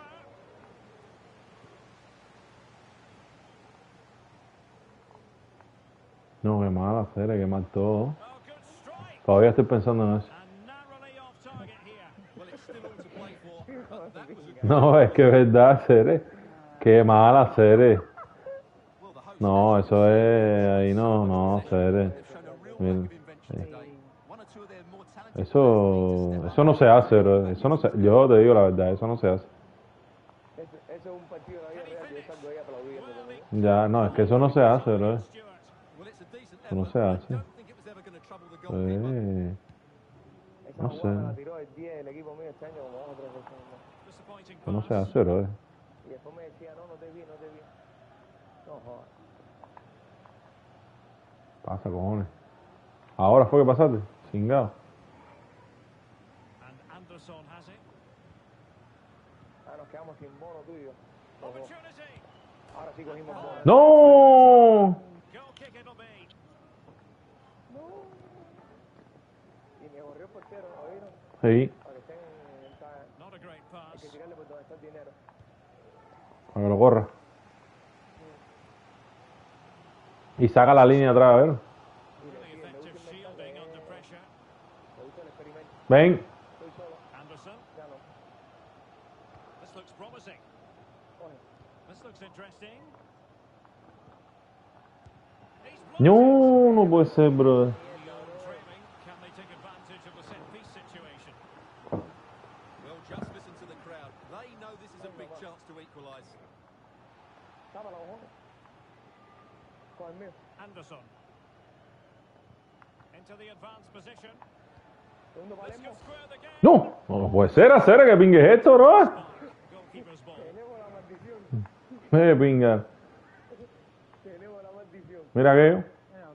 No, qué mala, serio, que mató. Oh, good strike. Todavía estoy pensando en eso. And narrowly off target here. Well, it's still all to play for, but that was a No, es que es verdad, serio. Qué mala, serio. well, the host No, eso es. Ahí no, serio. have shown a real Mira, lack of invention today. One or two of their more talented eso no se hace, bro. Eso no se, yo te digo la verdad, eso no se hace. Ese es un partido de la vida real. Yo salgo ahí aplaudiendo también. Ya, no, es que eso no se hace, bro. Stewart. well, it's a decent No effort, se but I hace. don't think it was ever going to trouble the goalkeeper. Esa No jugada sé. la tiró el 10 el equipo mío este año como 2 o 3 veces más. Disappointing Eso no se pass. hace, bro. Y después me decía, no te vi, no te vi. No jodas. Pasa, cojones. Ahora fue que pasaste, chingado. And Anderson has it. Ah, nos quedamos sin bono tuyo. Ojo. Opportunity. Ahora sí cogimos bono. ¡No! Goal kick it'll be. Y me corrió el portero, ¿oíron? Sí, Para que estén en Not a great hay que pass. tirarle por donde está el dinero. para que lo corra. Y saca la línea atrás, a ver. Really effective shielding under pressure. Me gusta el experimento. Ven. Estoy solo. Anderson. Ya no. This looks promising. Coge. This looks interesting. He's No, no puede ser, brother. Union trailing. Can they take advantage of the set piece situation? Well, just listen to the crowd. They know this is a big chance to equalise. Tápala, cojones. Con el mío. Anderson. Into the advanced position. Segundo This Palermo. could square the game. No, no puede ser, hacer que pingue es esto, bro. Goalkeeper's ball. Tenemos la maldición. Pinga. Tenemos la maldición. Mira aquello. Mira,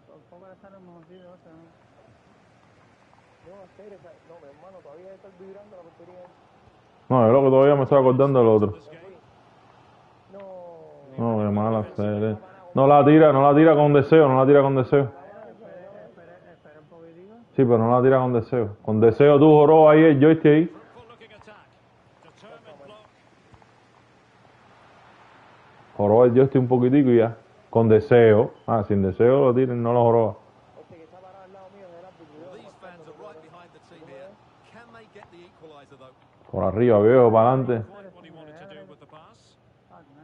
a hacer esa... No, mi hermano, todavía está vibrando la portería. No, yo lo que todavía me estaba acordando del otro. No. No, qué mala serie. No la tira con deseo, no la tira con deseo. Espera un poquitico. Sí, pero no la tira con deseo. Con deseo tú joró ahí el joystick ahí. Fruitful looking attack. Determined block. Joró el joystick un poquitico y ya. Con deseo. Ah, sin deseo lo tiren, no lo joró. Este que está parado al lado mío es el árbitro. Well, these fans are right behind the team here. Can they get the equaliser, though? Por arriba, viejo, para adelante. Quite what he wanted to do with the pass. Fuck, man.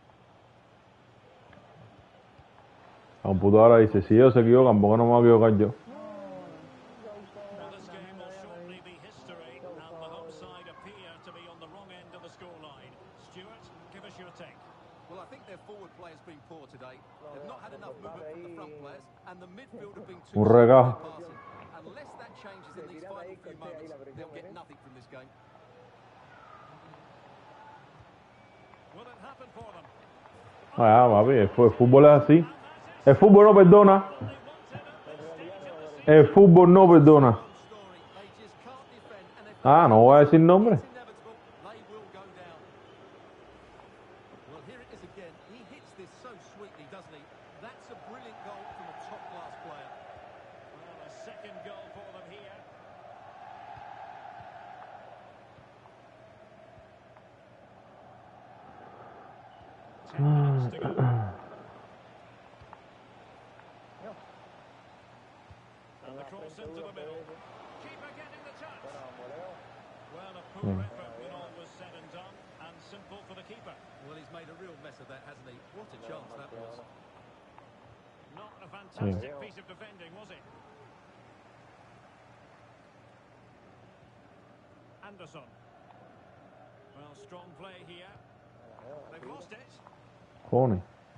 La computadora dice, si ellos se equivocan, ¿por qué no me voy a equivocar yo? Well, this game will shortly be history, and the home side appear to be on the wrong end of the scoreline. Stuart, give us your take. Well, I think their forward play has been poor today. They've not had enough movement from the front players, and the midfield have been too Un slow in regajo. their passing. Unless that changes in these final few moments, they'll get nothing from this game. Will it happen for them? Ah, papi, el fútbol es así. El fútbol no perdona. El fútbol no perdona. Story, they just can't defend, and if Ah, no voy a decir nombre. it's inevitable, they will go down. Well, here it is again. He hits this so sweetly, doesn't he? That's a brilliant goal from a top-class player. Well, a second goal for them here. Ah, To go. And the cross into the middle. Keeper getting the touch. Well, a poor effort when all was said and done, and simple for the keeper. Well, he's made a real mess of that, hasn't he? What a chance that was. Not a fantastic piece of defending, was it? Anderson. Well, strong play here. They've lost it. Joder.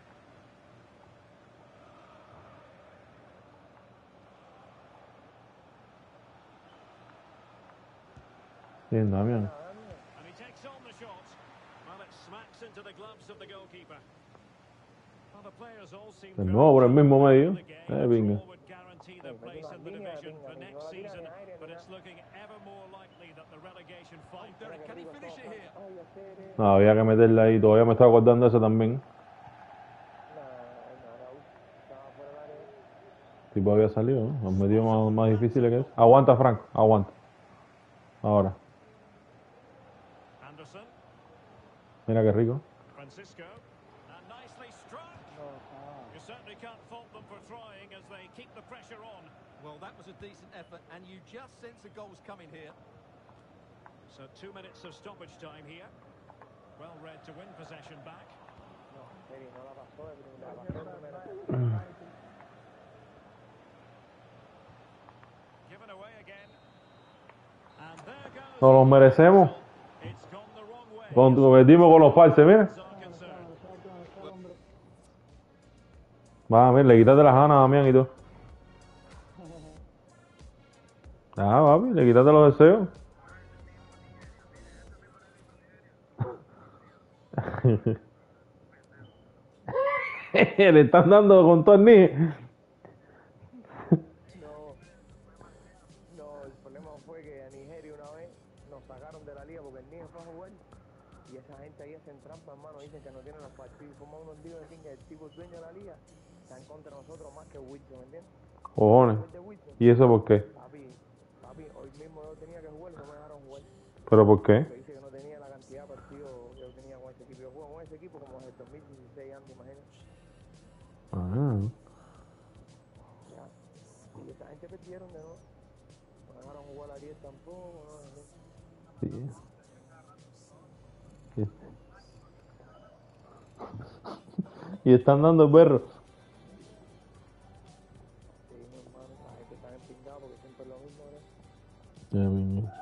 Bien, Damián. And he takes on the shot. Well, it smacks into the gloves of the goalkeeper. Well, the players all seem De very nuevo por el mismo medio. the game. Venga. Draw would guarantee their place in the division for next season, but it's looking ever more likely that the relegation fight. Derek, can he finish it here? No, había que meterla ahí. Todavía me estaba acordando de eso también. El tipo había salido, ¿no? Los metió más difíciles que eso. Aguanta, Franco. Aguanta. Ahora. Anderson, Mira qué rico. Francisco, and nicely struck. You certainly can't fault them for trying as they keep the pressure on. Well, that was a decent effort, and you just sense a goal's coming here. So 2 minutes of stoppage time here. Well read to win possession back. Given away again. And there goes. Nos los merecemos. It's gone the wrong way. Competimos con los falsos, mira. As are concerned. Va, a ver, le quitaste las ganas a Damián y todo. Ah, papi, le quitaste los deseos. Le están dando con todo el niño. No, el problema fue que a Nigeria una vez nos sacaron de la liga porque el niño fue a jugar y esa gente ahí hacen trampa, hermano, dicen que no tienen los partidos. Como unos días de que el tipo dueño de la liga está en contra de nosotros más que Wilson, ¿me entiendes? Cojones. El de Wilson, ¿Y eso por qué? papi, hoy mismo yo tenía que jugar y no me dejaron jugar. ¿Pero por qué? Porque dice que no tenía la cantidad de partidos que yo tenía con ese equipo. Yo juego con ese equipo como desde el 2016 años, imagínate. Ah, Ya. Y esa gente perdieron de nuevo. No dejaron jugar a Ariel tampoco, no. sí. Y están dando perros. Sí, mi hermano, la gente está empingada porque siempre es lo mismo, ¿verdad? Ya, niño.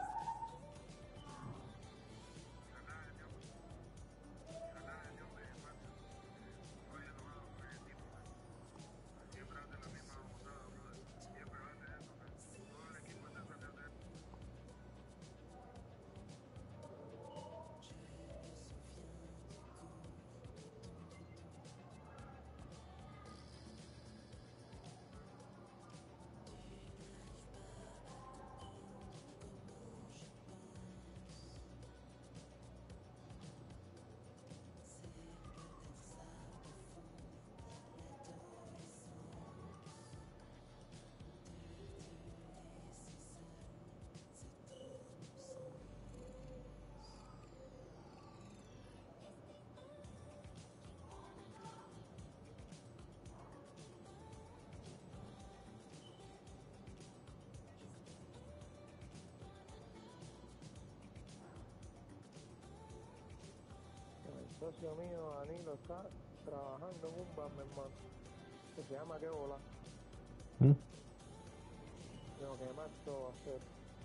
socio mío, Danilo, está trabajando en un bar, mi hermano, que se llama ¿Qué Bola? ¿Mm? Tengo que más todo hacer.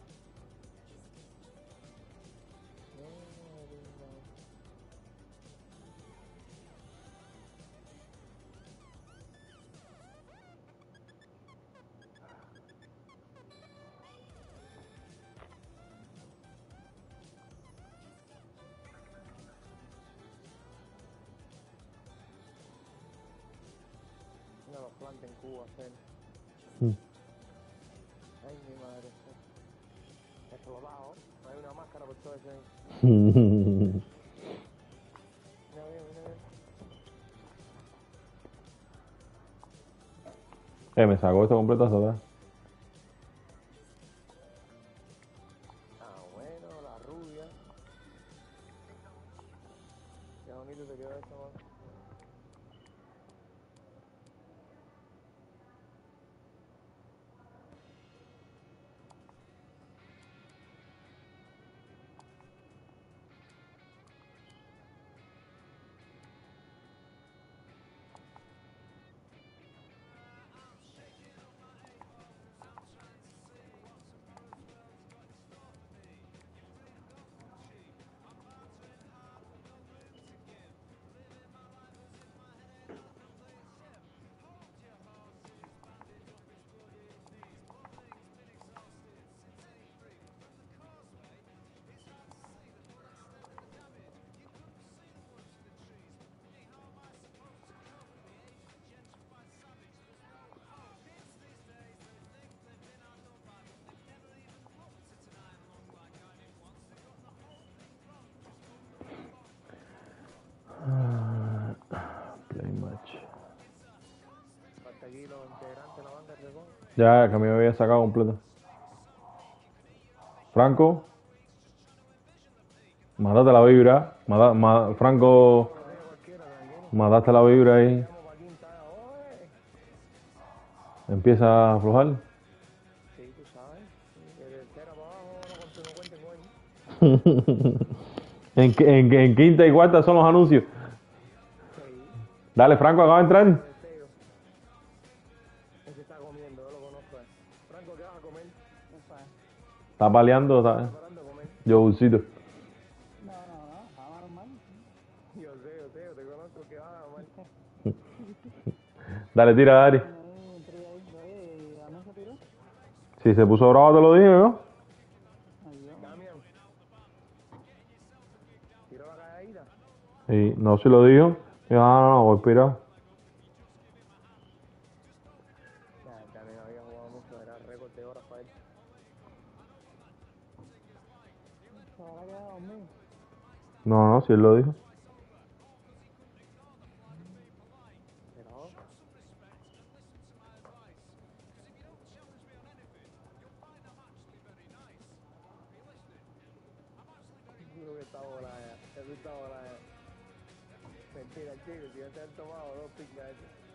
Una los plantas en Cuba, hacer. Mm. Ay, mi madre. Explotado. No hay una máscara por todo eso ahí. Mira bien, mira bien. Me sacó esto completo hasta atrás. Ah, bueno, la rubia. Qué bonito te quedó eso, man. Play match. Hasta aquí los integrantes de la banda de Recon. Ya, que me había sacado completo. Franco. Mátate la vibra. Franco. Mataste la vibra ahí. Empieza a aflojar. Sí, tú sabes. De tercera para abajo, no cuenten con En quinta y cuarta son los anuncios. Dale, Franco, acaba de entrar. Ese está comiendo, yo lo conozco. Franco, ¿qué vas a comer? Está paleando, ¿sabes? Preparando a comer. Yogurcito. No, estaba normal. Yo te conozco, ¿qué vas a comer? Dale, tira, Dari. Entré ahí, ¿a mí se tiró? Si se puso bravo, te lo dije, ¿no? Damián. ¿Tiró la caída? Y no, si lo dijo. Dijo, no, voy pirado. Damián había jugado mucho, era récord de horas para él. Se habrá quedado conmigo. No, si él lo dijo. Pero, juro que está volada ya. Eso está volada ya. Mentira, chicos, si ya se han tomado 2 pingas.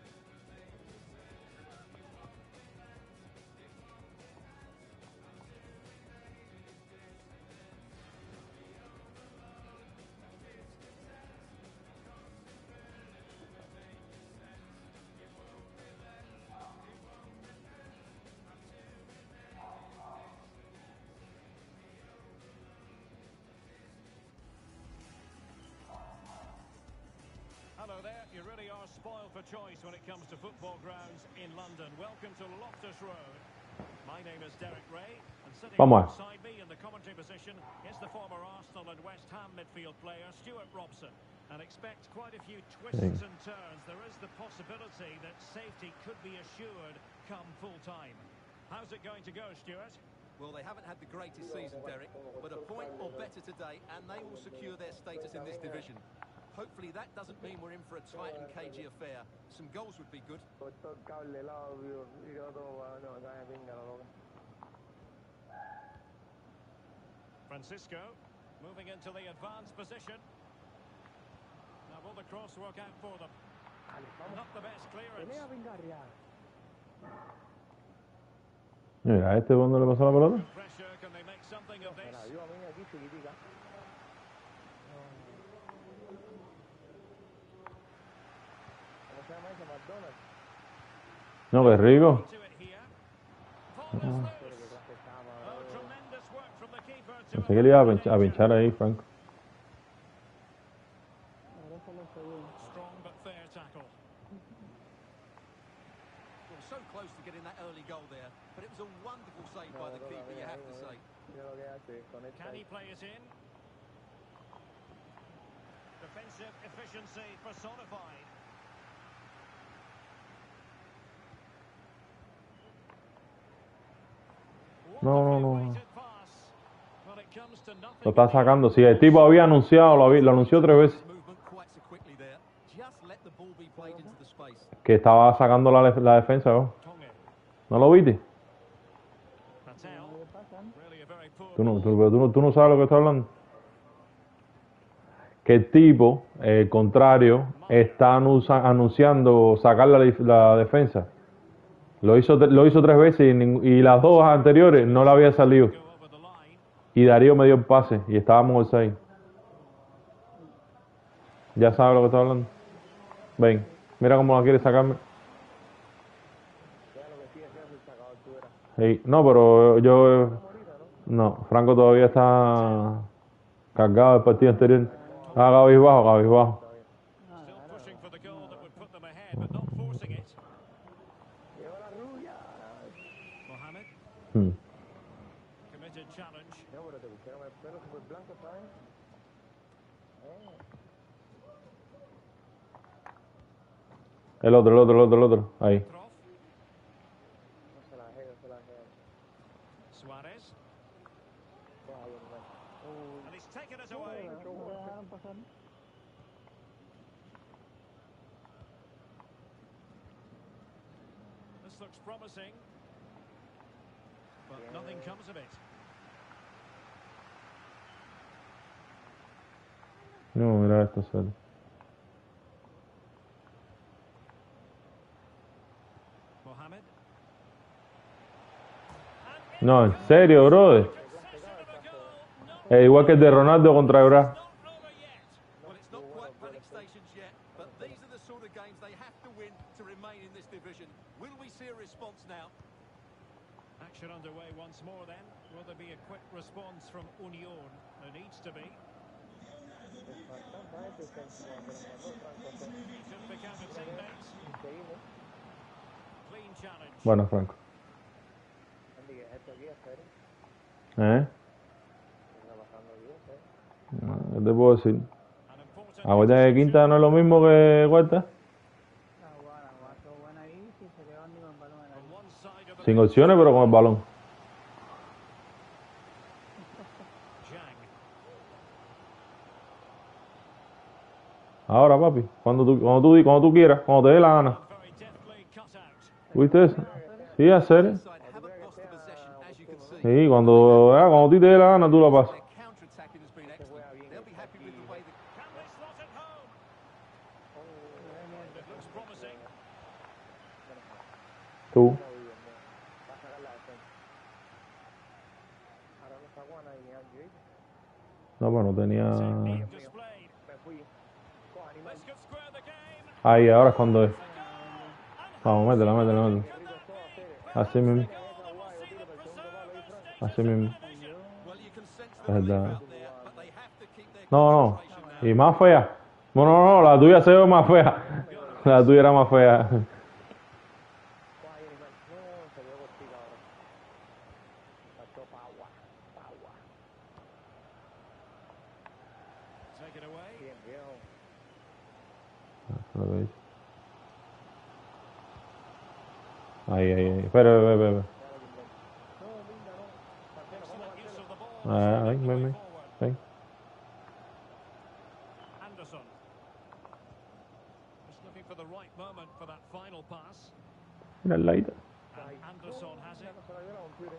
Hello there. You really are spoiled for choice when it comes to football grounds in London. Welcome to Loftus Road. My name is Derek Ray, and sitting Vamos. alongside me in the commentary position is the former Arsenal and West Ham midfield player Stuart Robson. And expect quite a few twists and turns. There is the possibility that safety could be assured come full time. How's it going to go, Stuart? Well, they haven't had the greatest season, Derek, but a point or better today, and they will secure their status in this division. Hopefully that doesn't mean we're in for a tight and cagey affair. Some goals would be good. Cortó el cable helado, tío, y quedó todo, no, está de pinga la loca. Francisco moving into the advanced position. Now will the cross work out for them? Not the best clearance. Pelea pingar ya. Mira, este cuando le pasó la pelota. Pressure, can they make something of Me la this? dio a mí aquí chiquitica. llama ese? McDonald's. No, qué rico. To it here. Ball is loose. Pero qué clase de cama, Oh, bro. tremendous work from the keeper to Pensé que le iba a pinchar ahí, Franco. Ahora se lo seguro. strong but fair tackle. Well, so close to getting that early goal there, but it was a wonderful save by the keeper, you have to say. Mira lo que hace, conecta Can ahí. he play it in? Defensive efficiency personified. No. Wonderfully weighted pass. Well, it comes to nothing Lo está in the end. sacando. Si el tipo había anunciado, lo anunció 3 veces, Movement quite so quickly there. Just let the ball be played into the space. que estaba sacando la defensa, ¿no? Tonge. ¿No lo viste? Patel. ¿Qué pasa? Really a very poor Tú ball. no sabes lo que estoy hablando. Que el tipo, el contrario, está anunciando sacar la defensa. Lo hizo 3 veces y las 2 anteriores no le había salido. Go over the line. Y Darío me dio el pase y estábamos el 6. Ya sabes lo que estoy hablando. Ven, mira cómo la quiere sacarme. Ya lo que sí es el sacador tú eras. Sí, no, pero yo... No, Franco todavía está cargado del partido anterior. Ah, cabizbajo. Still pushing for the goal that would put them ahead, but not forcing it. Llegó la rubia. Mohamed. Hmm. Committed challenge. No, pero te pusieron el pelo súper blanco, ¿sabes? El otro. Ahí. Troff. No se la dejé, Suarez. Deja ahí, hermano. And he's taken it away. ¿Lo dejaron pasar? This looks promising. But nothing comes of it. No, mira esto, serio. Mohamed. No, en serio, brother. Considerable goal. Not Igual que el de Ronaldo contra Ebra. over yet. Well, it's not quite panic stations yet, but these are the sort of games they have to win to remain in this division. Will we see a response now? Action underway once more then. Will there be a quick response from Union? There needs to be. Should pick out a teammate. Seguimos. Clean challenge. Bueno, Franco. Andy, ¿qué es esto aquí, hacer? ¿Eh? ¿Qué está pasando aquí, hacer? No, ¿qué te puedo decir? An important Acuérdate que quinta no es lo mismo que cuarta. Aguanta buena ahí, si se queda Andy con el balón en on ahí. one side of the Sin opciones, pero con el balón. Jang. Ahora, papi. Cuando tú quieras, cuando te dé la gana. Very deftly cut out. ¿Viste eso? Sí, hacer. This side haven't lost the possession, as you can see. Sí, cuando a ti te dé la gana, tú la pasas. Their counter-attacking has been excellent. They'll be happy with the way that... Can they slot it home? It looks promising. Tú. Va a sacar la defensa. Ahora no está Juana y ni Angie. No, pues no tenía... Technique displayed. Me fui. Coja, animal. This could square the game. Ahí, ahora es cuando es. The goal. Vamos, métela. Could that be? Así mismo. Goal that will see them preserve their stage Así in the mismo. division. Well, you can sense Es the relief verdad. out there, but they have to keep their No. concentration now. Y más fea. No, la tuya se ve más fea. La tuya era más fea. Coja ahí, animal. No, se vio cortita ahora. Faltó Pagua. Take it away. Bien, viejo. Lo que dice. Ahí. Espera. No, linda, no. Marcelo, ¿cómo Excellent use Marcelo? of the ball. Ven. Forward. Ven. Anderson. Just looking for the right moment for that final pass. Mira el ladito. And Anderson has it. No se la dio la computer.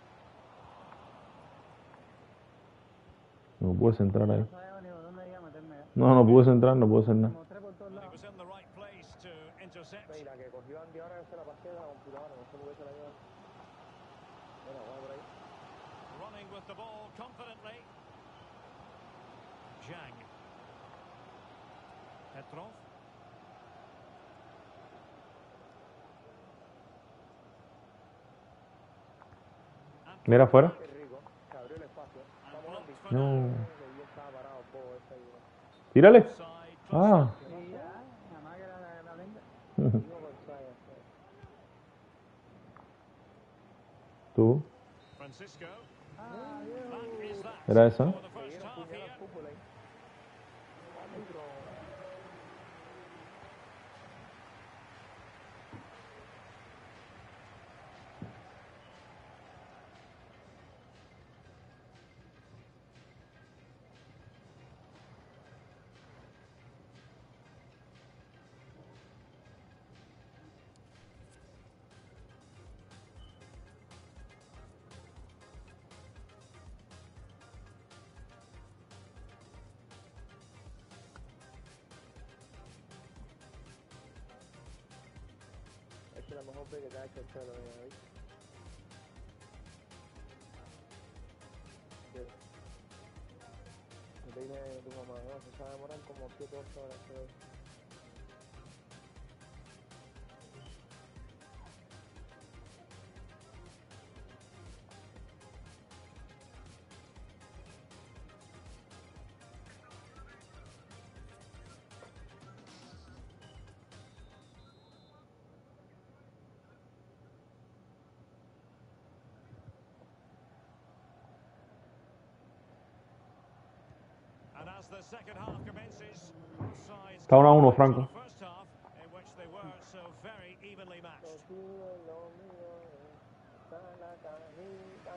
No puedes entrar ahí. No sabía ni por dónde iba a meterme ya. No puedes entrar, no puedes hacer nada. Me mostré por todos He lados. was in the right place to intercept. Y la que cogió Andy ahora yo se la pasé de la computadora, no sé por qué se la dio. Mira, va por ahí. Running with the ball confidently. Jang. Petrov. Mira afuera. Qué rico. Se abrió el espacio. Vamos, Andy. No. Que bien estaba parado el bobo ese ahí, ¿no? Tírale. Offside, Ah. Sí, ya, nada más que la venga. Digo con Saya, sí. Tú. Francisco. Ah, Dios. That is that. Era esa. For the Le first dieron half puñalada here. al fútbol ahí. Árbitro. Esta es la mejor vez que te ha hecho el pelo, ¿viste? Sí. Me dice tu mamá, no, se va a demorar como 7 o 8 horas, creo. And as the second half commences, both sides Está 1-1, on the Franco. first half, in which they were so very evenly matched. Contigo lo mío está la camita.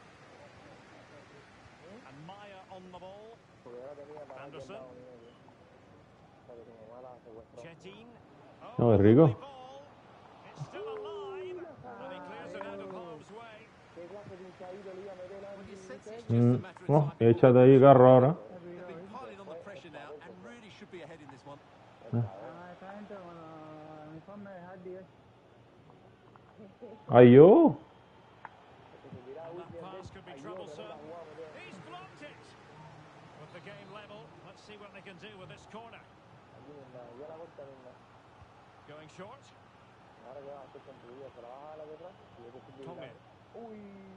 And Maya on the ball. Porque ahora tenía para aquel Anderson. lado mío, tío. O sea, que tu mamá la secuestró. Chetin. No, qué rico. lovely ball. It's still alive. And he clears it out of harm's way. ¿Qué clase de hinchadito le iba a meter a Well, you sense it's Andy? just a matter of No, time before échate ahí, carro ahora. they've been piling on the pressure now and really should be ahead in this one. Ah, esta gente con el uniforme de Hardy es. Ay, yo. And that pass could be troublesome. He's blocked it. With the game level, let's see what they can do with this corner. Aquí misma, yo la corta misma. Going short. Ahora que vas a hacer con tu vida, se la vas a la detrás y yo te estoy Tongue. gritando. Uy.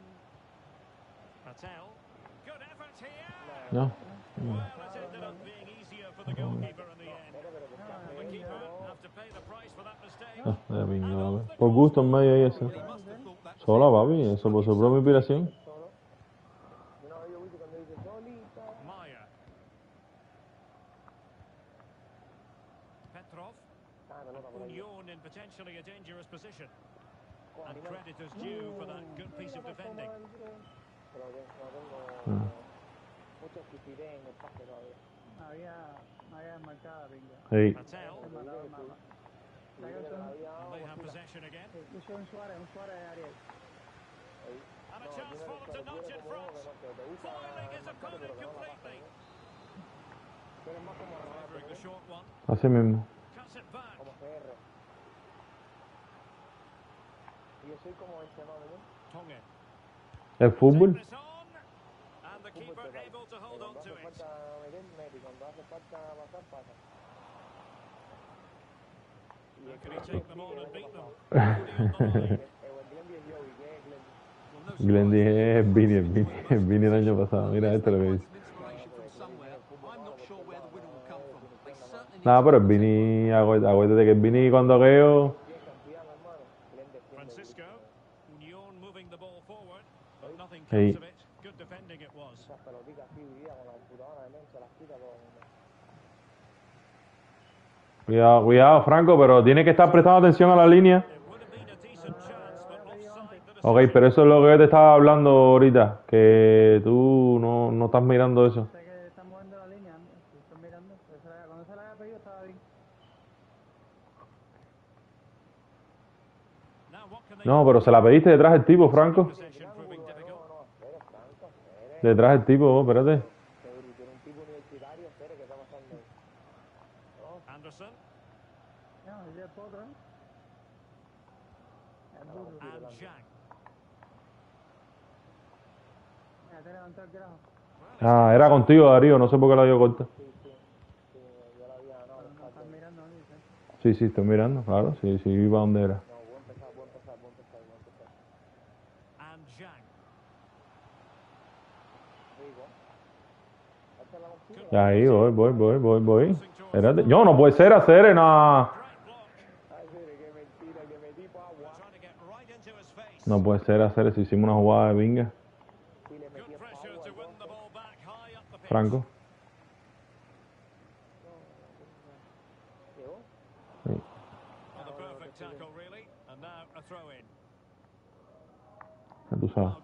Patel. Good effort here. No. Well, it ended up being easier for the goalkeeper in the end. And the keeper have to pay the price for that mistake. Ah, de pinga, papi. Por gusto en medio ahí eso. He must have thought that Sola, papi. Eso por su propia inspiración. Solo. Yo no yo viste cuando dice solita. Maya. Petrov. Ah, pelota por ahí. Union in potentially a dangerous position. And Animal. credit is due for that good piece of defending. Pero que no tengo mucha exquisitez en el pase todavía. Había marcada, pinga. Hey. Patel. Se mataba el mapa. La que Yo son- la había And dado they have vacila. possession again. Yo soy un Suárez de Ariel. Ahí. And a No, chance tú no for eres them to suave, tú notch eres in como front. uno que no, que te gusta Foiling his marcarte, opponent pero que no la pasas, completely. ¿no? Tú eres más como Ronaldo, Delivering the ¿no? short one. Así mismo. Cuts it back. Como CR. Y yo soy como este, ¿no? ¿no? Tongue. El fútbol. Take this on. And the Fútbol keeper total. able to hold Que on cuando to hace it. falta meter, mete. Y cuando hace falta pasar, pasa. Y How el can que he es take them Glendy on el and año beat them? pasado. Already on the line. El Glendy es Joey, ¿qué es Glendy? well, no Glendy surprise. es Vini el año pasado. Mira esto lo que Find dice. some inspiration from somewhere. I'm not sure where the winner will come from. They certainly need Nada, to pero el Vini, acuérdate que el Vini cuando veo. Bien campeón, hermano. Glenn defiende Francisco. Union moving the ball forward. But nothing Hey. comes of it. Good defending it was. esas pelotitas así vividas con la computadora de men, se las quita todo el mundo. Cuidado, cuidado, Franco, pero tiene que estar prestando atención a la línea. It would have been a decent chance, but offside the Ok, decision. pero eso es lo que yo te estaba hablando ahorita. Que tú no estás mirando eso. Sé que están moviendo la línea, si están mirando. Pero cuando se la había pedido estaba bien. Now what can they No, do? pero se la pediste detrás del tipo, Franco. Possession proving difficult. No, espere, Franco, espere. Detrás del tipo, espérate. Seguro, tú eres un tipo universitario, espere, ¿qué está pasando? Anderson. No, ese es otro, ¿eh? Es duro. And Zhang. Mira, te levantó el grajo. Ah, era contigo, Darío. No sé por qué la dio corta. Sí, yo la había ganado. No están mirando, ¿no? Dice. Sí, sí, estoy mirando. Claro, sí, sí, iba donde era. No, voy a empezar. And Zhang. Ahí, voy. Espérate. Yo no puede ser hacer nada. No puede ser hacer si hicimos una jugada de vinga. Franco. Sí. Ya tú sabes.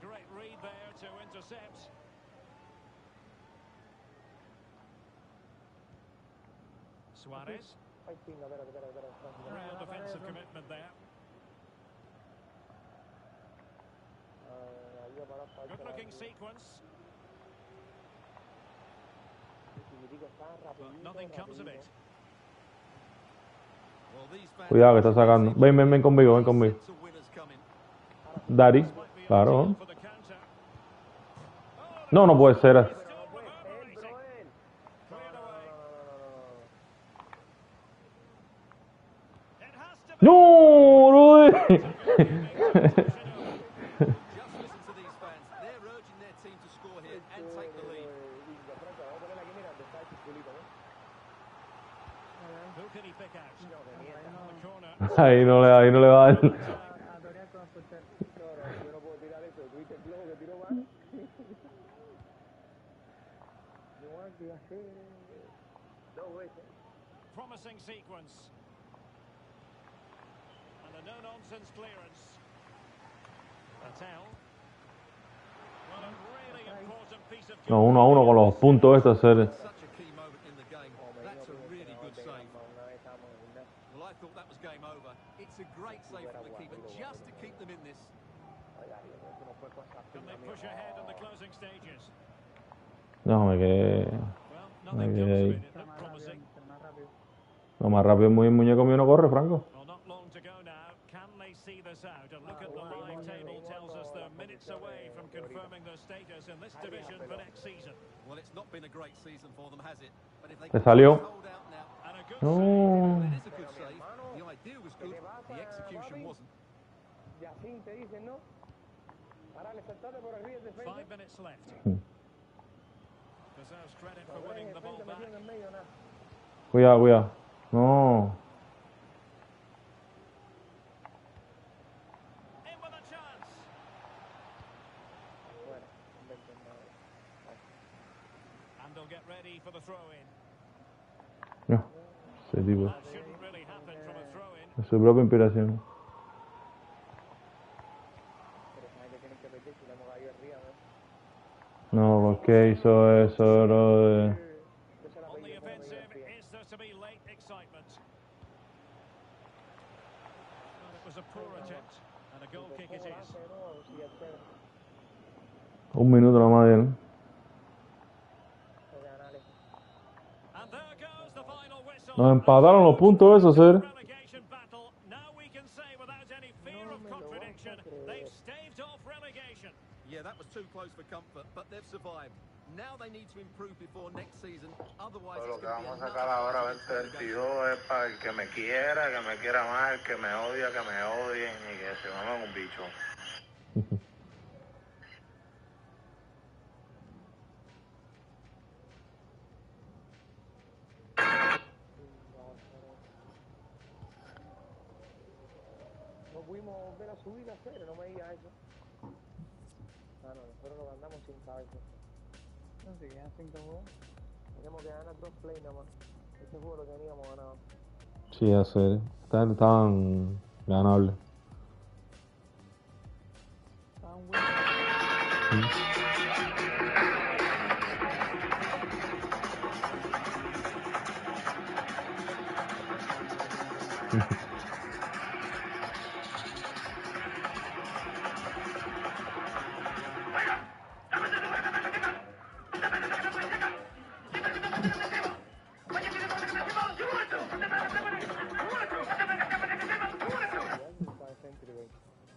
Suarez. Real defensive commitment there. Good looking sequence. But nothing comes of it. Well, these fans Cuidado que está sacando. Ven conmigo, ven conmigo. sense of winners coming. Dari. Claro. For the counter. No puede ser. Still reverberating. Cleared away. It has to be. No, bro. Just listen to these fans. They're urging their team to score here and take the lead. Who can he pick out? On the corner. Ahí no le va a dar. A Dorian con escuchar. Yo no puedo tirar eso. ¿Tuviste el flojo que tiró mal? Yo antes hace 2 veces. Promising sequence. And a no-nonsense clearance. Patel. Well, a really important piece of No, 1-1 con los puntos estos hacer. Such a key moment in the game. That's a really good save. Well, I thought that was game over. It's a great save from the keeper just to keep them in this. Can they push ahead in the closing stages? No, me quedé. Well, nothing Okay. comes of it. It Está looked más promising. rápido, está más rápido. No, más rápido el muñeco mío no corre, Franco. Well, not long to go now. Can they see this out? A look at the live table tells us they're minutes away from confirming their status in this division for next season. Well, it's not been a great season for them, has it? But if they Se can salió. hold out now, And a good No. well, it is a good save. The idea was good, the execution wasn't. Y así te dicen, ¿no? Ahora le saltaste por arriba el defensa. 5 minutes left. Hmm. Deserves credit for Ahora winning el the ball defensa back. metido en el medio, nada. Cuidado. No. In with a chance. Bueno, inventen nada. And they'll get ready for the throw-in. No. Ese tipo. That shouldn't really happen from a throw-in. Es su propia inspiración. Pero esa gente tiene que perder si le hemos caído arriba, ¿no? No, ¿por qué hizo eso, bro? Yo se la On pedí the como me offensive, dio el pie. is there to be late excitement? Well, it was a poor attempt, and a goal kick it ¿Cómo la is. hace de nuevo? Si el cero. Un minuto nomás dieron. Tengo que ganarle. And there goes the final whistle. Nos empataron los puntos esos, ser. Relegation battle. Now we can say without any fear of contradiction, they've staved off relegation. Yeah, that was too close for comfort, but they've survived. Now they need to improve before next season, otherwise Lo it's que going to be vamos a another sacar ahora relegation 2022 es para el que me quiera más, el que me odia, que me odien y que se mamen un bicho. No pudimos volver a subir a cero, no me digas eso. Ah, no, nosotros lo andamos sin cabeza. No sé, quedan 5 juegos. Tenemos que ganar 2 play nada más. Este juego lo teníamos ganado. Sí, hacer. Estaban ganables. Estaban buenos. Para Century, güey.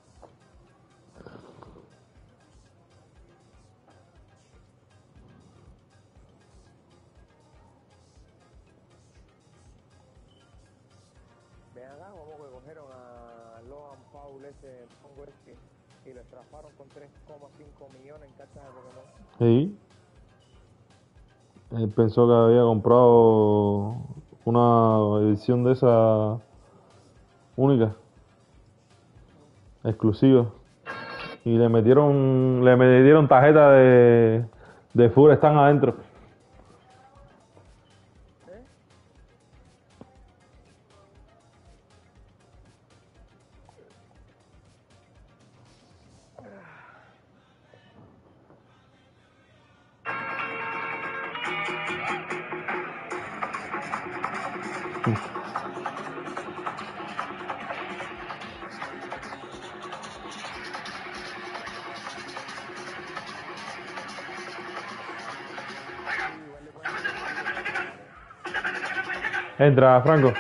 Ven acá, como que cogieron a Logan Paul, ese pongo este, y lo estrafaron con 3,5 millones en cartas de Pokémon. Sí. Él pensó que había comprado una edición de esa única, exclusiva. Y le metieron tarjeta de full stand adentro. Entra, Franco.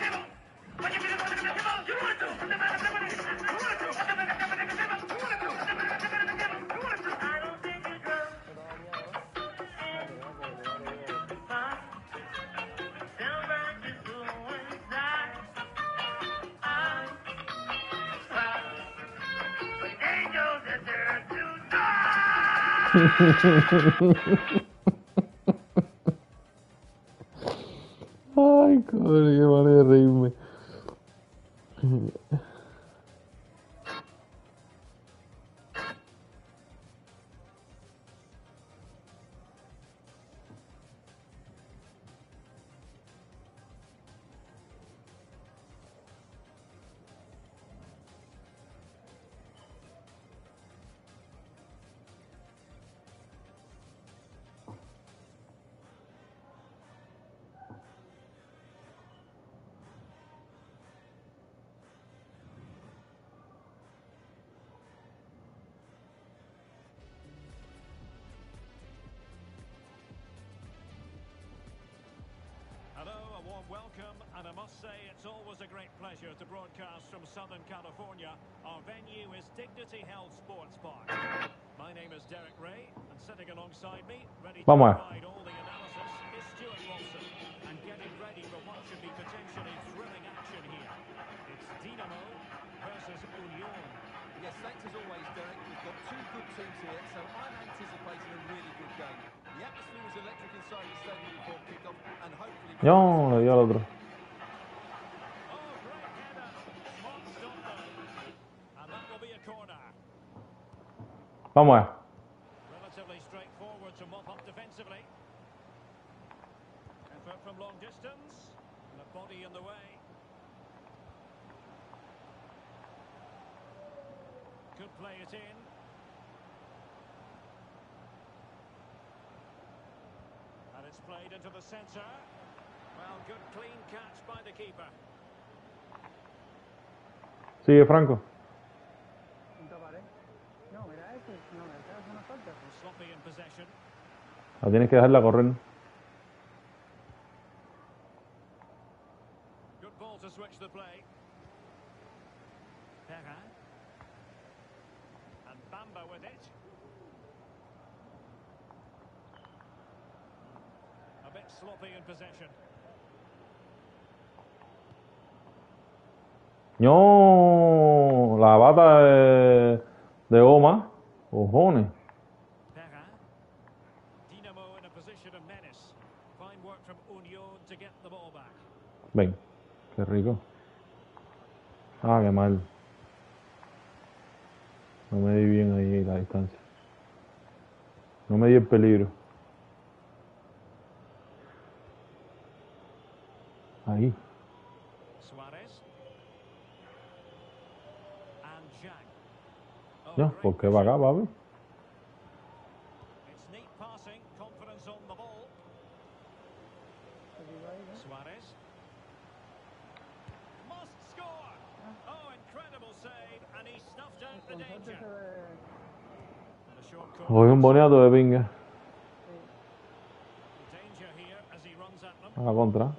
Ay, coño, qué manera de reírme. Hello, a warm welcome, and I must say it's always a great pleasure to broadcast from Southern California. Our venue is Dignity Health Sports Park. My name is Derek Ray, and sitting alongside me, ready to Vamos. provide all the analysis, is Stuart Wilson, and getting ready for what should be potentially thrilling action here. It's Dinamo versus Union. Yes, thanks as always, Derek. We've got two good teams here, so I'm anticipating a really good game. The atmosphere was electric inside the stadium before kickoff, and hopefully... No, le dio al otro. Oh, great header. Smart stop, though. And that will be a corner. Vamos. Relatively straightforward to mop up defensively. Effort from long distance. And a body in the way. Could play it in. And it's played into the centre. Well, good clean catch by the keeper. Sigue, Franco. Punta pared. No, mira ese. No, esa es una falta. Sloppy in possession. La tienes que dejarla correr. Good ball to switch the play. Perrin. And Bamba with it. A bit sloppy in possession. No, la bata de goma. Cojones. Perrin. Dinamo in a position of menace. Fine work from Union to get the ball back. Ven, qué rico. Ah, qué mal. No me di bien ahí la distancia. No me di el peligro. Ahí. Suarez. And Jack. Oh, No, great ¿por qué va acá, papi? It's neat passing, confidence on the ball. Suarez. Must score! Oh, incredible save, and he snuffed out the danger. And a short Cogí corner. un boniato de pinga. Danger here as he runs at them. A la contra.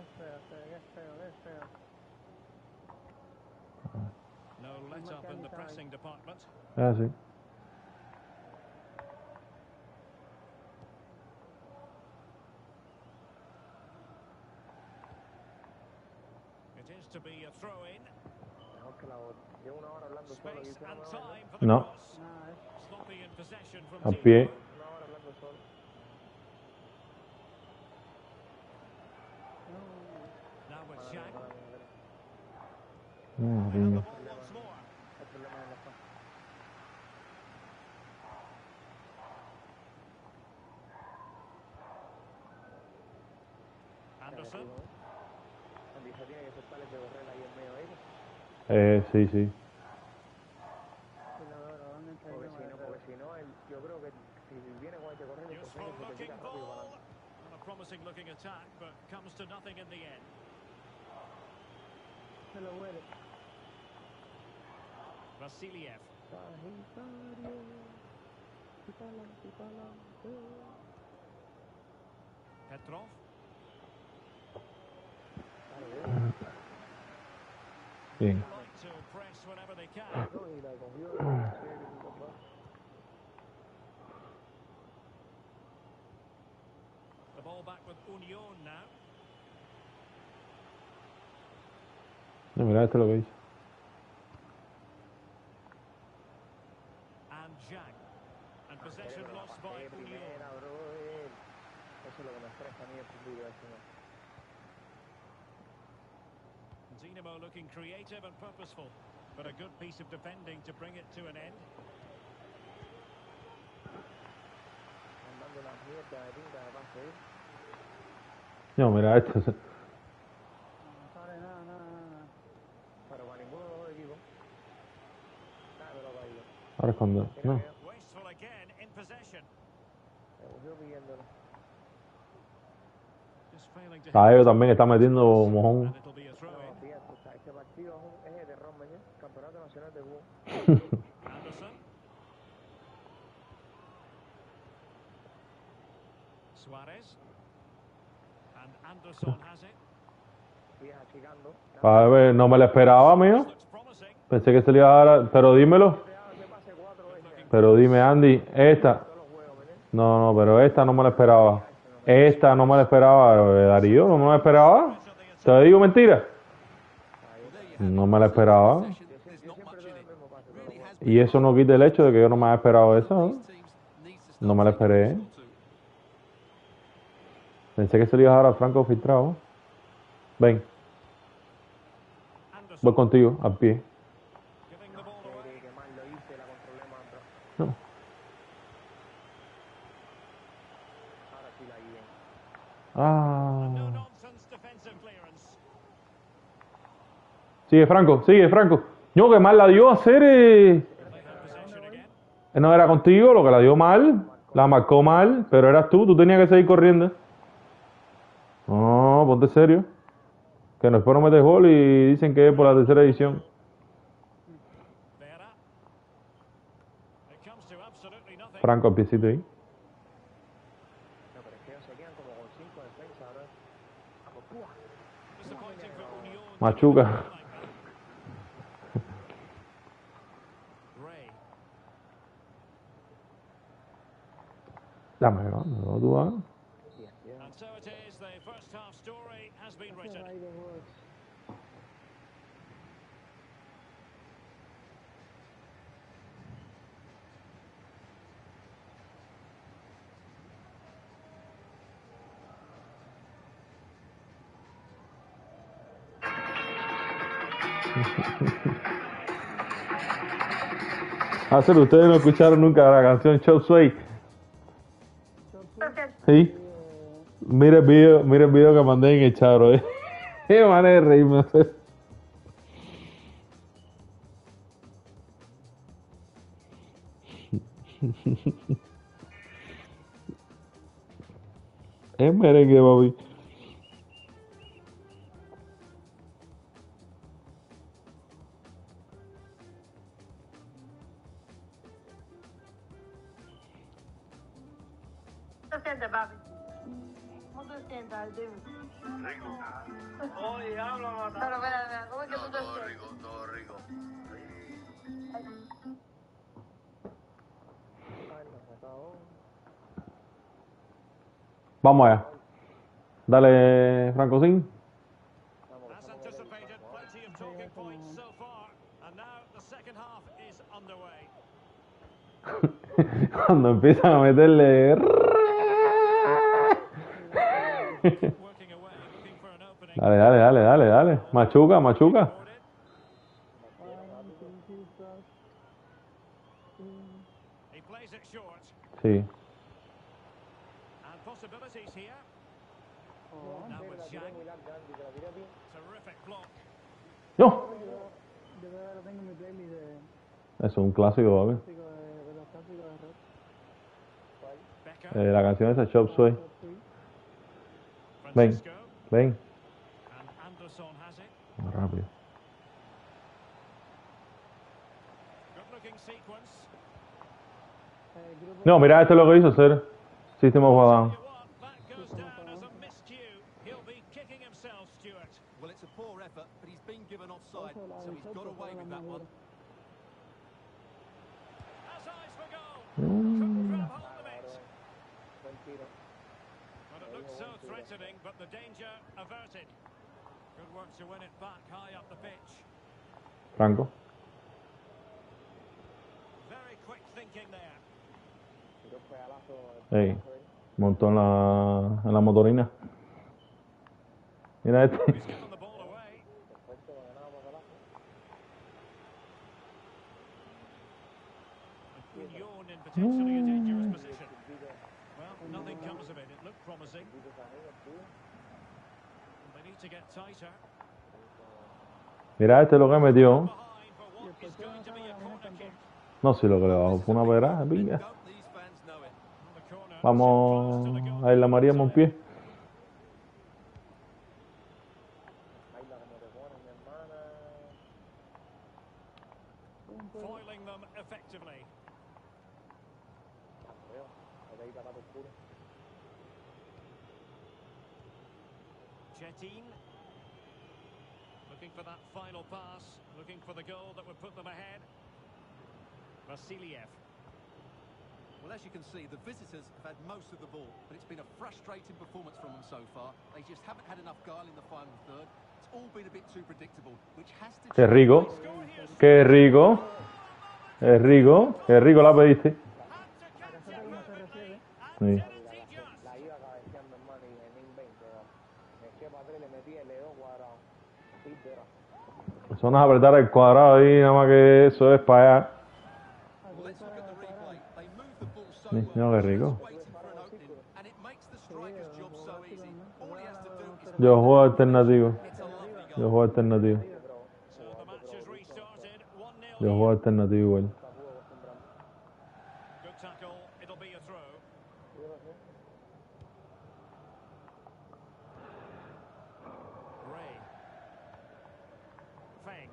No let up in the pressing department. Es así. It is to be a throw in. Mejor que la otra. Llevo una hora hablando solo. Space Aquí and una time for the No. cross. Sloppy in possession from A pie. Dinamo. hora hablando solo. Anderson. Andy se tiene que soltar ese Borrell ahí en medio de ellos. Sí, sí. Porque si no, yo creo que si viene con este correo, el Useful proceso se te looking tira rápido para ball. adelante. And a promising looking attack, but comes to nothing in the end. Se lo huele. Vasiliev. Petrov. Bien. Like to press whenever they can. No, y la cogió. The ball back with Union now. No, mira esto es lo que dice. And Zhang. And possession lost by Union. Primera, bro. Eso es lo que me estresa a mí el vídeo ese, ¿no? Dinamo looking creative and purposeful, but a good piece of defending to bring it to an end. Mandando una mierda de tinta de pase, ¿eh? No, mira esto. No sale nada. Pero para ninguno de los dos equipos. Dámelo para ellos. Ahora es cuando. No. Wasteful again in possession. Me cogió pidiéndolo. Just failing to A ellos también está metiendo mojón. and it'll be a throw No, in. fíjate, este partido es de terror, mañana. Campeonato Nacional de Cuba. Anderson. Suarez. And Anderson has it. Sigue achicando. A ver, no me lo esperaba, mío. Looks promising. Pensé que se le iba a dar. Pero dímelo. Ese pase 4 veces. Pero dime, Andy, esta. Todos los juegos, ¿verdad? No, pero esta no me la esperaba. Esta no me la esperaba, Darío, no me la esperaba. ¿Te digo mentira? No me la esperaba. There's not much in it. Really has Y eso no quita el hecho de que yo no me había esperado eso, ¿no? teams needs to No me la esperé. Pensé que se le iba a dar a Franco filtrado. Ven, Anderson voy contigo, al pie. giving the ball away. Que mal lo hice, la controlé más atrás. No. Ahora sí la guíen. No Ah. nonsense defensive clearance. Sigue Franco. No, que mal la dio a hacer. They have possession again. No era contigo, lo que la dio mal. La marcó mal, pero eras tú tenías que seguir corriendo. No, ponte serio. Que nos fueron a meter gol y dicen que es por la tercera edición. Vera. It comes to absolutely nothing. Franco al piecito ahí. No, pero es que ellos se quedan como con 5 defensas ahora. Vamos, ¡pua! Disappointing for Union. Machuca. Like that. Ray. Dame, no, tú vas. And so it is, the first half story has been written. Hacer, ustedes no escucharon nunca la canción Chop Suey. Sí. Mira el video que mandé en el charo, Qué manera de reírme. Es merengue, papi. ¿Cómo te sientes, papi? ¿Cómo te sientes? Dime. Oye, habla, mata. Pero, espera, ¿cómo es que tú te sientes? Todo rico. Vamos allá. Dale, Francosín. As anticipated, plenty of talking points so far. And now the second half is underway. Cuando empiezan a meterle. Working away, looking for an opening. Dale. Machuca. Forwarded. He plays it short. Sí. And possibilities here. Now la with tiré Zhang. muy larga, Andy, te la tiré a ti. Terrific block. ¡No! Yo todavía lo tengo en mi playlist de Eso es un clásico, papi. de los clásicos de rock. Becker. La canción esa, Chop Suey. Top three. Ven, Francisco. ven. And Anderson has it. Más rápido. Good looking sequence. Grupo No, mira este lo que hizo hacer. System of a Tell Down. you what, that goes down as a miscue. He'll be kicking himself, Stuart. Well, it's a poor effort, but he's been given offside, so he's got away with that one. Has eyes for goal. Couldn't grab hold of it. Buen tiro. But it looked so threatening, but the danger averted. Good work to win it back high up the pitch. Franco. Very quick thinking there. Tiró un pedalazo, Ey, montó en la motorina. Mira este. He's given the ball away. perfecto, lo ganábamos pedalazo. And Union in potentially a dangerous position. Well, nothing comes of it. It looked promising. They need to get tighter. Mira este lo que metió. Behind for what is going to be a corner kick. No sé lo que le bajó. Fue una verada, pinga. Don't these fans know it? On the corner. Vamos a Isla María Monpié. Ahí la como te ponen, mi hermana. Foiling them effectively. Veo, ahí está por culo. Chetin. Looking for that final pass. Looking for the goal that would put them ahead. Vasiliev. Well, as you can see, the visitors have had most of the ball, but it's been a frustrating performance from them so far. They just haven't had enough guile in the final third. It's all been a bit too predictable, which has to Qué change. rico. Qué rico. Qué rico. Qué rico la pediste. Sí. La iba cabeceando, hermano, y en 20, me eché para atrás y le metí el dedo cuadrado. Así, pero. Eso no es apretar el cuadrado ahí, nada más que eso es para allá. Well, let's look at the replay. They move the ball so Sí, well. no, qué rico. Just waiting for an opening, and it makes the striker's job so easy. All he has to do is Yo juego alternativo. it's a lovely Yo goal. juego alternativo. So the match has restarted. 1-0. Yo juego alternativo igual. Good tackle. It'll be a throw. Ray. Fang.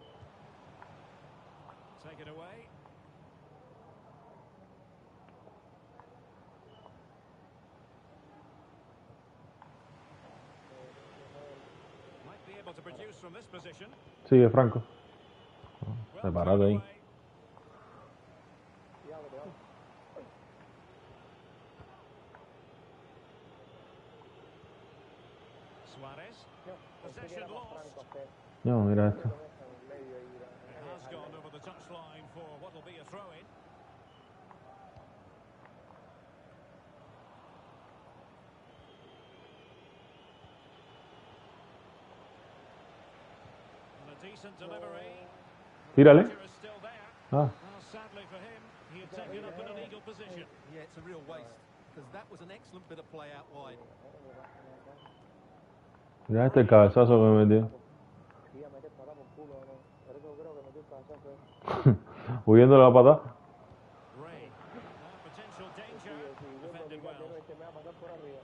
Take it away. Might be able to produce from this position. Sigue Franco. Well Separado ahí. away. Suarez. Possession lost. No, mira esto. It has gone over the touchline for what will be a throw-in. And a decent delivery. Tírale. Danger is still there. Ah, Well, sadly for him, he had taken up an illegal position. Yeah, it's a real waste, because that was an excellent bit of play out wide. mira este cabezazo que me metió. Iba a meter para por culo, ¿no? Por eso creo que metió el cabezazo. Huyendo de la patada. Ray. Potential danger. Defended well. Este me va a pasar por arriba.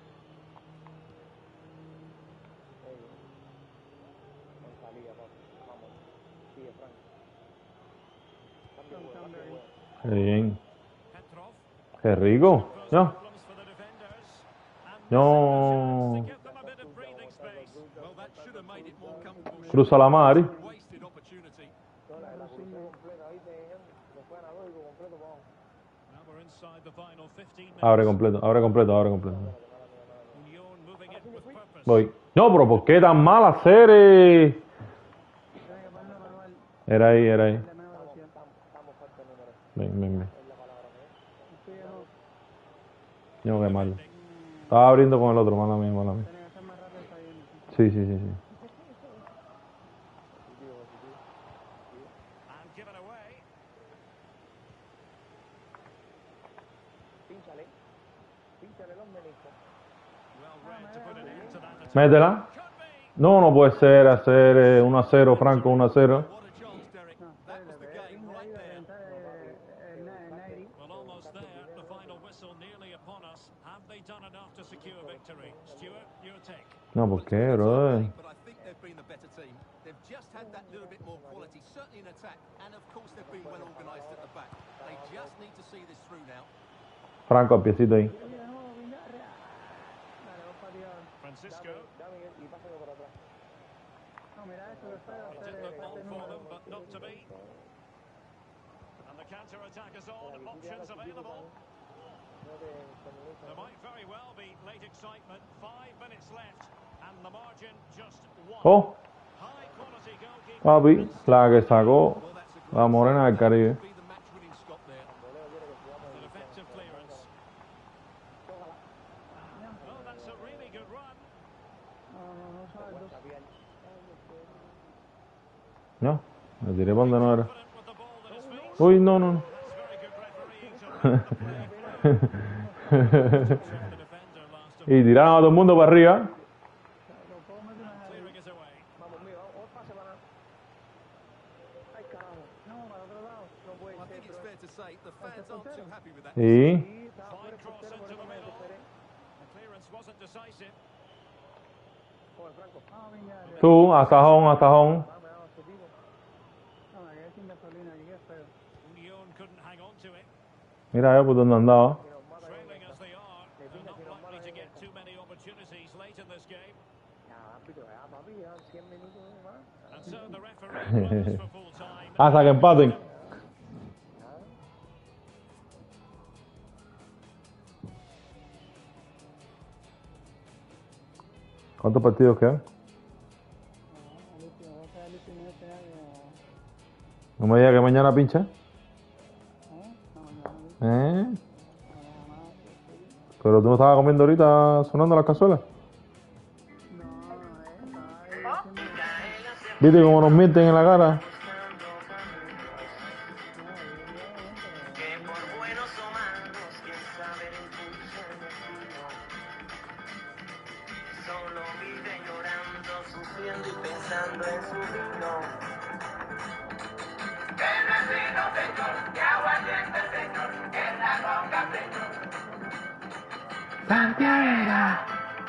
En salida, papi. Vamos. Sigue, Frank. Cambio, cambio. Qué bien. Petrov. Qué rico. No. Problems for the defenders. And No. to give them a bit of breathing space. Well, that should have made it more comfortable. Cruza la mar. Wasted opportunity. No, la crucé completa, ¿viste? Se fue analógico completo, vamos. Now we're inside the final 15 minutes. Abre completo, abre completo, abre completo. Union moving it with purpose. Voy. No, pero ¿por qué tan mal hacer? Tiene que ponerlo manual Era ahí, era ahí. de menor velocidad. Estamos falta el número. Ven, ven, ven. Es la palabra, ¿no? Estoy No, qué mal. Estaba abriendo con el otro, mala mía, mala mía. Tiene que ser más rápido para irme. Sí, sí, sí, sí. And given away. Pínchale. Pínchale los meniscos. Métela. No, no puede ser hacer 1-0, Franco, 1-0. What a chance, Derek. That was the game right there. Well, almost there. The final whistle nearly upon us. Have they done enough to secure victory? Stuart, your take. No, ¿por qué, brother? But I think they've been the better team. They've just had that little bit more quality, certainly in attack, and of course they've been well organised at the back. They just need to see this through now. Franco, al piecito ahí. Francisco. Y pásalo por atrás. No, mira esto después de It hacer did look on este for número. them, but not to be. And the counter-attack is on. Options available. There might very well be late excitement. 5 minutes left, and the margin just 1. Oh, High quality goalkeeping. papi, la que sacó Well, that's a good la morena del Caribe. be the match-winning stop there. An effective clearance. Well, that's a really good run. No sabes dos. No, me tiré por donde no era. Confident with the ball at his feet. Uy, no, no, no. That's very good refereeing to read the play through. The defender last of Y tiraron a todo el mundo para arriba. clearing it away. Vamos, mío, vamos, pase para. Ay, carajo. No, para otro lado. No puede I think ser, it's bro. fair to say the fans aren't too happy with that. Sí. Sí, estaba fuera Fine el cross portero, into por the eso me middle. desesperé. The clearance wasn't decisive. Joder, Franco. Ah, venga, ya. Tú, hasta home. Dame, dame a su tipo. No, me quedé sin gasolina, llegué feo. Union couldn't hang on to it. Mira yo por donde andaba. Que nos mata con Trailing esta. as they are, they're not likely to get too many opportunities late in this game. Ya, árbitro, ya, papi, ya 100 minutos más. And so the referee runs for full time. Hasta que empaten. ¿Cuántos partidos quedan? El último, va a ser el último este año. No me digas que mañana pincha. No, mañana, ¿Eh? Pero tú no estabas comiendo ahorita sonando las cazuelas. ¿Viste cómo nos mienten en la cara? Que por buenos o malos, quién sabe el pulso destino. Solo vive llorando, sufriendo y pensando en su vino. El vecino, señor, que aguardiente, señor, que la conga, señor. Santiago.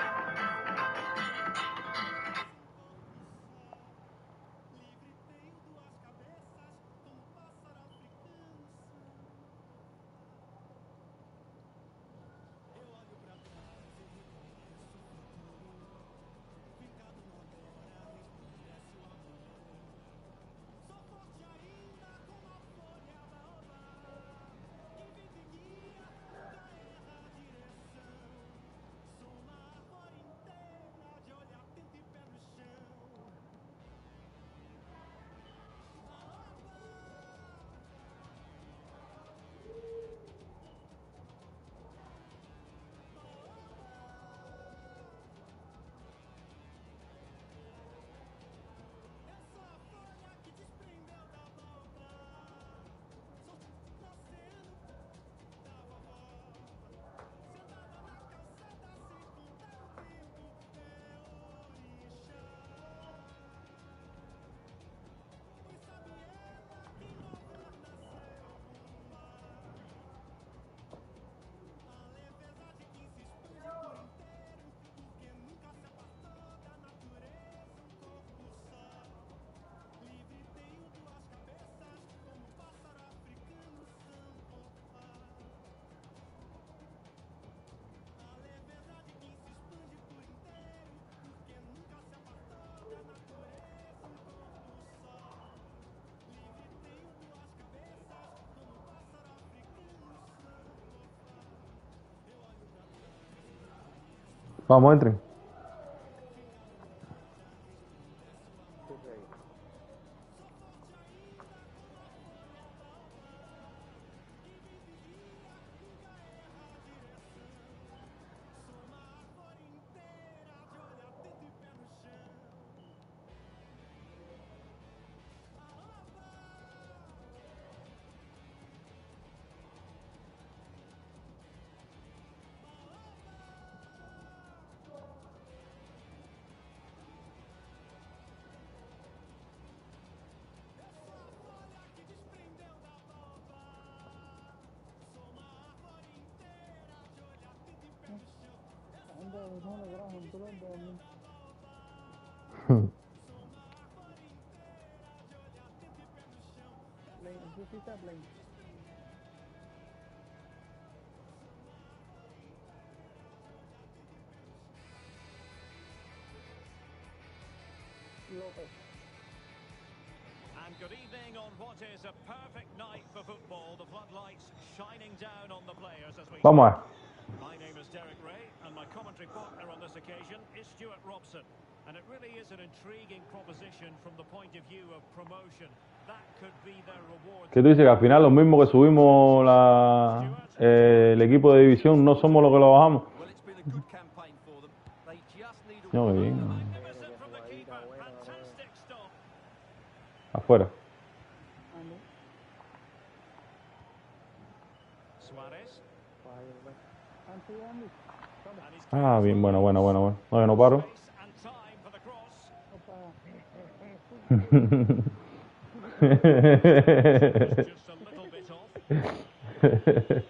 Vamos, entren. mismo le grabo un tulo de mí. Aquí sí está Blaine. López. And good evening on what is a perfect night for football. The floodlights shining down on the players as we... Vamos a ver. My name is Derek Ray, and my commentary partner on this occasion is Stuart Robson. And it really is an intriguing proposition from the point of view of promotion. That could be their reward. ¿Qué tú dices? Que al final los mismos que subimos el equipo de división no somos los que lo bajamos. Well, it's been a good campaign for them. They just need a No, qué bien. Magnificent from the keeper. Fantastic stop. Afuera. Suarez. And he's Ah, bien, bueno. No, yo no paro. space and time for the cross. Just a little bit off.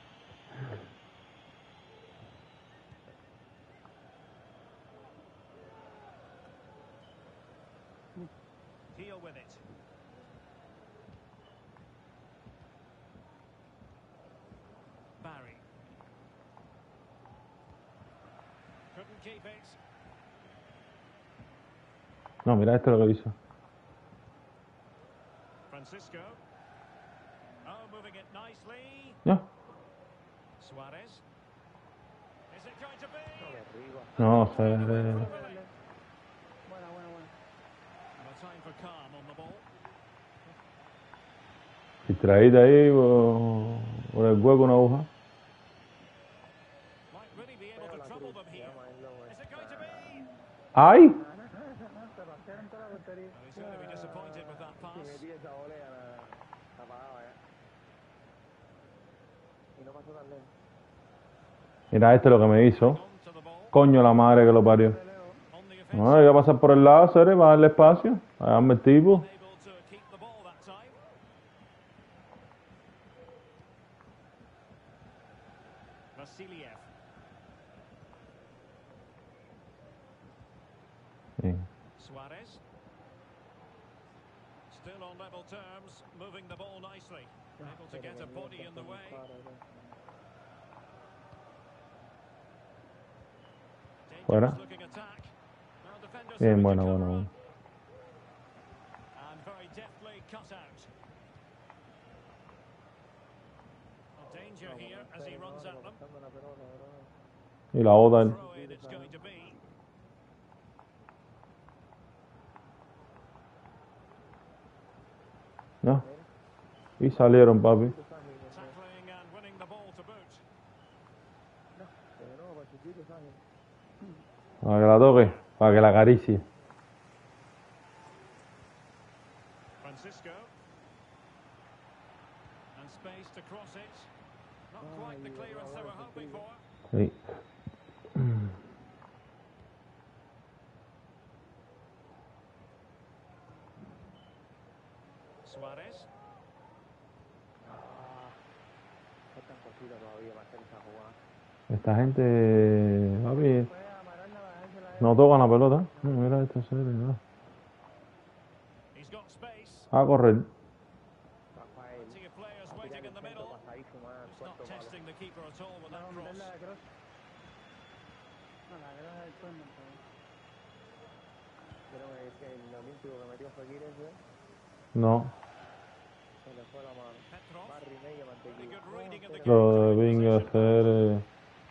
Deal with it. Barry. Couldn't keep it. No, mira esto es lo que hizo. Francisco. Oh, moving it nicely. No, Suarez. Is it going to be? no sé. Buena. No time for calm on the ball. Distraída ahí por el hueco una aguja. Might really be able to trouble them here. Is it going to be? ¡Ay! Se pasearon toda la portería. Well, he's going to be disappointed with that Si pass. metí esa volea, la pagaba ya. Y no pasó tan lejos. Mira esto es lo que me hizo. On to the ball. Coño la madre que lo parió. On the offensive. No, iba a pasar por el lado, Cere, para darle espacio. A darme el tipo. Able to keep the ball that time. Vasiliev. Sí. Suarez. Still on level terms, moving the ball nicely. Able to get a body in the way. Fuera. Dangerous looking attack. Now defenders Bien, having to bueno. cover up. And very deftly cut out. Danger here as he runs at them. Y la otra. Throw in it's going to be. No. Y salieron, papi. Tackling and winning the ball to boot. Para que la toque. Para que la acaricie. Francisco. And space to cross it. Not quite the clearance they were hoping for. Sí. Suarez. Faltan cositas todavía para hacer esa jugada. Esta gente, papi, no tocan la pelota. No, mira esto, Cere, no. He's got space. A correr. Rafael, Plenty of players waiting in the middle. Just not testing the keeper at all with that Vamos a meter cross. la de cross. No, la de cross del cuerno. creo que el olímpico que metió Fekir ese, No. se le fue la mano. Petrov. Barry Media Really mantequilla. good reading of the Lo de keeper. Vinga hacer.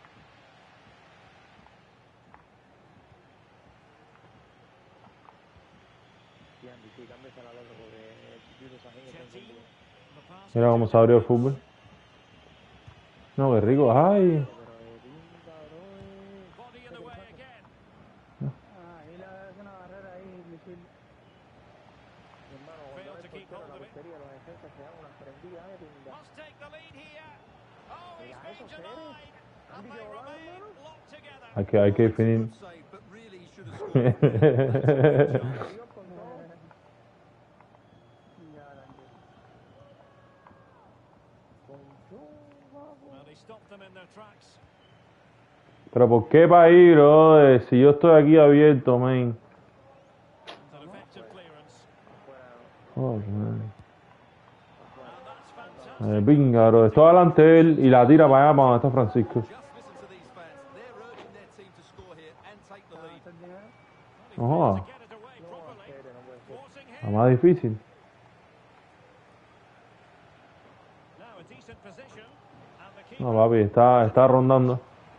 Sí, Andy, sí, cámbiase la loca porque el chiquito Sajín está Chetty. encendido. The pass Mira cómo se abrió el fútbol. No, qué rico. Ay. Pero de pinta, bro, body in the way again. Ah, ahí le hace una barrera ahí, misil. mi hermano, cuando Failed va el to keep portero a hold la of it. portería, los defensas se dan unas prendidas de pinta. Must take the lead here. Oh, he's Mira been eso, Cere. denied. And Andy, they que volado, remain hermano. locked together. Hay que definir. Good save, but really he should have scored. Dios con todo. Ya, tranquilo. Con todo, Well, he stopped them in their tracks. Pero ¿por qué para ir, brother? Si yo estoy aquí abierto, man. An effective clearance. Oh, man. And that's fantastic. Pinga, bro. Estoy delante de él y la tira para allá, para donde está Francisco. Just listen to these fans. They're urging their team to score here and take the lead. No jodas. To get it away properly. Forcing La him. más difícil. Now a decent position. And the No, keeper. papi, está rondando.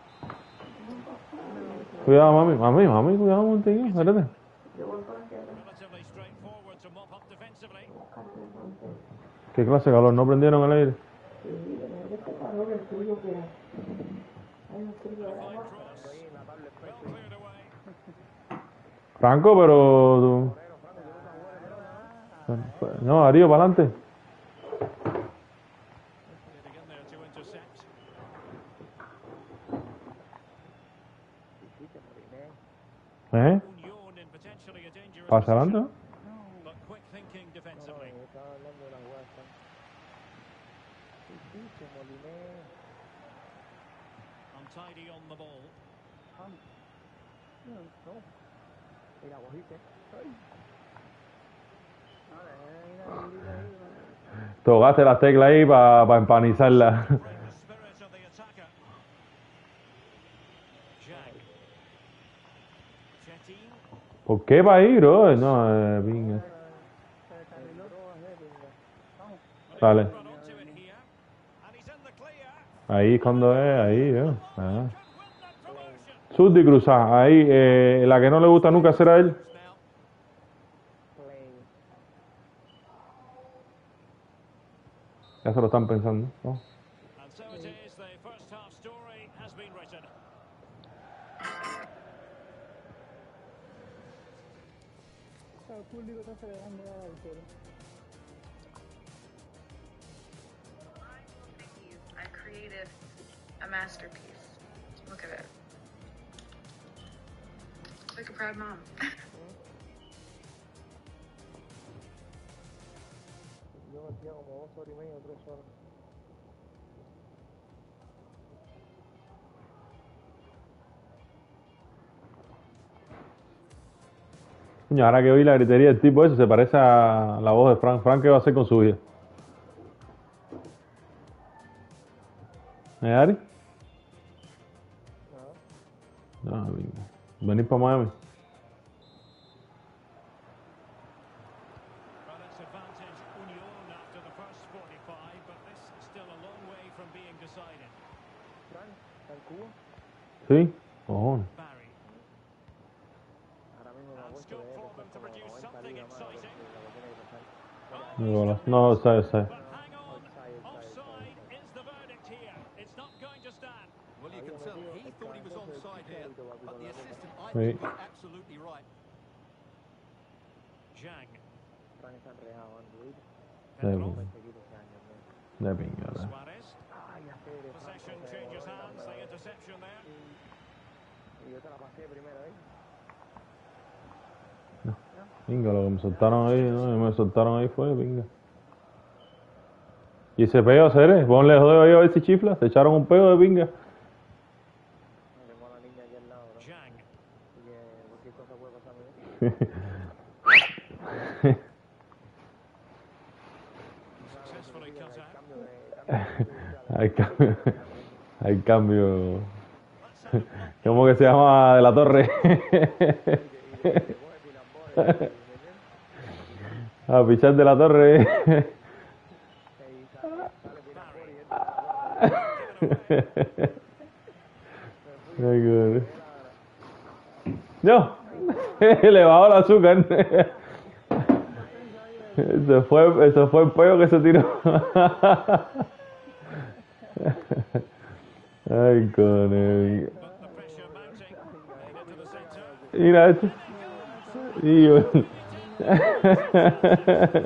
Cuidado, mami, cuidado, Monteguín, espérate. Relatively straightforward to mop up defensively. ¿Qué clase de calor? ¿No prendieron el aire? Fine cross. Well cleared away. Franco, pero tú... No, Darío, para adelante. Getting in there to intercept. ¿Eh? Union in potentially a dangerous Pasa adelante, position, ¿no? but quick thinking defensively. Estaba hablando de la guasa. Dice Moliné. Untidy on the ball. Mira, cogiste. Tocaste las teclas ahí para empanizarla. Bring the spirit of the attacker. Jack. Chetin. ¿Por qué para ir, bro? No, pinga. Dale. Run onto it here. And he's in the clear. Ahí cuando es, ahí, ¿eh? Ah. Could win that promotion. Sud y cruzar, ahí, la que no le gusta nunca será él. Now, Ya se lo están pensando, ¿no? And so it is, the first half story has been written. El público está celebrando el cielo. I created a masterpiece. Look at it. It's like a proud mom. Yo me hacía como 2 horas y media, 3 horas. Coño, ahora que oí la gritería del tipo ese, se parece a la voz de Frank. Frank, ¿qué va a hacer con su vida? Ari? No, venga. Venir para Miami. Well, it's advantage Union after the first 45, but this is still a long way from being decided. Frank, ¿está en Cuba? ¿Sí? Cojones. Barry. Ahora mismo me And acuerdo scope de él. for them to produce something exciting. No, sé. But hang on, offside is the verdict here. It's not going to stand. well, you can tell he thought he was onside here, but the assistant, I Sí. think, got absolutely right. Jang. Frank está enrejado, Andy. Pedro. Este equipo este año, De pinga, ¿verdad? Suarez. Ay, ya sé, de Possession Franco, changes pero- hands. The interception there. Y yo te la pasé primero, ¿eh? Pinga, lo que me soltaron ahí, ¿no? Me soltaron ahí fue, pinga. Y ese peo, Ceres, ponle jodeo ahí a ver si chifla. Se echaron un peo de pinga. Tengo a la niña aquí al lado, ¿no? Jang. Así que cualquier cosa puede pasarme. Successfully cut out. Hay cambio. ¿Cómo que se llama? De la Torre. A pichar de la Torre. Ay, qué no, le bajó el azúcar. Eso fue el peo que se tiró. Ay, coño. But the pressure mounting. Playing into the centre. Mira esto. Y yo- Well, that's a big blow to them. They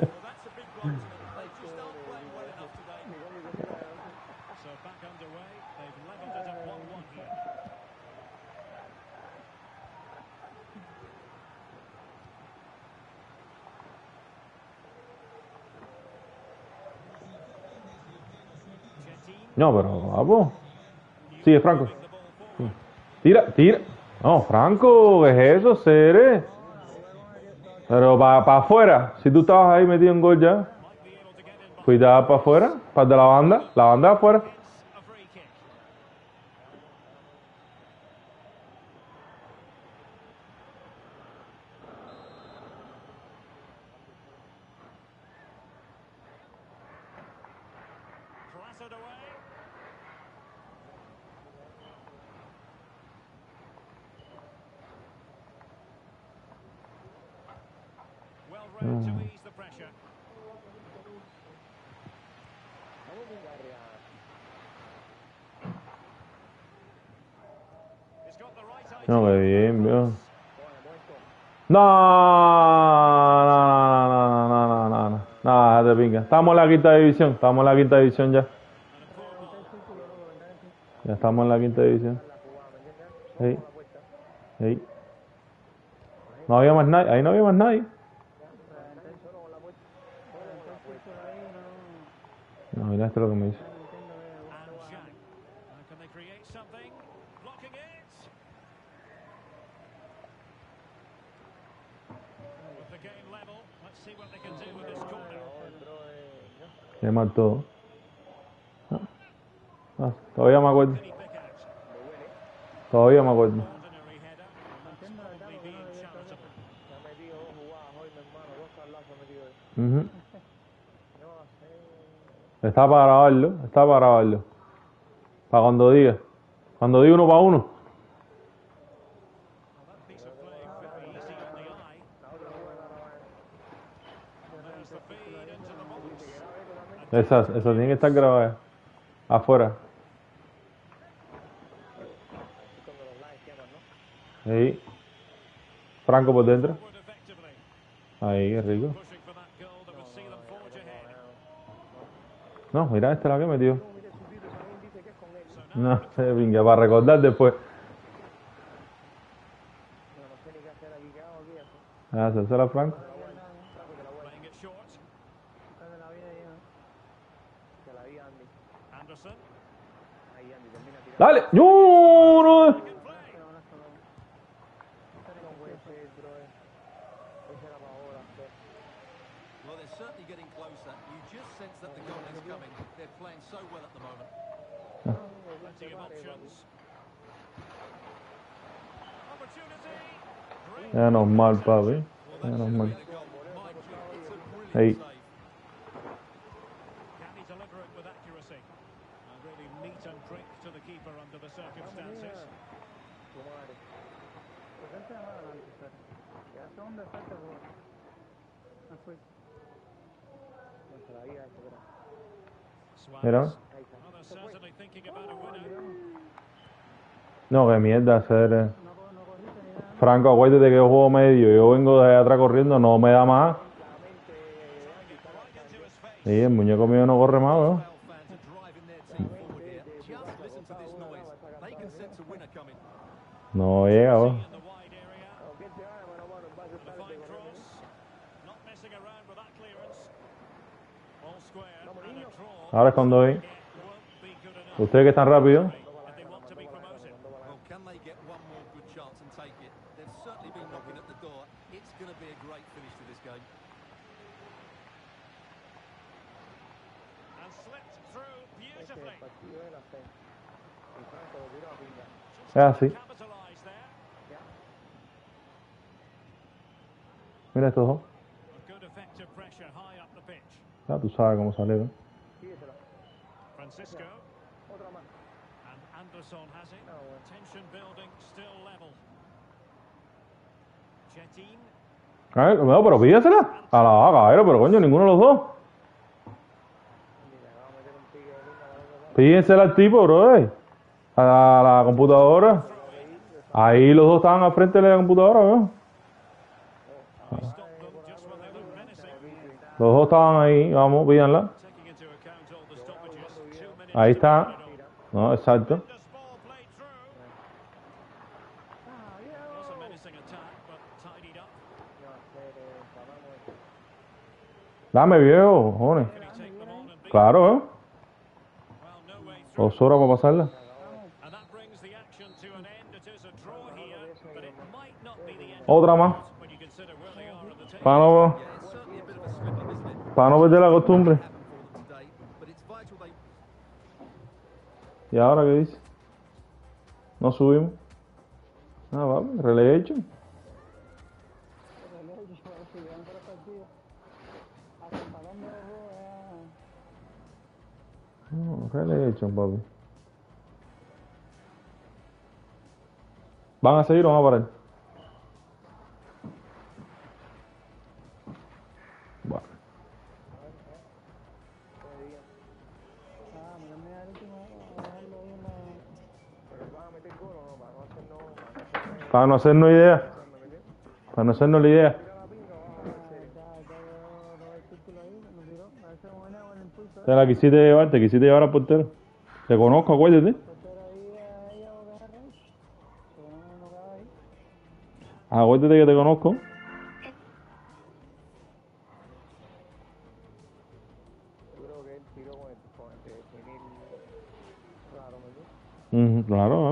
just aren't playing well enough today. So back underway. They've levelled it at 1-1 here. Chetin. No, pero vamos. Sigue, Franco. Moving the ball forward. Tira, tira. No, Franco, ¿qué es eso, Cere? Pero para afuera. Si tú estabas ahí metido en gol ya. Cuidado para afuera. Para de la banda. La banda de afuera. No, que bien, vio. No, déjate pinga. Estamos en la quinta división. Estamos en la quinta división ya. Ya estamos en la quinta división. Sí. Sí. No había más nadie. Ahí no había más nadie. No, mira esto es lo que me dice. Se mató. Todavía me acuerdo. Todavía me acuerdo. Está para grabarlo. Está para grabarlo. Para cuando diga. Cuando diga uno para uno. Esa tiene que estar grabada. Afuera. Ahí. Franco por dentro. Ahí, qué rico. No, mira esta la que metió. No, se venga, para recordar después. Ah, se hace la Franco. Dale. No. Well, they're certainly getting closer. You just sense that the goal is coming. They're playing so well at the moment. Plenty of options. Opportunity. Ya normal, papi. Ya normal. Ahí. Can he deliver it with accuracy? And really neat and quick to the keeper under the circumstances. Mira. Well, they're certainly thinking about a winner. No, qué mierda hacer. Franco, acuérdate que yo juego medio. Yo vengo de atrás corriendo, no me da más. Sí, el muñeco mío no corre más, ¿no? No llega, ¿no? Ahora es cuando voy. Ustedes que están rápidos. Es así. Mira estos dos. Ya tú sabes cómo sale, ¿no? Francisco. And Anderson has it. Tension building, still level. Chetin. No, pero pídesela. A la vaca, pero coño, ninguno de los dos. Pídensela al tipo, bro. A la computadora. Ahí los dos estaban al frente de la computadora, ¿no? Los dos estaban ahí, vamos, pídanla. Ahí está. No, exacto. Dame, viejo, joder. Claro, ¿eh? 2 horas para pasarla. action to an end. It is a draw here, but it might not be the end Otra más. when you consider where they are on the table. Para no, Yeah, it's certainly a bit of a slip up, isn't it? para no perder la costumbre. Happened for them today, but it's vital they ¿Y ahora qué dice? No subimos. Ah, vamos, relegation. Si vean por el partido, hasta el balón de los dos, No, relegation, papi. ¿Van a seguir o van a parar? Bueno. mira, mira el último, a dejarlo ahí en la... Pero van a meter gol o no, para no hacernos Para no hacernos idea. Para no hacernos la idea. Te la quisiste llevar, te quisiste llevar al portero. Te conozco, acuérdate. Acuérdate que te conozco. Yo creo que él tiró con el definir claro, ¿me entiendes? Claro,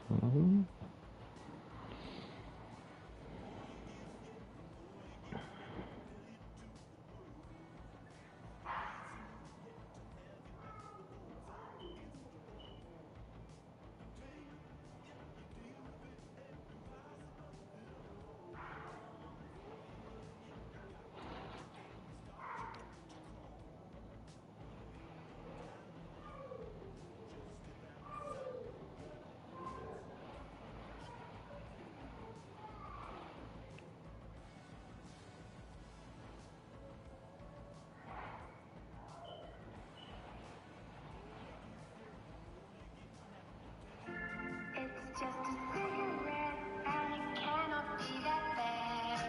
It's just a cigarette, and it cannot be that bad.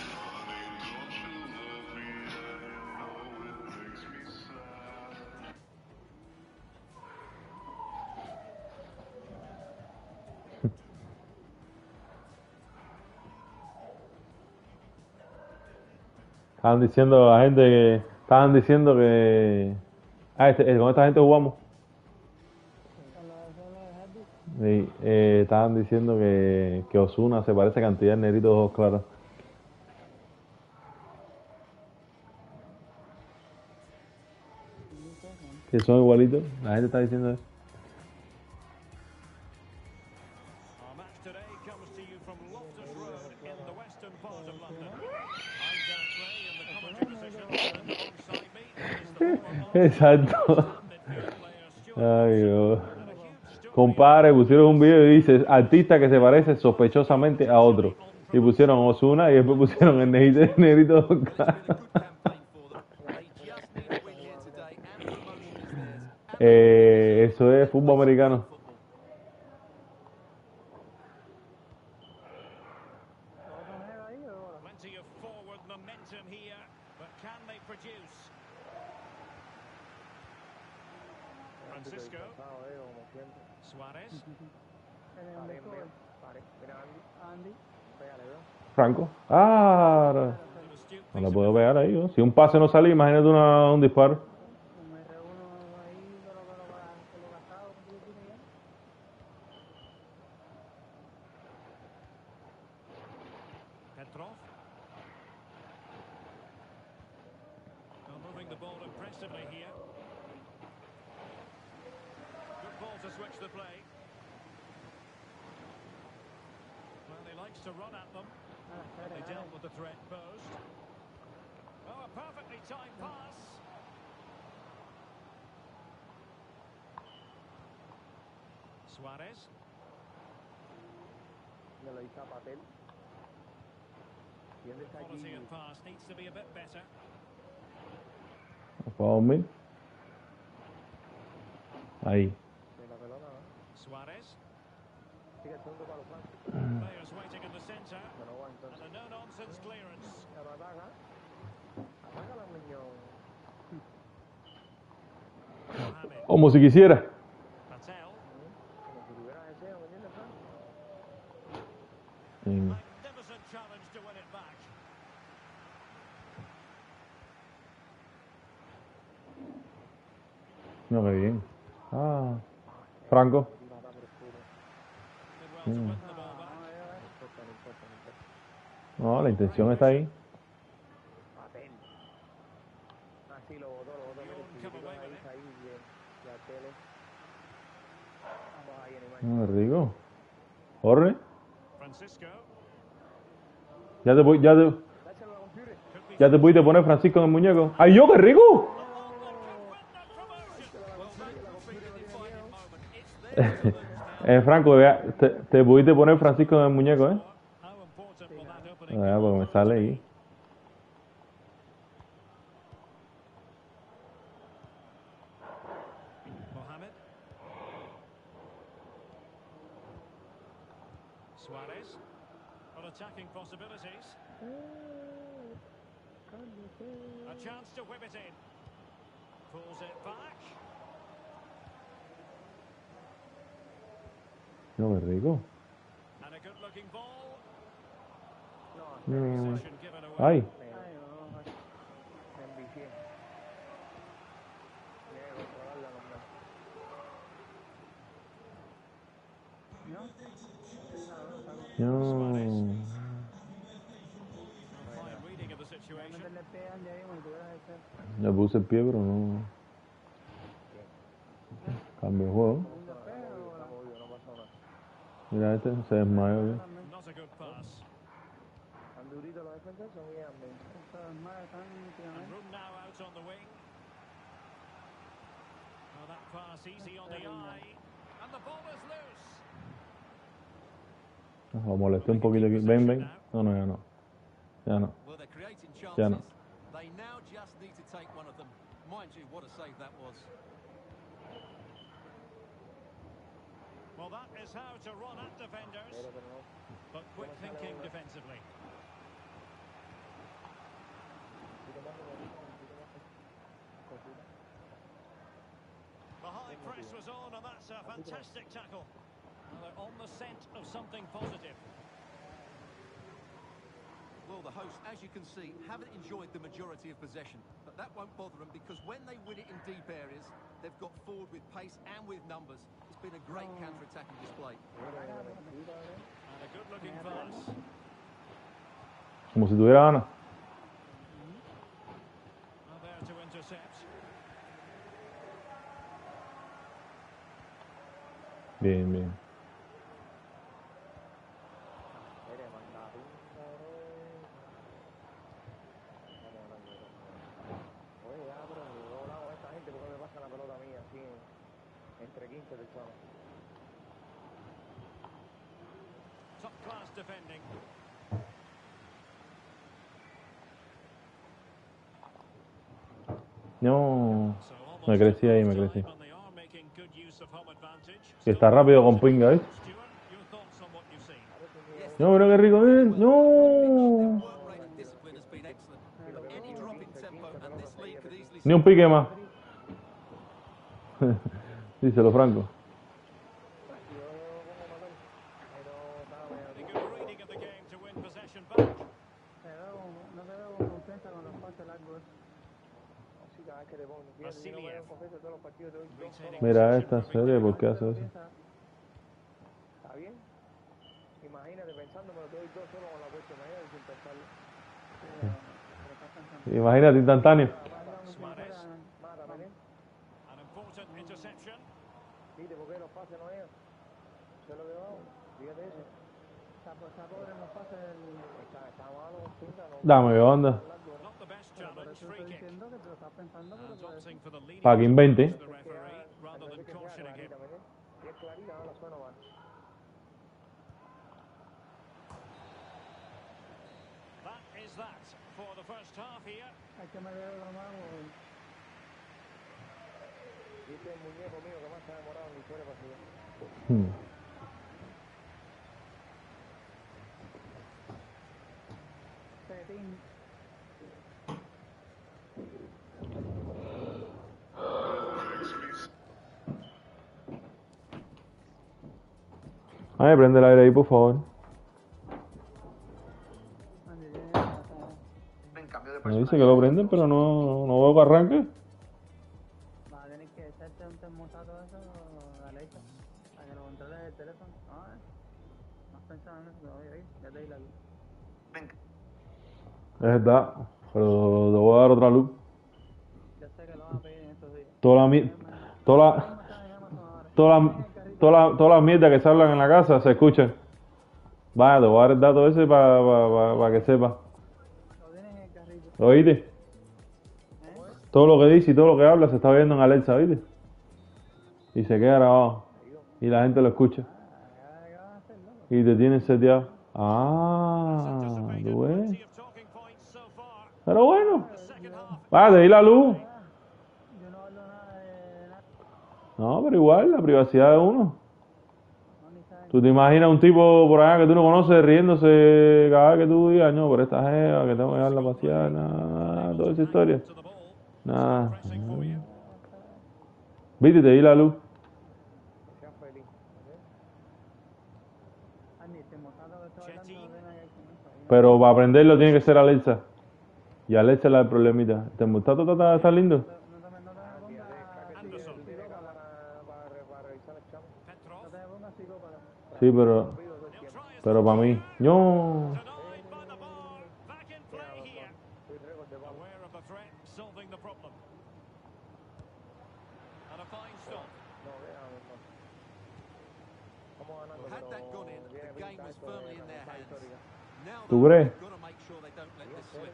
estaban diciendo la gente que... Estaban diciendo que... con esta gente jugamos. Sí, estaban diciendo que Ozuna se parece a cantidad de negritos de ojos claros. Que son igualitos. La gente está diciendo eso. Our match today comes to you from Loftus Road in the western part of London. I'm Derek Ray in the commentary position, and alongside me is the former Exacto. midfield player Stuart Ay, Dios. and a huge story. Compadre, pusieron un video y dice artista que se parece sospechosamente a otro. Y pusieron Ozuna y después pusieron el negrito de ojos claros. Eso es fútbol americano. Plenty of forward momentum here, but can they produce? Francisco. Como siempre. Suárez. Está bien, bien. Pare. Mira, Andy. Pégale, ¿no? Franco. Ah, no le puedo pegar ahí, ¿no? Si un pase no sale, imagínate un disparo. Petrov. Well, moving the ball impressively here. Good ball to switch the play. Well, he likes to run at them. They dealt with the threat posed. Oh, a perfectly timed pass. Suárez. Me lo hizo a Patel. ¿Y dónde está aquí? Quality of pass needs to be a bit better. Follow me. Ahí. De la pelota, ¿no? Suárez. Sigue el segundo para los flancos. Players waiting in the centre. Pero no va And entonces. a no-nonsense clearance. Pero ataca. Ataca la miñón. Mohamed. Como si quisiera. Patel. Como si tuviera deseo, ¿me entiendes, Fran? Magnificent challenge to win it back. No, qué bien. Ah, Franco. No, la intención está ahí. Así lo botó, mira, chiquitico ahí, y a tele. Vamos ahí, animal. No, rico. Corre. Francisco. Ya te pudiste poner Francisco en el muñeco. ¡Ay, yo, qué rico! Franco, te pudiste poner Francisco en el muñeco, ¿eh? Porque me sale ahí. Mohamed. Suarez. On attacking possibilities. A chance to whip it in. Pulls it back. No, qué rico. And a good looking ball. No. Possession given away. Ay. Me envicié. Tenía que controlarla, nomás. No. Fine reading of the situation. Le puse el pie, pero no. Cambio de juego. Mira, este se desmayó. ¿Eh? Not a good pass. Tan duritos los defensas son bien, And Room now out on the wing. Oh, that pass easy on the eye. And the ball is loose. Lo molesté un poquito aquí. Ven, ven. No, ya no. Ya no. Well, they're creating chances. Ya no. They now just need to take one of them. Mind you, what a save that was. Well, that is how to run at defenders. But quick thinking defensively. The high press was on, and that's a fantastic tackle. Well, they're on the scent of something positive. Well, the hosts, as you can see, haven't enjoyed the majority of possession. But that won't bother them because when they win it in deep areas, they've got forward with pace and with numbers. It's been a great counter-attacking display. And a good-looking pass. Como si tuviera ganas. Well, there to intercept. Bien, bien. Oye, ya, pero yo he hablado con esta gente porque me pasa la pelota mía así entre 15 personas. Top-class defending. No. So Me almost crecí ahí, me time, crecí. and they are making good use of home advantage. Que está rápido con pinga, ¿eh? Stuart, your thoughts on what you've seen? No, mira qué rico. No. Work rate and discipline has been excellent. Any drop in tempo and this lead could easily... Ni un pique más. Díselo, Franco. A good reading of the game to win possession back. No te veo con confianza con los pases largos. Así cada vez que te pongo, fíjate, yo no me doy confianza todos los partidos, te doy 2 solos. Mira esta serie, ¿por qué hace eso? ¿Está bien? Imagínate pensándome, te doy 2 solos con la puesta, imagínate sin pensarlo. Imagínate, instantáneo. Suarez. Mátame, ¿eh? An important interception. ¿Viste por qué los pases no llegan? Eso es lo que vamos, fíjate eso. Está pobre en los pases del... Está malo, pinta, no. Dame, onda. Not the best challenge. Estoy Free kick. diciendo que te lo estás pensando, pero And opting for the leading Para que invente. to the referee rather than cautioning him. Si es clarita, no la suena mal. That is that for the first half here. hay que meter otro más. Y este es el muñeco mío que más se ha demorado en la historia para subir. Petín. Ay, prende el aire ahí, por favor. Me dice que lo prenden, pero no veo que arranque. Va a tener que echarte un termostato de eso, Alexa, para que lo controles el teléfono. pensado en eso todavía, ¿eh? Ya te di la luz. Es verdad, pero te voy a dar otra luz. Ya sé que lo vas a pedir en estos días. Toda la mierda que se hablan en la casa se escuchan. Vaya, te voy a dar el dato ese para que sepas. Lo tienes en el carrito. ¿Oíste? Todo lo que dice y todo lo que habla se está viendo en Alexa, ¿oíste? Y se queda grabado. Y la gente lo escucha. Y te tienen seteado. Ah, ¿tú ves? Pero bueno. Vaya, te di la luz. Yo no hablo nada de nada. No, pero igual, la privacidad de uno. ¿Tú te imaginas un tipo por allá que tú no conoces riéndose cada vez que tú digas, no, por esta jeva, que tengo que dejarla pasear, nada, toda esa historia? Nada. Viste, te di la luz. Sea feliz. Andy, te mostrando que estoy hablando, no tiene nada que ver con eso. Pero para aprenderlo tiene que ser Alexa. Y Alexa es la del problemita. ¿El termostato está lindo? Sí, pero para mí. No. Had that gone in, the game was firmly in their hands. Now ¿Tú crees? they've got to make sure they don't let this slip.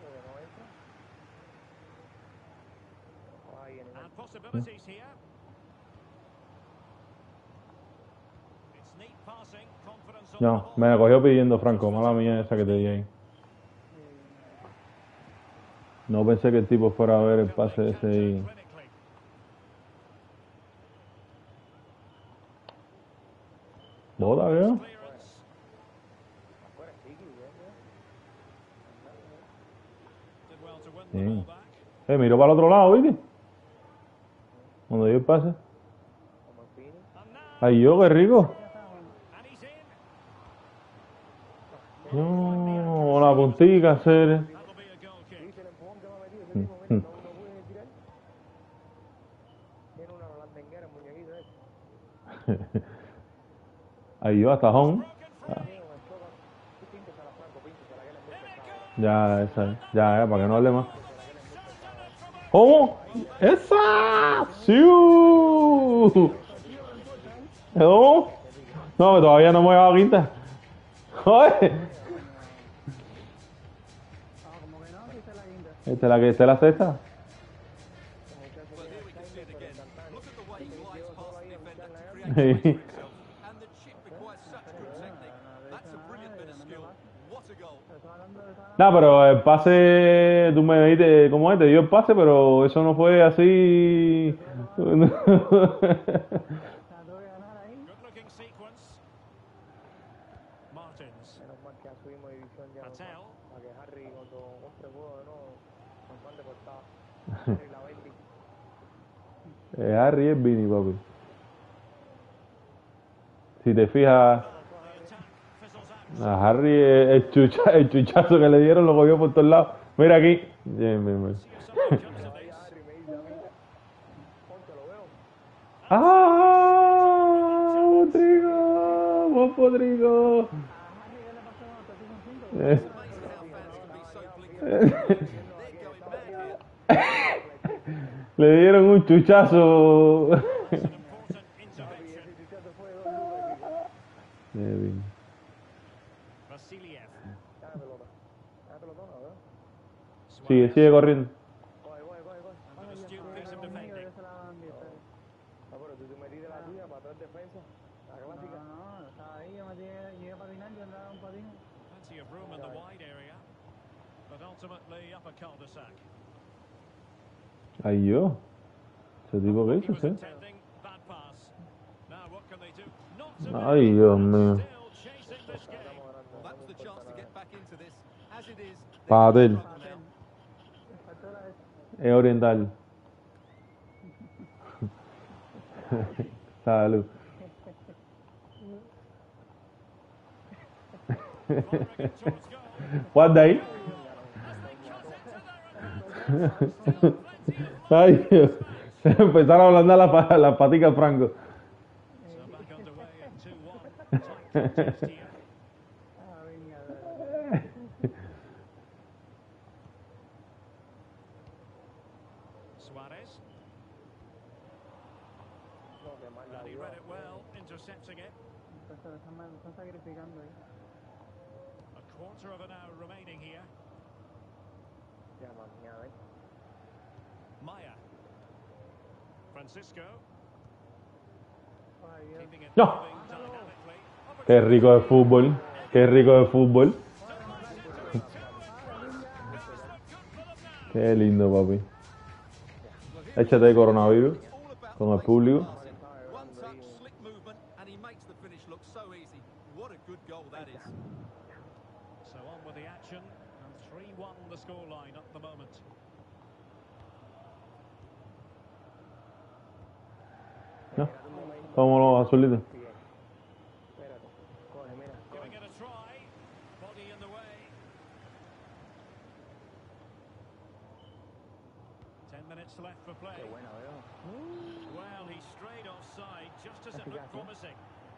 And possibilities here. It's neat passing, confidence on No, me la cogió pidiendo Franco. Mala mía esa que te di ahí. No pensé que el tipo fuera a ver el pase ese ahí. Bota, veo. Bien. Miró para el otro lado, ¿viste? Cuando dio el pase. Ay, yo, qué rico. No, la puntica, hacer. Ahí yo, hasta home. Ya, esa, ya, para que no hable más. ¿Cómo? ¡Esa! ¡Siu! ¿Cómo? No, que todavía no me he dado quinta. ¡Joder! Esta es la que está la sexta. Sí. No, pero el pase, tú me dijiste, ¿cómo es? Te dio el pase, pero eso no fue así. Harry es Vini, papi. Si te fijas, a Harry el chuchazo que le dieron lo cogió por todos lados. Mira aquí. Bien, bien, bien. ¡Ah! ¡Podrigo! ¡Podrigo! Le dieron un chuchazo. Sigue corriendo. Ay, yo. Ese tipo que hizo, ¿sí? Ay, Dios mío. Padel. Es oriental. Salud. Guarda ahí. Ay, Dios. Empezaron a ablandar las paticas Franco. mirando ahí. A quarter of an hour remaining here. Ya, man, ya, ven. Maya. Francisco. Ay, Dios. Keeping it No. moving dynamically. Qué rico de fútbol. Qué rico de fútbol. Qué lindo, papi. Échate de coronavirus con el público. One touch, slick movement, and he makes the finish look so easy. What a good goal that is. So on with the action, and 3-1 the scoreline at the moment. ¿No? ¿Cómo los azulitos? Espérate. Coge, mira. Giving it a try. Body in the way. 10 minutes left for play. Qué buena, veo. Well, he strayed offside just as it looked promising.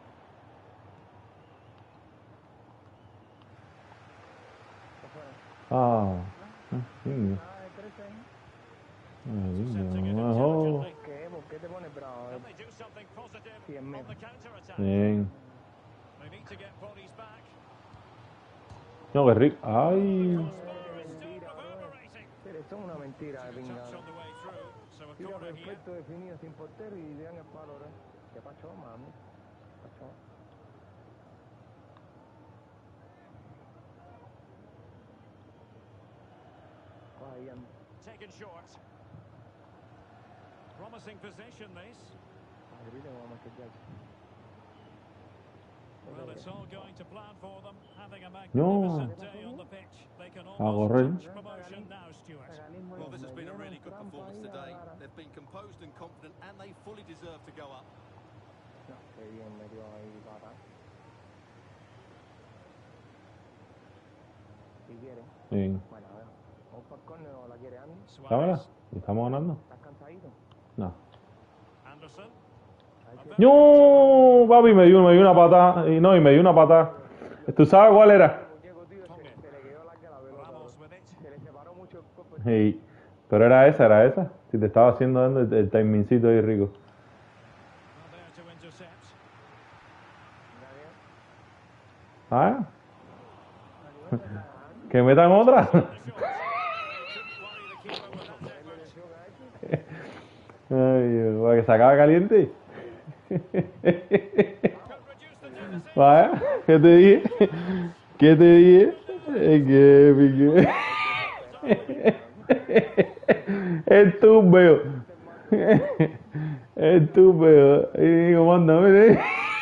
Ah. Niño. Ah, de 13 ahí. Intercepting it Mejor. intelligently. ¿Por qué te pones bravo? Can they do something positive Sí, es on mío. the counter-attack? Bien. They need to get bodies back. No, qué rico. Ay. Score is still reverberating. Pero eso es una mentira de Touch pingada. on the way through. So a Tira corner here. perfecto, definido, sin portero y le dan el palo, ¿verdad? ¿Qué pasó, mami? ¿Qué pasó? Coge ahí, anda. Taken short. Promising possession, this. Griten como Michael Jackson. Well, it's all going to plan for them. Having a No. magnificent day on the pitch. They can A almost correr. touch promotion now, Stuart. Realismo Well, y- this has been a really good performance today. They've been composed and confident, and they fully deserve to go up. No, qué bien metió ahí, pata. Si quiere. Bien. Bueno, a ver. Vamos para el córner o la quiere Andy. ¿Sabes? Suarez. ¿Estamos ganando? ¿Estás cansadito? No. Anderson. ¡No! Papi, me dio una patada. Y no, y me dio una patada. ¿Tú sabes cuál era? Muñeco, tío, se le quedó larga la pelota. Ramos with it. Se le separó mucho el cuerpo. Sí. Pero era esa. Si te estaba haciendo dando el timingcito ahí rico. Well, there to intercept. ¿Ah? ¿Que metan otra? The shot. Couldn't worry the keeper with that effort. Ay, Dios, ¿para que se acaba caliente? Could reduce the deficit. ¿Vaya? ¿Qué te dije? ¿Qué te dije? ¿Qué? Estúpido. Estúpido. Y digo, mándame.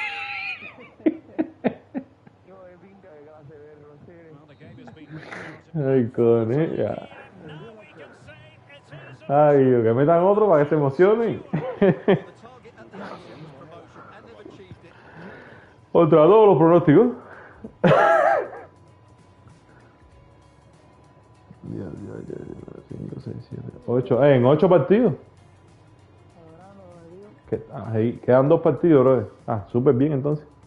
Yo de pinta de clase de Rosero. Well, the game has been restarted. Ay, coño, ya. Now we can say it is. Ay, Dios, que metan otro para que se emocionen. The target at the outset was promotion, and they've achieved it. Otra, todos los pronósticos. Ya, 5, 6, 7, 8. En 8 partidos. Ahí quedan 2 partidos, bro. Ah, súper bien entonces.